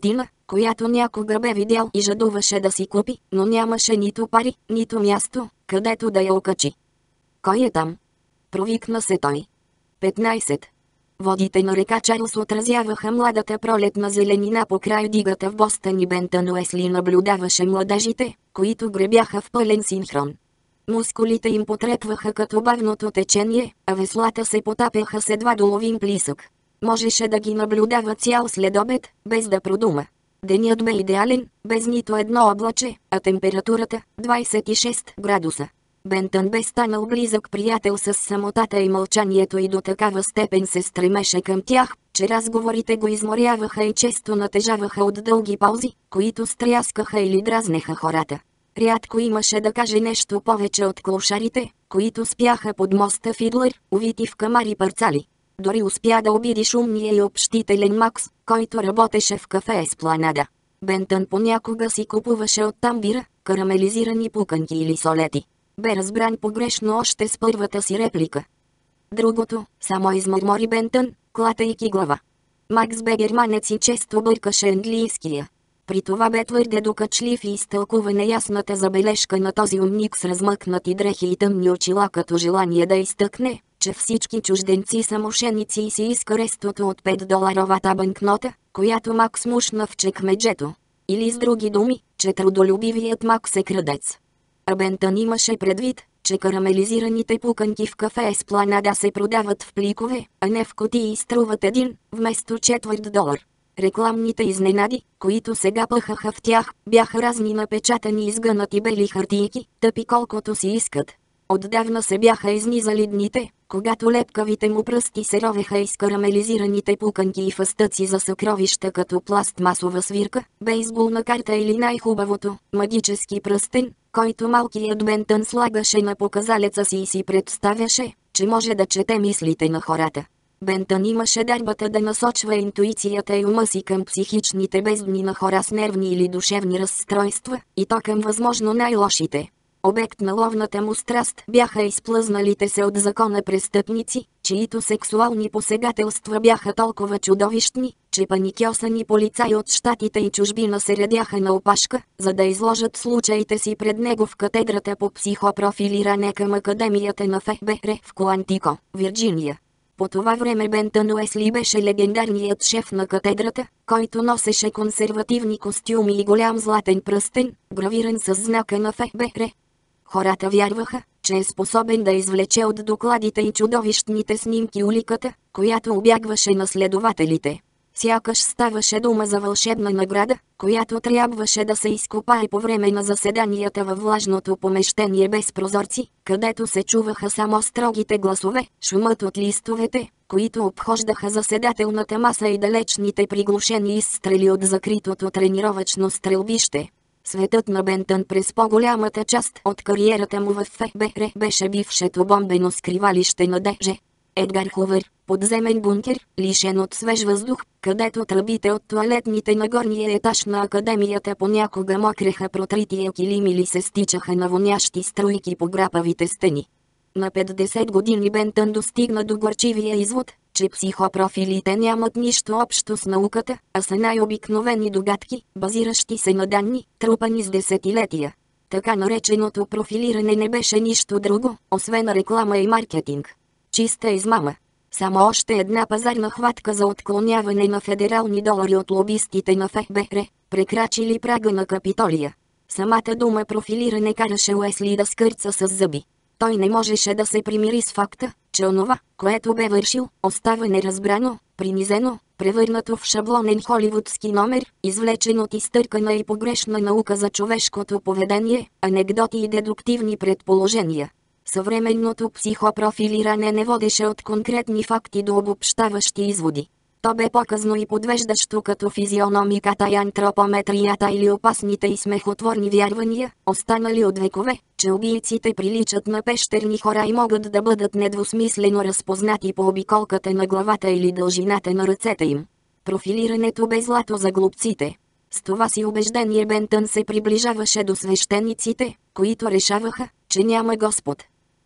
която някога бе видял и жадуваше да си купи, но нямаше нито пари, нито място, където да я окачи. Кой е там? Провикна се той. петнайсет. Водите на река Чарлз отразяваха младата пролетна зеленина по край дигата в Бостън и Бентън Уесли наблюдаваше младежите, които гребяха в пълен синхрон. Мускулите им потрепваха като бавното течение, а веслата се потапяха с едва доловим плисък. Можеше да ги наблюдава цял следобед, без да продума. Денят бе идеален, без нито едно облаче, а температурата – двайсет и шест градуса. Бентън бе станал близък приятел с самотата и мълчанието и до такава степен се стремеше към тях, че разговорите го изморяваха и често натежаваха от дълги паузи, които стряскаха или дразнеха хората. Рядко имаше да каже нещо повече от клошарите, които спяха под моста Фидлър, увити в камари парцали. Дори успя да обиди шумния и общителен Макс, който работеше в кафе Еспланада. Бентън понякога си купуваше оттам бира, карамелизирани пуканки или солети. Бе разбран погрешно още с първата си реплика. Другото, само измърмори Бентън, клатайки глава. Макс бе германец и често бъркаше английския. При това бе твърде докачлив и изтълкува неясната забележка на този умник с размъкнати дрехи и тъмни очила като желание да изтъкне, че всички чужденци са мошеници и си иска рестото от петдоларовата банкнота, която Макс мушна в чекмеджето. Или с други думи, че трудолюбивият Макс е крадец. А Бентън имаше предвид, че карамелизираните пуканки в кафе Еспланада се продават в пликове, а не в кутии и струват един, вместо четвърт долар. Рекламните изненади, които сега пъхаха в тях, бяха разни напечатани изгънати бели хартийки, тъпи колкото си искат. Отдавна се бяха изнизали дните, когато лепкавите му пръсти се ровеха из карамелизираните пуканки и фъстъци за съкровища като пластмасова свирка, бейсболна карта или най-хубавото – магически пръстен, който малкият Бентън слагаше на показалеца си и си представяше, че може да чете мислите на хората. Бентън имаше дарбата да насочва интуицията и ума си към психичните бездни на хора с нервни или душевни разстройства, и то към възможно най-лошите. Обект на ловната му страст бяха изплъзналите се от закона престъпници, чието сексуални посегателства бяха толкова чудовищни, че паникьосани полицаи от щатите и чужбина се редяха на опашка, за да изложат случаите си пред него в катедрата по психопрофилиране към Академията на Ф Б Р в Куантико, Вирджиния. По това време Бентън Уесли беше легендарният шеф на катедрата, който носеше консервативни костюми и голям златен пръстен, гравиран с знака на Ф Б Р. Хората вярваха, че е способен да извлече от докладите и чудовищните снимки уликата, която обягваше на следователите. Сякаш ставаше дума за вълшебна награда, която трябваше да се изкопае по време на заседанията във влажното помещение без прозорци, където се чуваха само строгите гласове, шумът от листовете, които обхождаха заседателната маса и далечните приглушени изстрели от закритото тренировъчно стрелбище. Светът на Бентън през по-голямата част от кариерата му в Ф Б Р беше бившето бомбено скривалище на Д Ж. Едгар Хувър, подземен бункер, лишен от свеж въздух, където тръбите от тоалетните на горния етаж на академията понякога мокреха протрития килим или се стичаха на вонящи струйки по грапавите стени. На петдесет години Бентън достигна до горчивия извод, че психопрофилите нямат нищо общо с науката, а са най-обикновени догадки, базиращи се на данни, трупани с десетилетия. Така нареченото профилиране не беше нищо друго, освен реклама и маркетинг. Чиста измама. Само още една пазарна хватка за отклоняване на федерални долари от лобистите на Ф Б Р, прекрачили прага на Капитолия. Самата дума профилиране караше Уесли да скърца с зъби. Той не можеше да се примири с факта, че онова, което бе вършил, остава неразбрано, принизено, превърнато в шаблонен холивудски номер, извлечен от изтъркана и погрешна наука за човешкото поведение, анекдоти и дедуктивни предположения. Съвременното психопрофилиране не водеше от конкретни факти до обобщаващи изводи. То бе показно и подвеждащо като физиономиката и антропометрията или опасните и смехотворни вярвания, останали от векове, че убийците приличат на пещерни хора и могат да бъдат недвусмислено разпознати по обиколката на главата или дължината на ръцете им. Профилирането бе злато за глупците. С това си убеждение Бентън се приближаваше до свещениците, които решаваха, че няма Господ.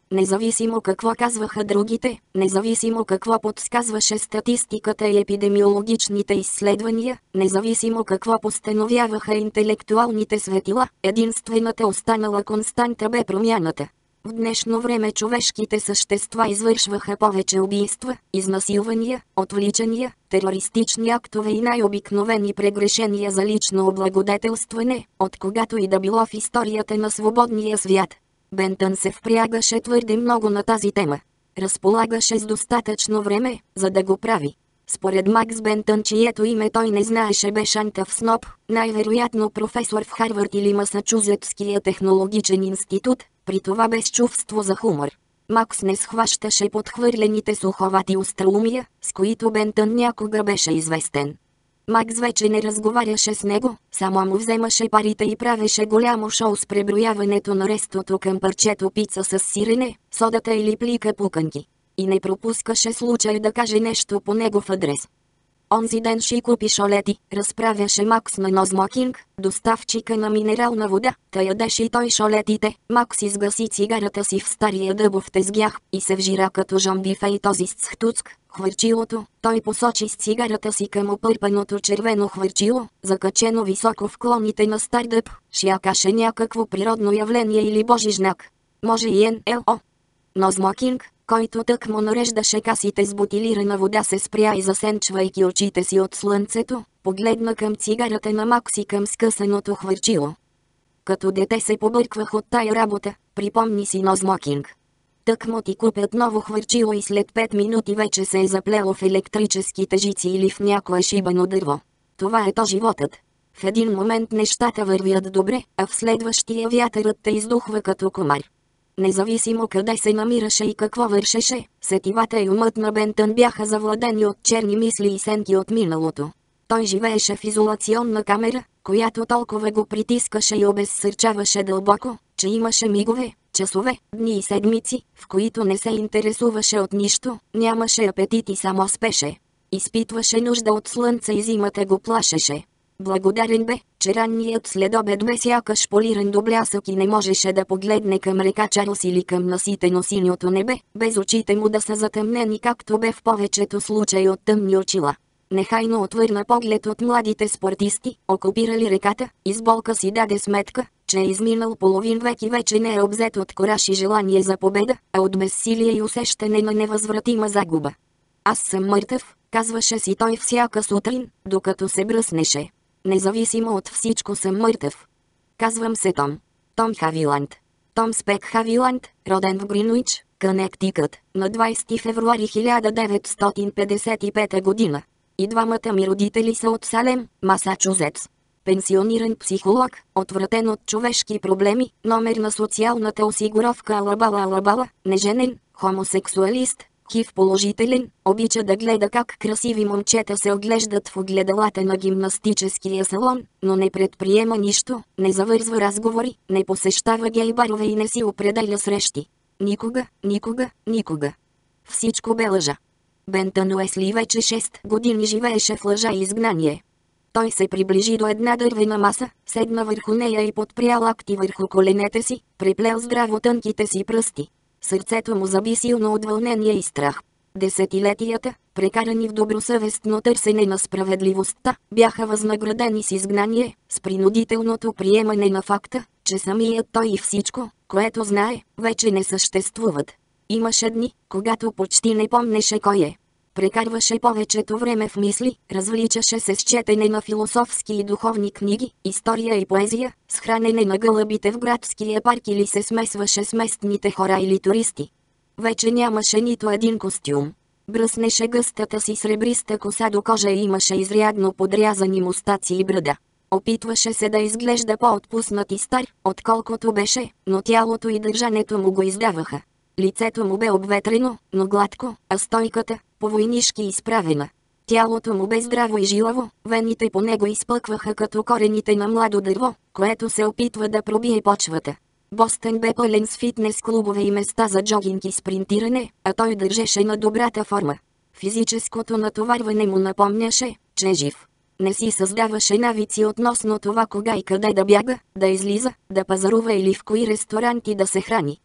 Независимо какво казваха другите, независимо какво подсказваше статистиката и епидемиологичните изследвания, независимо какво постановяваха интелектуалните светила, единствената останала константа бе промяната. В днешно време човешките същества извършваха повече убийства, изнасилвания, отвличания, терористични актове и най-обикновени прегрешения за лично облагодетелстване, от когато и да било в историята на свободния свят. Бентън се впрягаше твърде много на тази тема. Разполагаше с достатъчно време, за да го прави. Според Макс Бентън, чието име той не знаеше, бе шантав сноб, най-вероятно професор в Харвард или Масачузетския технологичен институт, при това без чувство за хумор. Макс не схващаше подхвърлените суховати остроумия, с които Бентън някога беше известен. Макс вече не разговаряше с него, само му вземаше парите и правеше голямо шоу с преброяването на рестото към парчето пица с сирене, содата или плика пуканки. И не пропускаше случай да каже нещо по негов адрес. Онзи ден ще купи шолети, разправяше Макс на Нозмокинг, доставчика на минерална вода, та ядеше и той шолетите. Макс изгаси цигарата си в стария дъбов тезгях и се вжира като жомбифей този с цхтуцк, хвърчилото. Той посочи с цигарата си към опърпаното червено хвърчило, закачено високо в клоните на стар дъб, шякаше някакво природно явление или божи знак. Може и Н Л О. Нозмокинг, който тък му нареждаше касите с бутилирана вода, се спря и засенчвайки очите си от слънцето, погледна към цигарата на Макс и към скъсаното хвърчило. Като дете се побърквах от тая работа, припомни си Нозмокинг. Тък му ти купят ново хвърчило и след пет минути вече се е заплело в електрическите жици или в някое шибано дърво. Това е то животът. В един момент нещата вървят добре, а в следващия вятърът те издухва като комар. Независимо къде се намираше и какво вършеше, сетивата и умът на Бентън бяха завладени от черни мисли и сенки от миналото. Той живееше в изолационна камера, която толкова го притискаше и обезсърчаваше дълбоко, че имаше мигове, часове, дни и седмици, в които не се интересуваше от нищо, нямаше апетит и само спеше. Изпитваше нужда от слънце и зимата го плашеше. Благодарен бе, че ранният следобед бе сякаш полиран до блясък и не можеше да погледне към река Чарлс или към наситено синьото небе, без очите му да са затъмнени, както бе в повечето случаи от тъмни очила. Нехайно отвърна поглед от младите спортисти, окупирали реката, и с болка си даде сметка, че е изминал половин век и вече не е обзет от кораж и желание за победа, а от безсилие и усещане на невъзвратима загуба. Аз съм мъртъв, казваше си той всяка сутрин, докато се бръснеше. Независимо от всичко съм мъртъв. Казвам се Том. Том Хавиланд. Том Спек Хавиланд, роден в Гринуич, Кънектикът, на двайсети февруари хиляда деветстотин петдесет и пета година. И двамата ми родители са от Салем, Масачузетс. Пенсиониран психолог, отвратен от човешки проблеми, номер на социалната осигуровка Алабала Алабала, неженен, хомосексуалист, хив положителен, обича да гледа как красиви момчета се оглеждат в огледалата на гимнастическия салон, но не предприема нищо, не завързва разговори, не посещава гей-барове и не си определя срещи. Никога, никога, никога. Всичко бе лъжа. Бентън Уесли вече шест години живееше в лъжа и изгнание. Той се приближи до една дървена маса, седна върху нея и подпря лакти върху коленете си, преплел здраво тънките си пръсти. Сърцето му заби силно от вълнение и страх. Десетилетията, прекарани в добросъвестно търсене на справедливостта, бяха възнаградени с изгнание, с принудителното приемане на факта, че самият той и всичко, което знае, вече не съществуват. Имаше дни, когато почти не помнеше кой е. Прекарваше повечето време в мисли, развличаше се с четене на философски и духовни книги, история и поезия, с хранене на гълъбите в градския парк или се смесваше с местните хора или туристи. Вече нямаше нито един костюм. Бръснеше гъстата си сребриста коса до кожа и имаше изрядно подрязани мустаци и брада. Опитваше се да изглежда по-отпуснат и стар, отколкото беше, но тялото и държането му го издаваха. Лицето му бе обветрено, но гладко, а стойката – по-войнишки изправена. Тялото му бе здраво и жилаво, вените по него изпъкваха като корените на младо дърво, което се опитва да пробие почвата. Бостън бе пълен с фитнес клубове и места за джогинг и спринтиране, а той държеше на добрата форма. Физическото натоварване му напомняше, че е жив. Не си създаваше навици относно това кога и къде да бяга, да излиза, да пазарува или в кои ресторанти да се храни.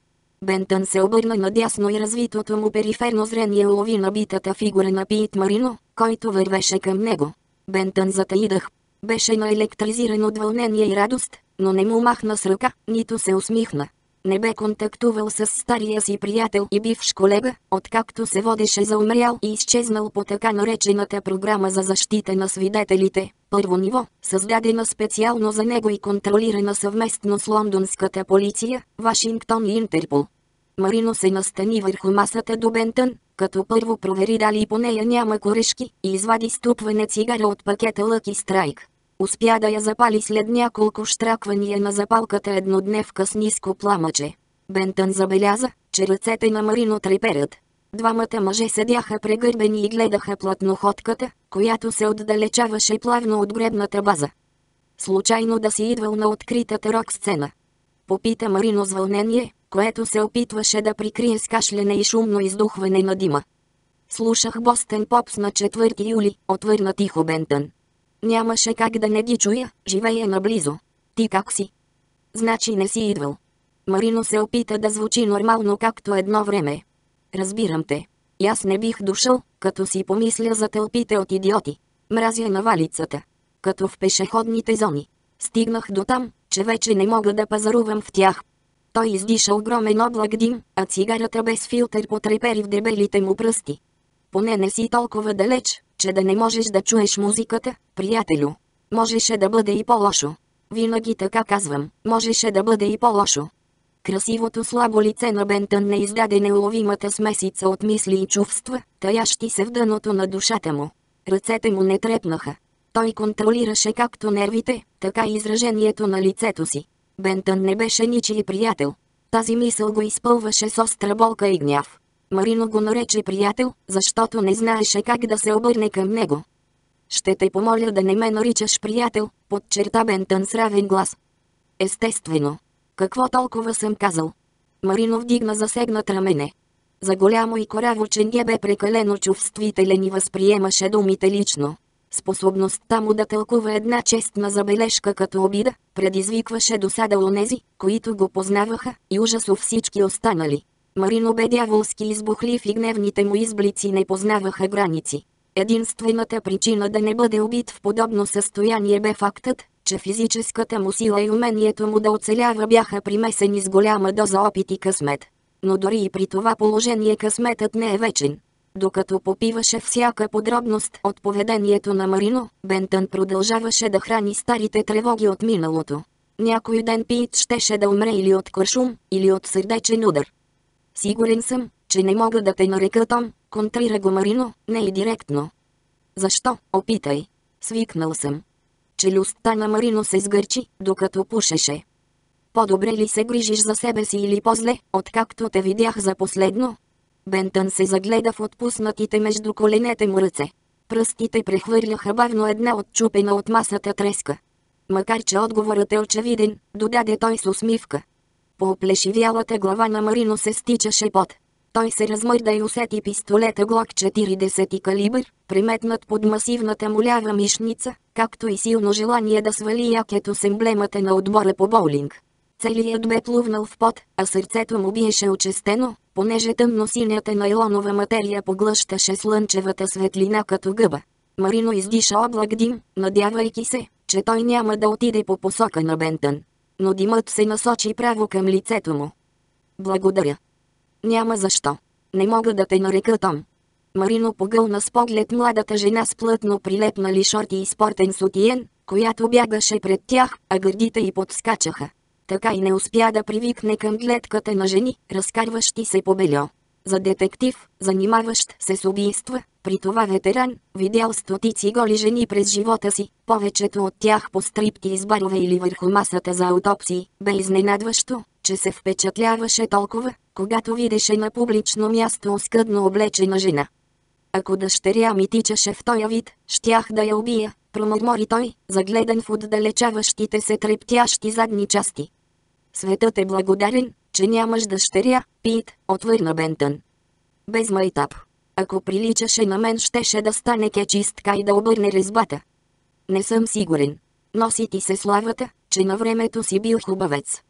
Бентън се обърна надясно и развитото му периферно зрение улови набитата фигура на Пит Марино, който вървеше към него. Бентън затаи дъх. Беше наелектризиран от вълнение и радост, но не му махна с ръка, нито се усмихна. Не бе контактувал с стария си приятел и бивш колега, откакто се водеше за умрял и изчезнал по така наречената програма за защита на свидетелите, първо ниво, създадена специално за него и контролирана съвместно с лондонската полиция, Вашингтон и Интерпол. Марино се настани върху масата до Бентън, като първо провери дали по нея няма корешки, и извади ступване цигара от пакета Lucky Strike. Успя да я запали след няколко щраквания на запалката еднодневка с ниско пламъче. Бентън забеляза, че ръцете на Марино треперят. Двамата мъже седяха прегърбени и гледаха платноходката, която се отдалечаваше плавно от гребната база. Случайно да си идвал на откритата рок-сцена? Попита Марино с вълнение, което се опитваше да прикрие с кашляне и шумно издухване на дима. Слушах Бостън Попс на четвърти юли, отвърна тихо Бентън. Нямаше как да не ги чуя, живея наблизо. Ти как си? Значи не си идвал. Марино се опита да звучи нормално както едно време. Разбирам те. И аз не бих дошъл, като си помисля за тълпите от идиоти. Мразя навалицата. Като в пешеходните зони. Стигнах до там, че вече не мога да пазарувам в тях. Той издиша огромен облак дим, а цигарата без филтър потрепери в дебелите му пръсти. Поне не си толкова далеч, че да не можеш да чуеш музиката, приятелю. Можеше да бъде и по-лошо. Винаги така казвам, можеше да бъде и по-лошо. Красивото слабо лице на Бентън не издаде неуловимата смесица от мисли и чувства, таящи се в дъното на душата му. Ръцете му не трепнаха. Той контролираше както нервите, така и изражението на лицето си. Бентън не беше ничий приятел. Тази мисъл го изпълваше с остра болка и гняв. Марино го нарече приятел, защото не знаеше как да се обърне към него. Ще те помоля да не ме наричаш приятел, подчерта Бентън с равен глас. Естествено. Какво толкова съм казал? Марино вдигна засегнат рамене. За голямо и кораво ченге бе прекалено чувствителен и възприемаше думите лично. Способността му да тълкува една честна забележка като обида, предизвикваше досада онези, които го познаваха, и ужас у всички останали. Марино бе дяволски избухлив и гневните му изблици не познаваха граници. Единствената причина да не бъде убит в подобно състояние бе фактът, че физическата му сила и умението му да оцелява бяха примесени с голяма доза опит и късмет. Но дори и при това положение късметът не е вечен. Докато попиваше всяка подробност от поведението на Марино, Бентън продължаваше да храни старите тревоги от миналото. Някой ден Пит щеше да умре или от куршум, или от сърдечен удар. Сигурен съм, че не мога да те нарека Том, контрира го Марино, не и директно. Защо, опитай. Свикнал съм. Челюстта на Марино се сгърчи, докато пушеше. По-добре ли се грижиш за себе си или по-зле, откакто те видях за последно? Бентън се загледа в отпуснатите между коленете му ръце. Пръстите прехвърляха бавно една отчупена от масата треска. Макар че отговорът е очевиден, додаде той с усмивка. По оплешивялата глава на Марино се стичаше пот. Той се размърда и усети пистолета Глок четиридесет калибър, приметнат под масивната му лява мишница, както и силно желание да свали якето с емблемата на отбора по боулинг. Целият бе плувнал в пот, а сърцето му биеше учестено, понеже тъмно-синята найлонова материя поглъщаше слънчевата светлина като гъба. Марино издиша облак дим, надявайки се, че той няма да отиде по посока на Бентън. Но димът се насочи право към лицето му. Благодаря. Няма защо. Не мога да те нарека Том. Марино погълна с поглед младата жена с плътно прилепнали шорти и спортен сутиен, която бягаше пред тях, а гърдите й подскачаха. Така и не успя да привикне към гледката на жени, разкарващи се по бельо. За детектив, занимаващ се с убийства, при това ветеран, видял стотици голи жени през живота си, повечето от тях по стриптиз барове или върху масата за аутопсии, бе изненадващо, че се впечатляваше толкова, когато видеше на публично място оскъдно облечена жена. Ако дъщеря ми тичаше в тоя вид, щях да я убия, промърмори той, загледан в отдалечаващите се трептящи задни части. Светът е благодарен, че нямаш дъщеря, Пит, отвърна Бентън. Без майтап. Ако приличаше на мен, щеше да стане кечистка и да обърне резбата. Не съм сигурен. Носи ти се славата, че на времето си бил хубавец.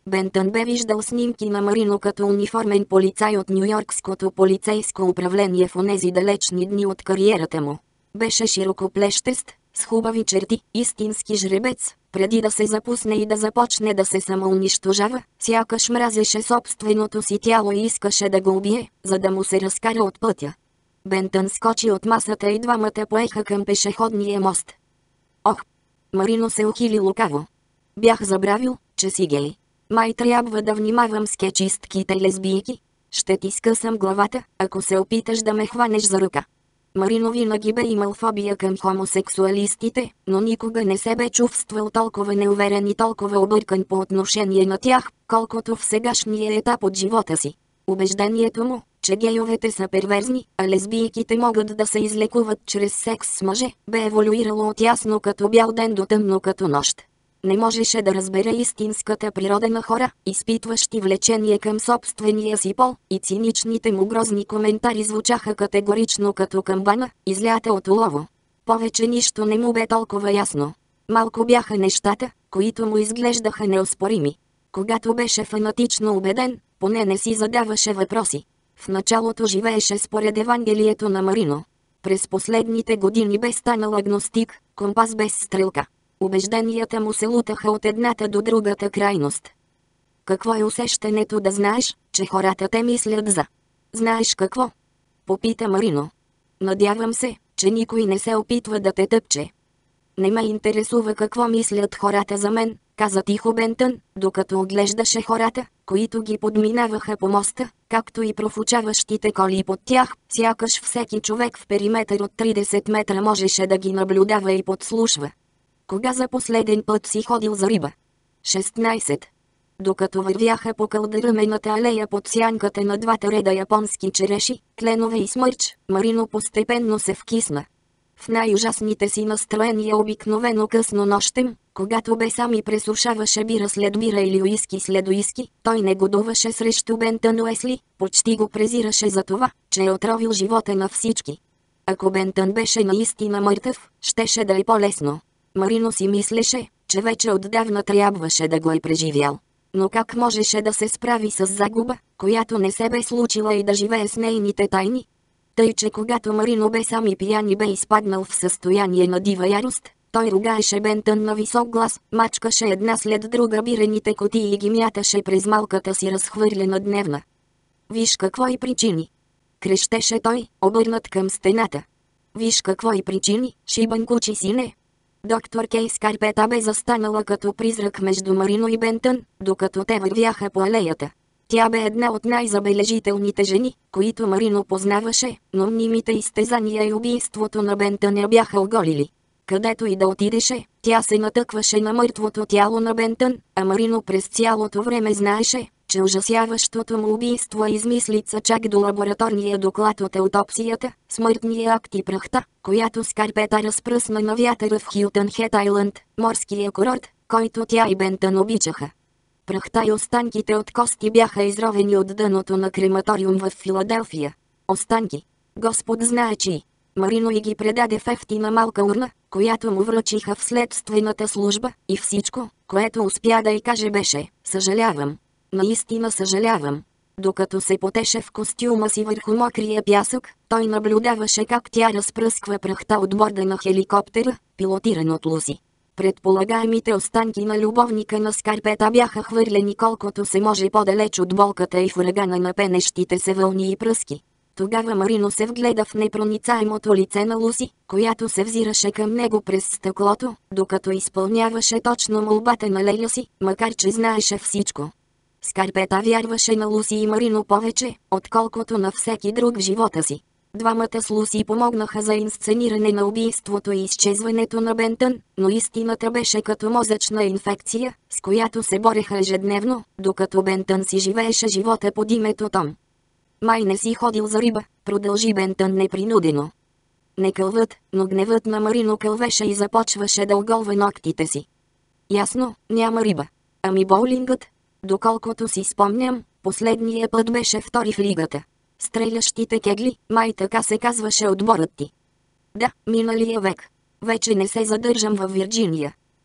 Бентън бе виждал снимки на Марино като униформен полицай от Нюйоркското полицейско управление в онези далечни дни от кариерата му. Беше широкоплещест, с хубави черти, истински жребец, преди да се запусне и да започне да се самоунищожава, сякаш мразеше собственото си тяло и искаше да го убие, за да му се разкара от пътя. Бентън скочи от масата и двамата поеха към пешеходния мост. Ох! Марино се ухили лукаво. Бях забравил, че си гей. Май трябва да внимавам с кечистките лесбийки. Ще ти скъсам главата, ако се опиташ да ме хванеш за ръка. Марино винаги бе имал фобия към хомосексуалистите, но никога не се бе чувствал толкова неуверен и толкова объркан по отношение на тях, колкото в сегашния етап от живота си. Убеждението му, че гейовете са перверзни, а лесбийките могат да се излекуват чрез секс с мъже, бе еволюирало от ясно като бял ден до тъмно като нощ. Не можеше да разбере истинската природа на хора, изпитващи влечение към собствения си пол, и циничните му грозни коментари звучаха категорично като камбана, излята от улово. Повече нищо не му бе толкова ясно. Малко бяха нещата, които му изглеждаха неоспорими. Когато беше фанатично убеден, поне не си задаваше въпроси. В началото живееше според Евангелието на Марино. През последните години бе станал агностик, компас без стрелка. Убежденията му се лутаха от едната до другата крайност. Какво е усещането да знаеш, че хората те мислят за? Знаеш какво? Попита Марино. Надявам се, че никой не се опитва да те тъпче. Не ме интересува какво мислят хората за мен, каза тихо Бентън, докато оглеждаше хората, които ги подминаваха по моста, както и профучаващите коли под тях, сякаш всеки човек в периметър от тридесет метра можеше да ги наблюдава и подслушва. Кога за последен път си ходил за риба? шестнайсет. Докато вървяха по кълдърмената алея под сянката на двата реда японски череши, кленове и смърч, Марино постепенно се вкисна. В най-ужасните си настроения обикновено късно нощем, когато бе сам и пресушаваше бира след бира или уиски след уиски, той негодуваше срещу Бентън Уесли, почти го презираше за това, че е отровил живота на всички. Ако Бентън беше наистина мъртъв, щеше да е по-лесно. Марино си мислеше, че вече отдавна трябваше да го е преживял. Но как можеше да се справи с загуба, която не се бе случила, и да живее с нейните тайни? Тъй, че когато Марино бе сам и пиян и бе изпаднал в състояние на дива ярост, той ругаеше Бентън на висок глас, мачкаше една след друга бирените кутии и ги мяташе през малката си разхвърлена дневна. Виж какво и причини. Крещеше той, обърнат към стената. Виж какво и причини, шибан кучи сине. Доктор Кей Скарпета бе застанала като призрак между Марино и Бентън, докато те вървяха по алеята. Тя бе една от най-забележителните жени, които Марино познаваше, но мнимите изтезания и убийството на Бентън я бяха оголили. Където и да отидеше, тя се натъкваше на мъртвото тяло на Бентън, а Марино през цялото време знаеше, че ужасяващото му убийство е измислица чак до лабораторния доклад от аутопсията, смъртния акт и прахта, която Скарпета разпръсна на вятъра в Хилтън Хед Айлънд, морския курорт, който тя и Бентън обичаха. Прахта и останките от кости бяха изровени от дъното на крематориум в Филаделфия. Останки. Господ знае чии. Марино и ги предаде в ефтина малка урна, която му връчиха в следствената служба, и всичко, което успя да й каже, беше: съжалявам. Наистина съжалявам. Докато се потеше в костюма си върху мокрия пясък, той наблюдаваше как тя разпръсква прахта от борда на хеликоптера, пилотиран от Луси. Предполагаемите останки на любовника на Скарпета бяха хвърлени колкото се може по-далеч от болката и в урагана на пенещите се вълни и пръски. Тогава Марино се вгледа в непроницаемото лице на Луси, която се взираше към него през стъклото, докато изпълняваше точно молбата на леля си, макар че знаеше всичко. Скарпета вярваше на Луси и Марино повече, отколкото на всеки друг в живота си. Двамата с Луси помогнаха за инсцениране на убийството и изчезването на Бентън, но истината беше като мозъчна инфекция, с която се бореха ежедневно, докато Бентън си живееше живота под името Том. Май не си ходил за риба, продължи Бентън непринудено. Не кълват, но гневът на Марино кълвеше и започваше да оголва ногтите си. Ясно, няма риба. Ами боулингът? Доколкото си спомням, последния път беше втори в лигата. Стрелящите кегли, май така се казваше отборът ти. Да, миналия век. Вече не се задържам във Вирджиния.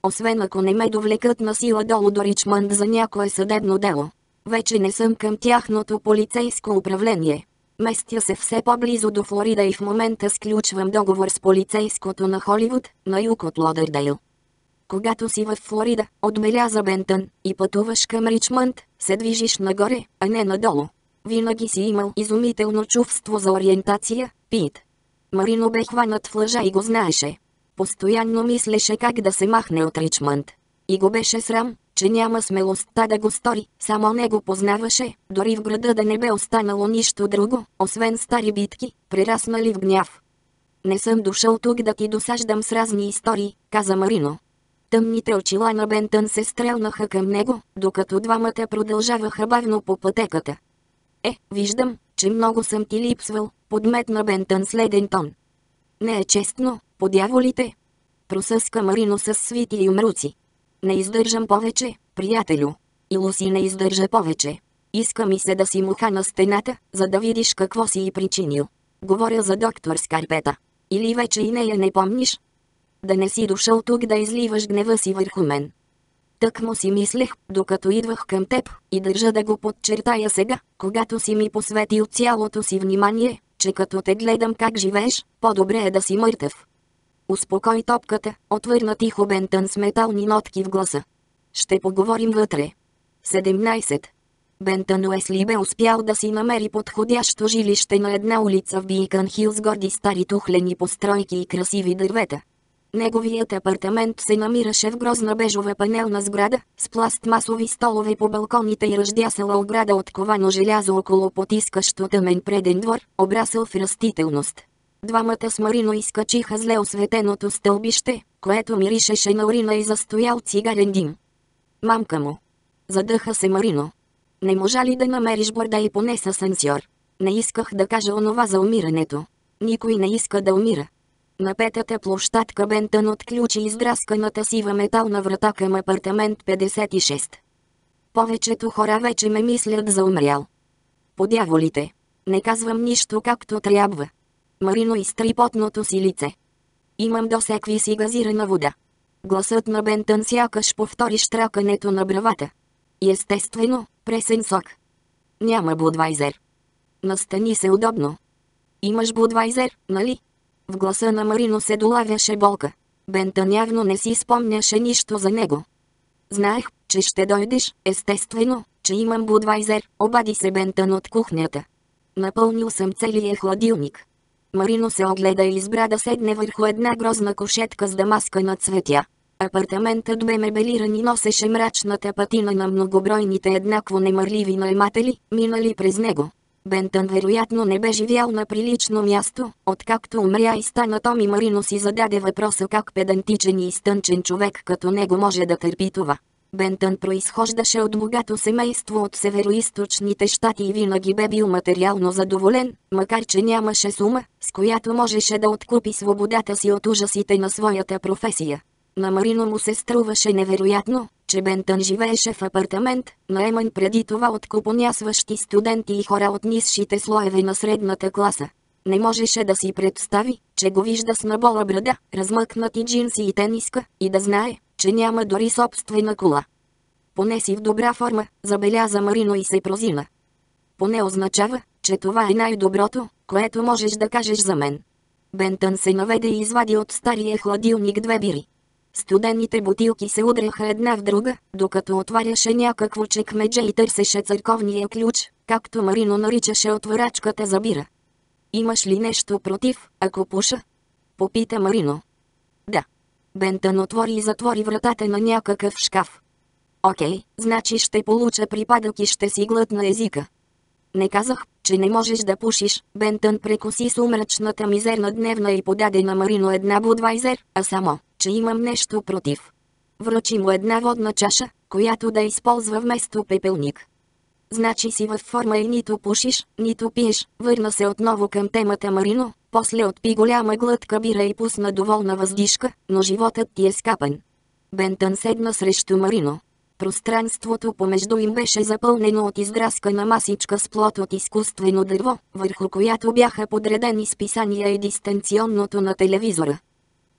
освен ако не ме довлекат на сила долу до Ричмънд за някое съдебно дело. Вече не съм към тяхното полицейско управление. Местя се все по-близо до Флорида и в момента сключвам договор с полицейското на Холивуд, на юг от Лодърдейл. Когато си в Флорида, отбеляза Бентън, и пътуваш към Ричмънд, се движиш нагоре, а не надолу. Винаги си имал изумително чувство за ориентация, Пит. Марино бе хванат в лъжа и го знаеше. Постоянно мислеше как да се махне от Ричмънд. И го беше срам, че няма смелостта да го стори, само него познаваше, дори в града да не бе останало нищо друго, освен стари битки, прераснали в гняв. Не съм дошъл тук да ти досаждам с разни истории, каза Марино. Тъмните очила на Бентън се стрелнаха към него, докато двамата продължаваха бавно по пътеката. Е, виждам, че много съм ти липсвал, подметна Бентън с леден тон. Не е честно, по дяволите. Просъска Марино с свити юмруци. Не издържам повече, приятелю. И Луси не издържа повече. Иска ми се да си муха на стената, за да видиш какво си и причинил. Говоря за доктор Скарпета. Или вече и нея не помниш? Да не си дошъл тук да изливаш гнева си върху мен. Тък му си мислех, докато идвах към теб, и държа да го подчертая сега, когато си ми посветил цялото си внимание, че като те гледам как живееш, по-добре е да си мъртъв. Успокой топката, отвърна тихо Бентън с метални нотки в гласа. Ще поговорим вътре. седемнайсет. Бентън Уесли бе успял да си намери подходящо жилище на една улица в Бийкън Хил с горди стари тухлени постройки и красиви дървета. Неговият апартамент се намираше в грозна бежова панелна сграда, с пластмасови столове по балконите и ръждясала ограда от ковано желязо около потискащо тъмен преден двор, обрасъл в растителност. Двамата с Марино изкачиха зле осветеното стълбище, което миришеше на урина и застоял цигарен дим. Мамка му. Задъха се Марино. Не можа ли да намериш борда и поне с асансьор? Не исках да кажа онова за умирането. Никой не иска да умира. На петата площадка Бентън отключи издрасканата сива метална врата към апартамент петдесет и шест. Повечето хора вече ме мислят за умрял. По дяволите. Не казвам нищо както трябва. Марино изтри потното си лице. Имам досекви си газирана вода. Гласът на Бентън сякаш повтори щракането на бравата. И естествено, пресен сок. Няма Будвайзер. Настани се удобно. Имаш Будвайзер, нали? В гласа на Марино се долавяше болка. Бентън явно не си спомняше нищо за него. Знаех, че ще дойдеш, естествено, че имам Будвайзер, обади се Бентън от кухнята. Напълнил съм целия хладилник. Марино се огледа и избра да седне върху една грозна кошетка с дамаска на цветя. Апартаментът бе мебелиран и носеше мрачната патина на многобройните еднакво немърливи наематели, минали през него. Бентън вероятно не бе живял на прилично място, откакто умря и стана Том, и Марино си зададе въпроса как педантичен и изтънчен човек като него може да търпи това. Бентън произхождаше от богато семейство от североизточните щати и винаги бе бил материално задоволен, макар че нямаше сума, с която можеше да откупи свободата си от ужасите на своята професия. На Марино му се струваше невероятно, че Бентън живееше в апартамент, наеман преди това от купонясващи студенти и хора от нисшите слоеве на средната класа. Не можеше да си представи, че го вижда с набола брада, размъкнати джинси и тениска, и да знае, че няма дори собствена кола. Поне си в добра форма, забеляза Марино и се прозина. Поне означава, че това е най-доброто, което можеш да кажеш за мен. Бентън се наведе и извади от стария хладилник две бири. Студените бутилки се удряха една в друга, докато отваряше някакво чекмедже и търсеше църковния ключ, както Марино наричаше отварачката за бира. Имаш ли нещо против, ако пуша? Попита Марино. Да. Бентън отвори и затвори вратата на някакъв шкаф. Окей, значи ще получа припадък и ще си глътна езика. Не казах, че не можеш да пушиш. Бентън прекоси сумрачната мизерна дневна и подаде на Марино една Будвайзер, а само, че имам нещо против. Връчи му една водна чаша, която да използва вместо пепелник. Значи си във форма и нито пушиш, нито пиеш. Върна се отново към темата Марино, после отпи голяма глътка бира и пусна доволна въздишка, но животът ти е скапан. Бентън седна срещу Марино. Пространството помежду им беше запълнено от издраскана масичка с плот от изкуствено дърво, върху която бяха подредени списания и дистанционното на телевизора.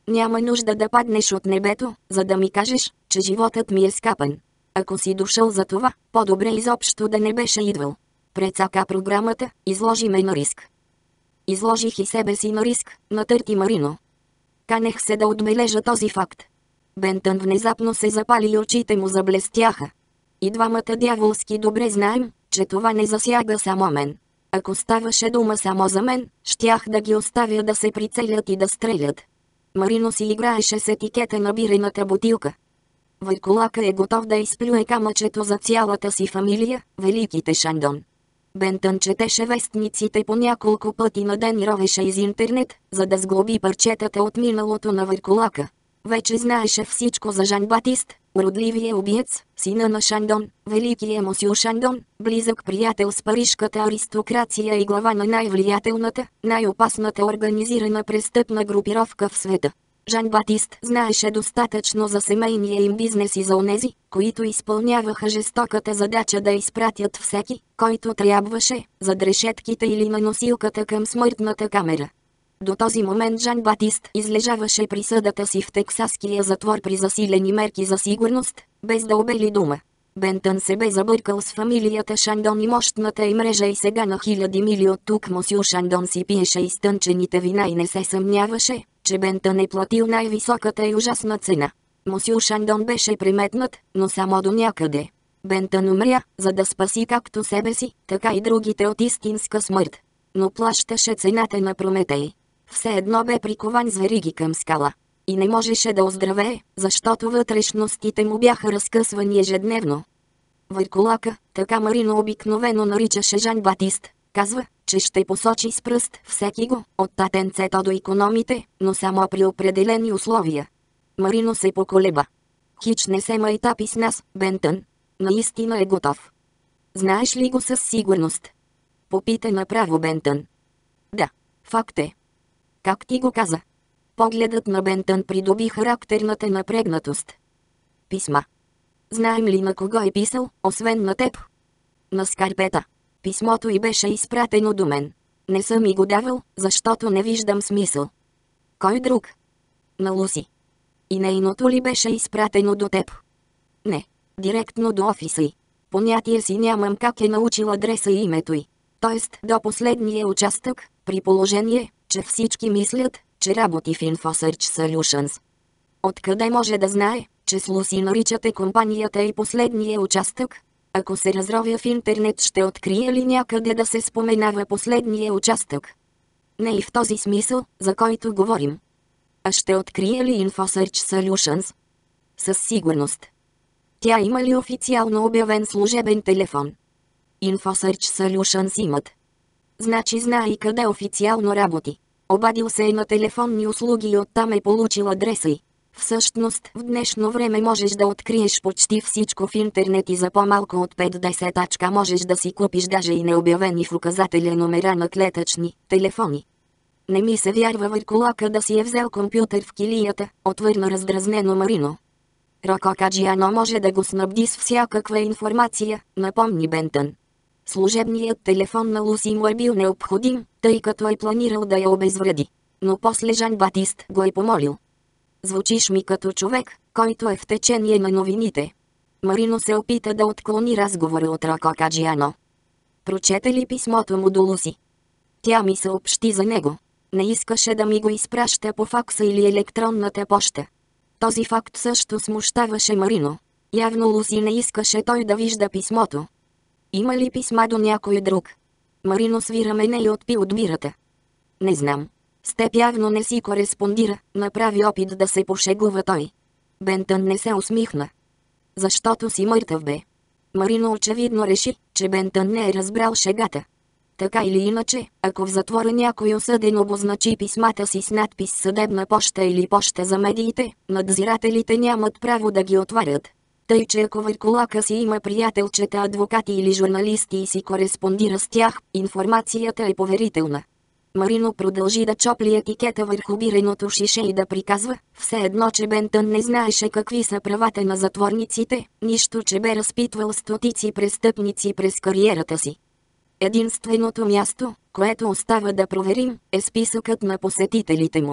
Няма нужда да паднеш от небето, за да ми кажеш, че животът ми е скапан. Ако си дошъл за това, по-добре изобщо да не беше идвал. Прецака програмата, изложи ме на риск. Изложих и себе си на риск, натърти Марино. Канех се да отбележа този факт. Бентън внезапно се запали и очите му заблестяха. И двамата дяволски добре знаем, че това не засяга само мен. Ако ставаше дума само за мен, щях да ги оставя да се прицелят и да стрелят. Марино си играеше с етикета на бирената бутилка. Върколака е готов да изплюе камъчето за цялата си фамилия, великите Шандон. Бентън четеше вестниците по няколко пъти на ден и ровеше из интернет, за да сглоби парчетата от миналото на Върколака. Вече знаеше всичко за Жан Батист, уродливия убиец, сина на Шандон, великия Мосю Шандон, близък приятел с парижката аристокрация и глава на най-влиятелната, най-опасната организирана престъпна групировка в света. Жан Батист знаеше достатъчно за семейния им бизнес и за онези, които изпълняваха жестоката задача да изпратят всеки, който трябваше, зад решетките или на носилката към смъртната камера. До този момент Жан Батист излежаваше присъдата си в тексаския затвор при засилени мерки за сигурност, без да обели дума. Бентън се бе забъркал с фамилията Шандон и мощната й мрежа и сега на хиляди мили от тук Мосю Шандон си пиеше изтънчените вина и не се съмняваше, че Бентън е платил най-високата и ужасна цена. Мосю Шандон беше приметнат, но само до някъде. Бентън умря, за да спаси както себе си, така и другите от истинска смърт. Но плащаше цената на Прометей. Все едно бе прикован с вериги към скала. И не можеше да оздравее, защото вътрешностите му бяха разкъсвани ежедневно. Върколака, така Марино обикновено наричаше Жан Батист, казва, че ще посочи с пръст всеки го, от татенцето до икономите, но само при определени условия. Марино се поколеба. Хич не се майтапи с нас, Бентън. Наистина е готов. Знаеш ли го със сигурност? Попита направо Бентън. Да, факт е. Как ти го каза? Погледът на Бентън придоби характерната напрегнатост. Писма. Знаем ли на кого е писал, освен на теб? На Скарпета. Писмото й беше изпратено до мен. Не съм и го давал, защото не виждам смисъл. Кой друг? На Луси. И нейното ли беше изпратено до теб? Не, директно до офиса й. Понятие си нямам как е научил адреса и името й. Тоест до последния участък, при положение, че всички мислят, че работи в InfoSearch Solutions. Откъде може да знае, че с Луси наричате компанията и последния участък? Ако се разровя в интернет, ще открие ли някъде да се споменава последния участък? Не и в този смисъл, за който говорим. А ще открие ли InfoSearch Solutions? Със сигурност. Тя има ли официално обявен служебен телефон? InfoSearch Solutions имат. Значи знае и къде официално работи. Обадил се е на телефонни услуги и оттам е получил адреса й. Всъщност, в днешно време можеш да откриеш почти всичко в интернет и за по-малко от пет-десет ачка можеш да си купиш даже и необявени в указателя номера на клетъчни телефони. Не ми се вярва Върколака да си е взел компютър в килията, отвърна раздразнено Марино. Роко Каджиано може да го снабди с всякаква информация, напомни Бентън. Служебният телефон на Луси му е бил необходим, тъй като е планирал да я обезвреди. Но после Жан Батист го е помолил. Звучиш ми като човек, който е в течение на новините. Марино се опита да отклони разговора от Роко Каджиано. Прочете ли писмото му до Луси? Тя ми съобщи за него. Не искаше да ми го изпраща по факса или електронната поща. Този факт също смущаваше Марино. Явно Луси не искаше той да вижда писмото. Има ли писма до някой друг? Марино свира мене и отпи от бирата. Не знам. С теб явно не си кореспондира, направи опит да се пошегува той. Бентън не се усмихна. Защото си мъртъв бе. Марино очевидно реши, че Бентън не е разбрал шегата. Така или иначе, ако в затвора някой осъден обозначи писмата си с надпис съдебна поща или поща за медиите, надзирателите нямат право да ги отварят. Тъй че ако Върколака си има приятелчета адвокати или журналисти и си кореспондира с тях, информацията е поверителна. Марино продължи да чопли етикета върху биреното шише и да приказва, все едно че Бентън не знаеше какви са правата на затворниците, нищо че бе разпитвал стотици престъпници през кариерата си. Единственото място, което остава да проверим, е списъкът на посетителите му.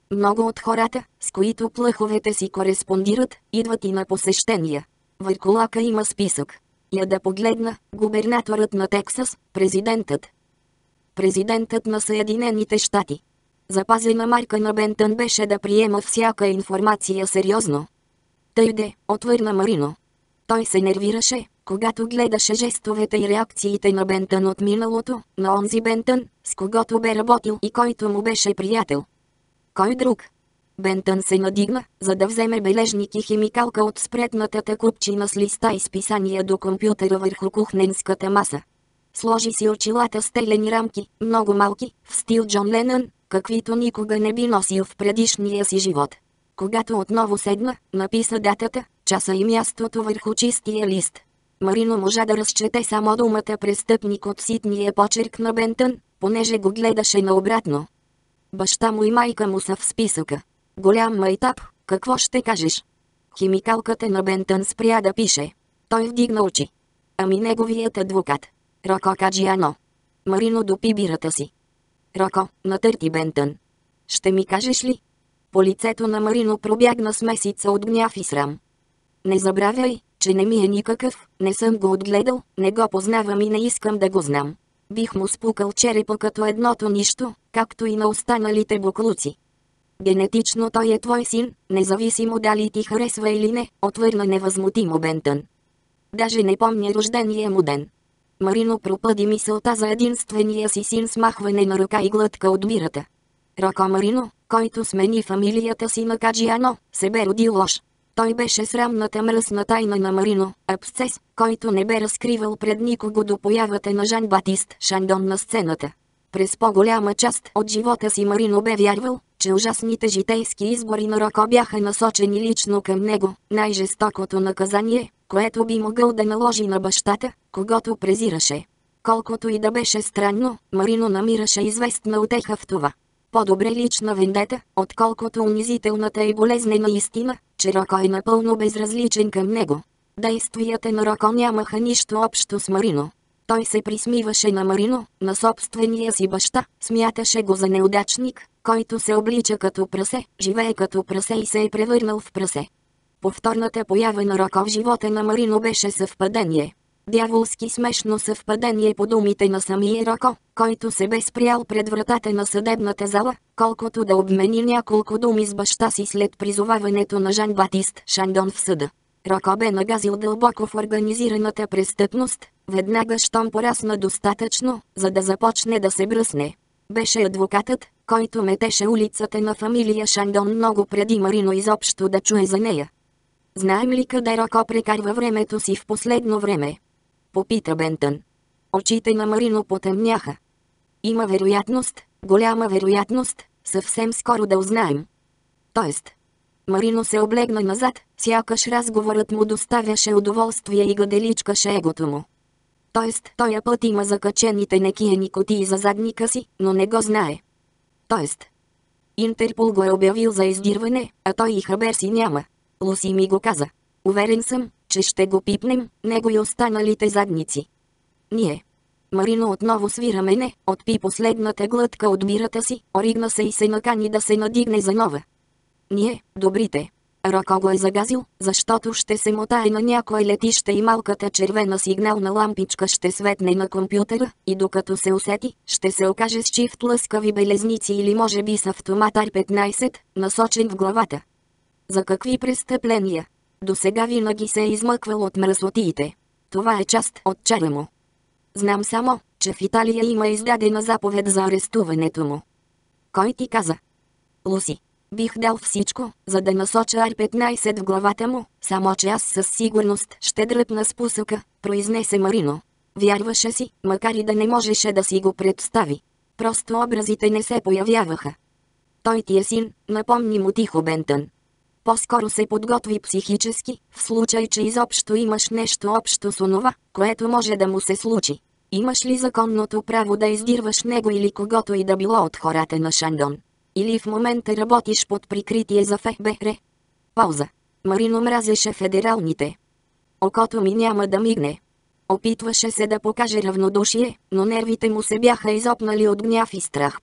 Много от хората, с които плъховете си кореспондират, идват и на посещения. Върху лака има списък. Я да погледна: губернаторът на Тексас, президентът. Президентът на Съединените щати. Запазена марка на Бентън беше да приема всяка информация сериозно. Тъй де, отвърна Марино. Той се нервираше, когато гледаше жестовете и реакциите на Бентън от миналото, на онзи Бентън, с когото бе работил и който му беше приятел. Кой друг? Бентън се надигна, за да вземе бележник и химикалка от спретнатата купчина с листа и списания до компютъра върху кухненската маса. Сложи си очилата с телени рамки, много малки, в стил Джон Ленън, каквито никога не би носил в предишния си живот. Когато отново седна, написа датата, часа и мястото върху чистия лист. Марино можа да разчете само думата престъпник от ситния почерк на Бентън, понеже го гледаше наобратно. Баща му и майка му са в списъка. Голям майтап, какво ще кажеш? Химикалката на Бентън спря да пише. Той вдигна очи. Ами неговият адвокат. Роко Каджиано. Марино допи бирата си. Роко, натърти Бентън. Ще ми кажеш ли? По лицето на Марино пробягна смесица от гняв и срам. Не забравяй, че не ми е никакъв, не съм го отгледал, не го познавам и не искам да го знам. Бих му спукал черепа като едното нищо, както и на останалите буклуци. Генетично той е твой син, независимо дали ти харесва или не, отвърна невъзмутимо Бентън. Даже не помня рождения му ден. Марино пропъди мисълта за единствения си син с махване на ръка и глътка от бирата. Роко Марино, който смени фамилията си на Каджиано, се бе родил лош. Той беше срамната мръсна тайна на Марино, абсцес, който не бе разкривал пред никого до появата на Жан Батист Шандон на сцената. През по-голяма част от живота си Марино бе вярвал, че ужасните житейски избори на Роко бяха насочени лично към него, най-жестокото наказание, което би могъл да наложи на бащата, когото презираше. Колкото и да беше странно, Марино намираше известна утеха в това. По-добре лична вендета, отколкото унизителната и болезнена истина, че Роко е напълно безразличен към него. Действията на Роко нямаха нищо общо с Марино. Той се присмиваше на Марино, на собствения си баща, смяташе го за неудачник, който се облича като прасе, живее като прасе и се е превърнал в прасе. Повторната поява на Роко в живота на Марино беше съвпадение. Дяволски смешно съвпадение по думите на самия Роко, който се бе спрял пред вратата на съдебната зала, колкото да обмени няколко думи с баща си след призоваването на Жан Батист Шандон в съда. Роко бе нагазил дълбоко в организираната престъпност, веднага щом порасна достатъчно, за да започне да се бръсне. Беше адвокатът, който метеше улицата на фамилия Шандон много преди Марино изобщо да чуе за нея. Знаем ли къде Роко прекарва времето си в последно време? Попита Бентън. Очите на Марино потъмняха. Има вероятност, голяма вероятност, съвсем скоро да узнаем. Тоест. Марино се облегна назад, сякаш разговорът му доставяше удоволствие и гаделичкаше егото му. Тоест, тоя път има закачените некиени кутии за задника си, но не го знае. Тоест. Интерпол го е обявил за издирване, а той и хабер си няма. Луси ми го каза. Уверен съм, че ще го пипнем, него и останалите задници. Ние. Марино отново свира мене, отпи последната глътка от бирата си, оригна се и се накани да се надигне за нова. Ние, добрите. Роко го е загазил, защото ще се мотае на някое летище и малката червена сигнална лампичка ще светне на компютъра, и докато се усети, ще се окаже с чифт лъскави белезници или може би с автомат Ар петнайсет, насочен в главата. За какви престъпления? До сега винаги се е измъквал от мръсотиите. Това е част от чара му. Знам само, че в Италия има издадена заповед за арестуването му. Кой ти каза? Луси. Бих дал всичко, за да насоча Ар петнайсет в главата му, само че аз със сигурност ще дръпна спусъка, произнесе Марино. Вярваше си, макар и да не можеше да си го представи. Просто образите не се появяваха. Той ти е син, напомни му тихо Бентън. По-скоро се подготви психически, в случай, че изобщо имаш нещо общо с онова, което може да му се случи. Имаш ли законното право да издирваш него или когото и да било от хората на Шандон? Или в момента работиш под прикритие за Еф Б Р? Пауза. Марино мразеше федералните. Окото ми няма да мигне. Опитваше се да покаже равнодушие, но нервите му се бяха изопнали от гняв и страх.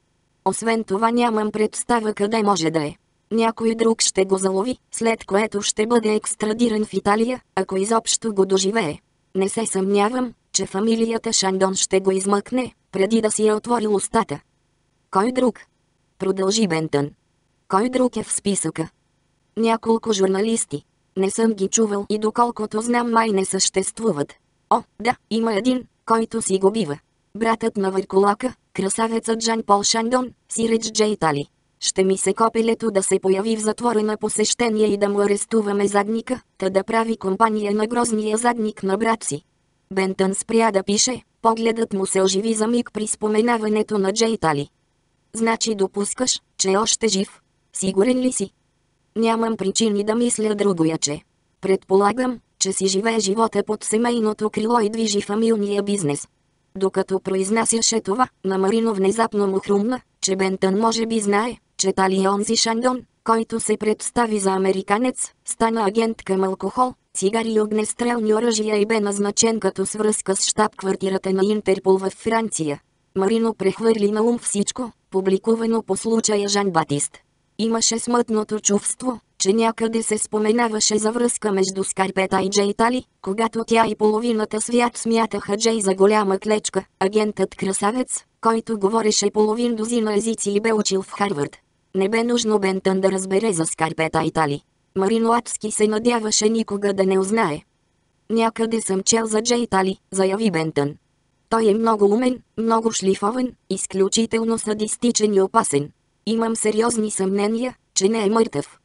Освен това нямам представа къде може да е. Някой друг ще го залови, след което ще бъде екстрадиран в Италия, ако изобщо го доживее. Не се съмнявам, че фамилията Шандон ще го измъкне, преди да си е отворил устата. Кой друг? Продължи Бентън. Кой друг е в списъка? Няколко журналисти. Не съм ги чувал и доколкото знам май не съществуват. О, да, има един, който си го бива. Братът на върколака, красавецът Жан Пол Шандон, сиреч Джейтали. Ще ми се копелето да се появи в затвора на посещение и да му арестуваме задника, та да прави компания на грозния задник на брат си. Бентън спря да пише, погледът му се оживи за миг при споменаването на Джейтали. Значи допускаш, че е още жив? Сигурен ли си? Нямам причини да мисля другояче. Предполагам, че си живее живота под семейното крило и движи фамилния бизнес. Докато произнасяше това, на Марино внезапно му хрумна, че Бентън може би знае, че Тали онзи Шандон, който се представи за американец, стана агент към алкохол, цигари и огнестрелни оръжия и бе назначен като свръзка с щаб-квартирата на Интерпол във Франция. Марино прехвърли на ум всичко, публикувано по случая Жан Батист. Имаше смътното чувство, че някъде се споменаваше за връзка между Скарпета и Джейтали, когато тя и половината свят смятаха Джей за голяма клечка, агентът красавец, който говореше половин дозина езици и бе учил в Харвард. Не бе нужно Бентън да разбере за Скарпета и Тали. Марино адски се надяваше никога да не узнае. Някъде съм чел за Джейтали, заяви Бентън. Той е много умен, много шлифован, изключително садистичен и опасен. Имам сериозни съмнения, че не е мъртъв.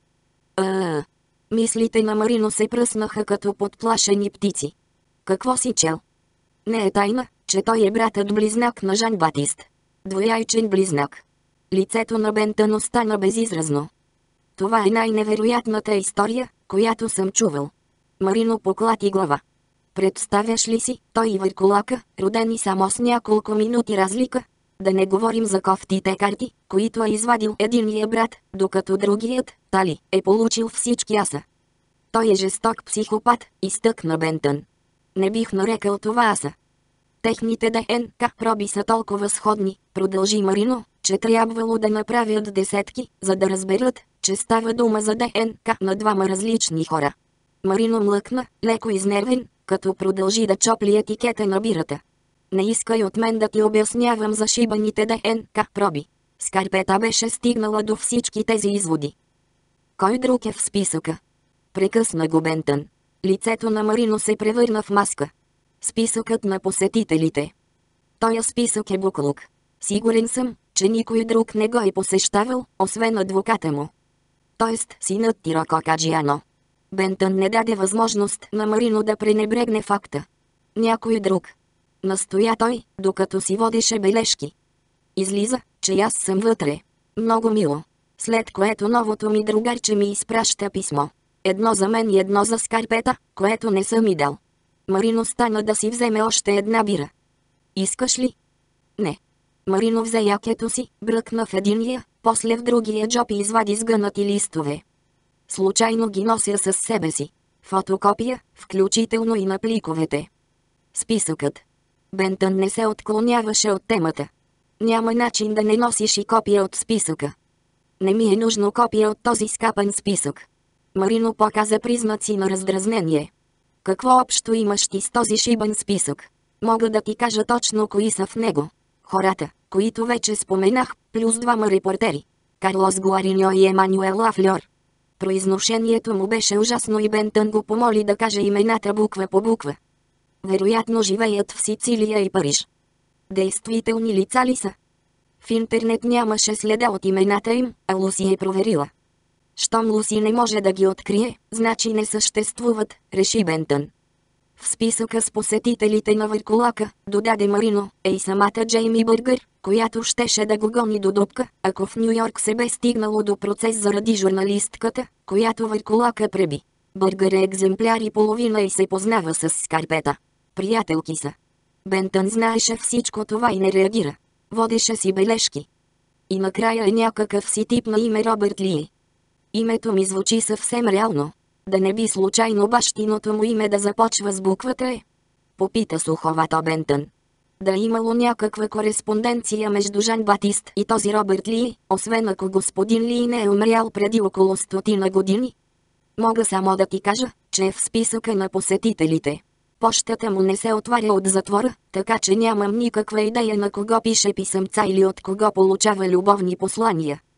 А, мислите на Марино се пръснаха като подплашени птици. Какво си чел? Не е тайна, че той е братът-близнак на Жан Батист. Двояйчен близнак. Лицето на Бентън остана безизразно. Това е най-невероятната история, която съм чувал. Марино поклати глава. Представяш ли си, той и върколака, родени само с няколко минути разлика? Да не говорим за кофтите карти, които е извадил единия брат, докато другият, Тали, е получил всички аса. Той е жесток психопат, изтъкна Бентън. Не бих нарекал това аса. Техните ДНК проби са толкова сходни, продължи Марино, че трябвало да направят десетки, за да разберат, че става дума за ДНК на двама различни хора. Марино млъкна, леко изнервен, като продължи да чопли етикета на бирата. Не искай от мен да ти обяснявам за шибаните ДНК проби. Скарпета беше стигнала до всички тези изводи. Кой друг е в списъка? Прекъсна го Бентън. Лицето на Марино се превърна в маска. Списъкът на посетителите. Тоя списък е буклук. Сигурен съм, че никой друг не го е посещавал, освен адвоката му. Тоест синът ти Роко Каджиано. Бентън не даде възможност на Марино да пренебрегне факта. Някой друг. Настоя той, докато си водеше бележки. Излиза, че аз съм вътре. Много мило. След което новото ми другарче ми изпраща писмо. Едно за мен и едно за Скарпета, което не съм и дал. Марино стана да си вземе още една бира. Искаш ли? Не. Марино взе якето си, бръкна в единия, после в другия джоб и извади сгънати листове. Случайно ги нося със себе си. Фотокопия, включително и на пликовете. Списъкът. Бентън не се отклоняваше от темата. Няма начин да не носиш и копия от списъка. Не ми е нужно копия от този скапан списък. Марино показа признаци на раздразнение. Какво общо имаш ти с този шибан списък? Мога да ти кажа точно кои са в него. Хората, които вече споменах, плюс двама репортери. Карлос Гуариньо и Емануел Лафльор. Произношението му беше ужасно и Бентън го помоли да каже имената буква по буква. Вероятно живеят в Сицилия и Париж. Действителни лица ли са? В интернет нямаше следа от имената им, а Луси е проверила. Щом Луси не може да ги открие, значи не съществуват, реши Бентън. В списъка с посетителите на върколака, додаде Марино, е и самата Джейми Бъргър, която щеше да го гони до дупка, ако в Нью-Йорк се бе стигнало до процес заради журналистката, която върколака преби. Бъргър е екземпляр и половина и се познава с Скарпета. Приятелки са. Бентън знаеше всичко това и не реагира. Водеше си бележки. И накрая е някакъв си тип на име Робърт Ли. Името ми звучи съвсем реално. Да не би случайно бащиното му име да започва с буквата Е? Попита суховато Бентън. да е имало някаква кореспонденция между Жан Батист и този Робърт Ли, освен ако господин Ли не е умрял преди около стотина години. Мога само да ти кажа, че е в списъка на посетителите. Пощата му не се отваря от затвора, така че нямам никаква идея на кого пише писъмца или от кого получава любовни послания.